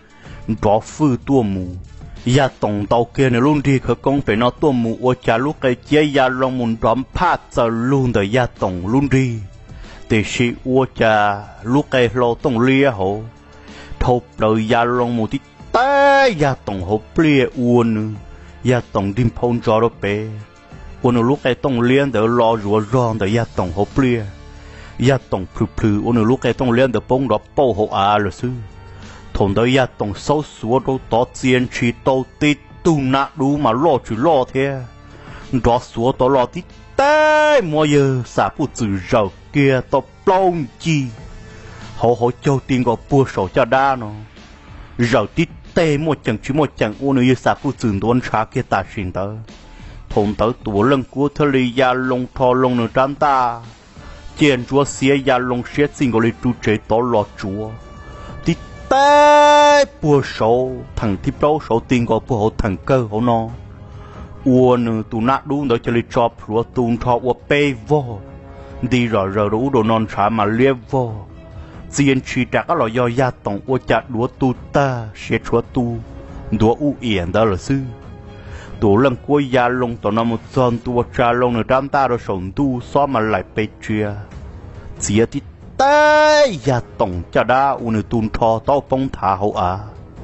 đó phư tua mù gia tổng tàu kia này luôn đi khởi công phải nó tua mù ô cha lu cái chia gia long muốn đóm phát giờ luôn đời gia tổng luôn đi thì chỉ ô cha lu cái lo tông lia hộ thộp đời gia long một tí té gia tổng hộp lia uôn gia tổng đêm phong cho đó bé uốn lúc cái tông liên để lo rùa ròn để gia tổng hộp lia gia tổng phừ phừ uốn lúc cái tông liên để bông đó bao hộ à là sư thôn đó gia tổng sâu súa đâu tó tiền chỉ đâu tít tu nã đủ mà lo chỉ lo thế đó súa đó lo tít té mọi giờ xã phụ tử giàu kia to plong chi họ họ châu tiền có bùa sổ cho đa nó giàu tít té một chẳng chỉ một chẳng uốn như xã phụ tử đốn trả kia ta xin đó thôn tới tuổi lần của thơ lì gia lông thò lông nửa trăm ta chèn chúa xía gia lông xía xin gọi tu chế tỏ lọt chúa thì té bùa sổ thằng tiếp đâu sổ tiền gọi bùa hộ thằng cơ hộ nó uôn tụ nát đúng đó cho lì chọp lúa tụn thọ uo bê vô đi rồi rồi đủ đồ non trả mà liếp vô chèn chỉ trả các loại do gia tổng uo chặt lúa tu ta xía chúa tu lúa u yển đó là sư tổ lần cuối gia long tổ năm một son tua cha long nửa trăm ta rồi sống tu xóa mà lại bê chia chỉ thì té gia tổng cha đa u nửa tuôn thò tao phong thả hậu à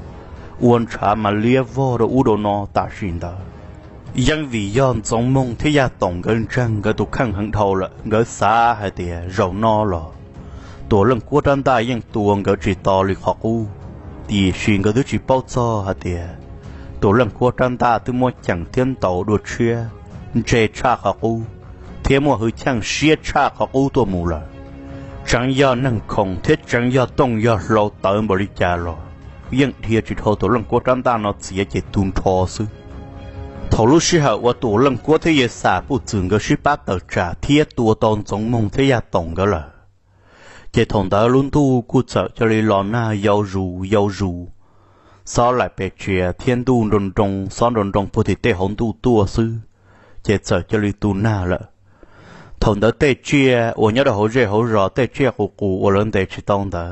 uốn trả mà lia vô rồi u đồ nó ta xin đó dân vì do giống mong thế gia tổng gần trăng cái tụ khăn hẳn thầu là gỡ xa hay thì rầu no lò tổ lần cuối trăm ta dân tuồng gỡ chỉ to lịch học u thì xin gỡ đứa chỉ bao cho hay thì tổ lần qua trăm ta từ mua chẳng thiên tàu đột chia chế cha khắc u thiên mua hơi chẳng xia cha khắc u tổ mù là chẳng do năng không thiết chẳng do tông do lâu tới bồi cha lo nhưng thì chỉ thô tổ lần qua trăm ta nó chỉ chỉ tuôn thò sư thầu lúc xưa họ qua tổ lần qua thế giới xã phụ trưởng cái ship bát tờ trả thiết tua tôn giống mong thế gia tổng cái là chỉ thằng ta luôn tu cụ trợ cho lấy lon na giàu rù giàu rù sau lại bề chia thiên tu đồn trồng sau đồn trồng phụ thị tê hồn tu tua sư chế sợ cho li tu na lợ thằng đó tê chia ở nhớ đó hỗ trợ hỗ rõ tê chia của cụ ở lớn tê chỉ tông đó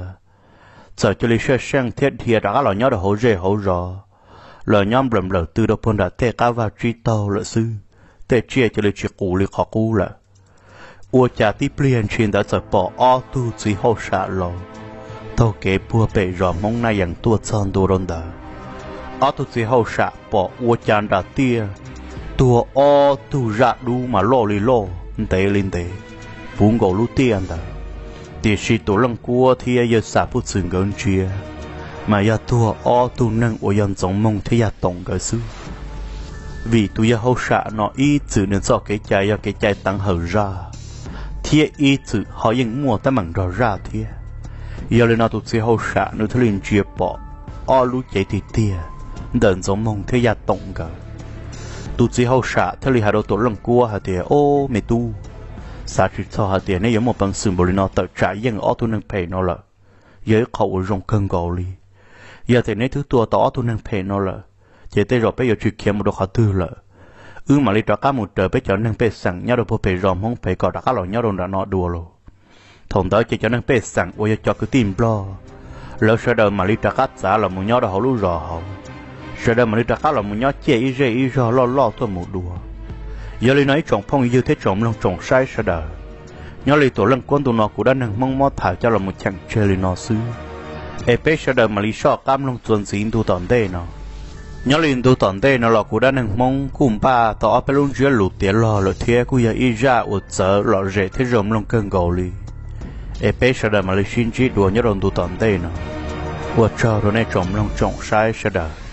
sợ cho li sẽ sang thiết thiệt đã là nhớ đó hỗ trợ hỗ rõ lời nhóm lầm lợ từ đó phân đã tê cá vào trí tàu lợ sư tê chia cho li chỉ cụ li khó cụ lợ ua cha tí pliên trên đã sợ bỏ o tu chỉ hỗ xạ lò tao kể bùa bể rõ mong na yang tua chân đồ đồn đó ở tu chỉ hậu sạ bỏ ua chan đã tia tua o tu ra đu mà lo li lo tế linh tế phun gỗ lu tiền đó thì si tổ lăng cua thì giờ xả phụ sừng gần chia mà giờ tua o tu nâng ở dân giống mông thì giờ tổng cái xứ vì tụi giờ hậu xả nó ý chữ nên cho cái trái giờ cái trái tăng hở ra thì ý chữ họยังmua ta bằng rõ ra thì giờ lên nó tụi sẽ hậu xả nó thay liền chia bỏ o lú chạy thì tia đợn giống mông thì giờ tổng cái tụi sẽ hậu xả thay liền hà đồ tổ lăng cua hà thì ô mẹ tu xã chỉ cho hà thì nếu một bằng sừng bồ nó tự trả dân ở tu nâng pay nó là giới khẩu rong cơn gạo li giờ thì nếu thứ tua tỏ tu nâng pay nó là chỉ tới rồi bây giờ chuyện kia một đồ khó tư là ư mà đi trả cá một trời bây giờ nâng pay sẵn nhau đồ pay ròm không pay còn đã cá lò nhau đồ đã nọ đùa rồi thằng đó chỉ cho nâng pay sẵn ôi cho cứ tìm lo lỡ sau đó mà đi trả cá giá là một nhau đồ họ lú rò họ sau đó mà đi trả cá là một nhau chế ý rê ý rò lo lo thôi một đùa giờ lấy nói trồng phong như thế trồng lòng trồng sai sau đó nhớ lấy tổ lăng quân tụi nó cũng đã nâng mong mót thảo cho là một chàng chơi lấy nó xứ ê bê sau đó mà lý so cam lòng tuần xin tu tòn tê nó nhớ lấy tu tòn tê nó là cũng đã nâng mong cùng ba tỏ bê luôn dưới lụt tiền lo lợi thế cũng giờ y ra ụt sợ lọ rễ thế rộng lòng cơn gầu li ê bê sau đó mà lý xin chí đùa nhớ lòng tu tòn tê nó ụt cho rồi này trồng lòng trồng sai sau đó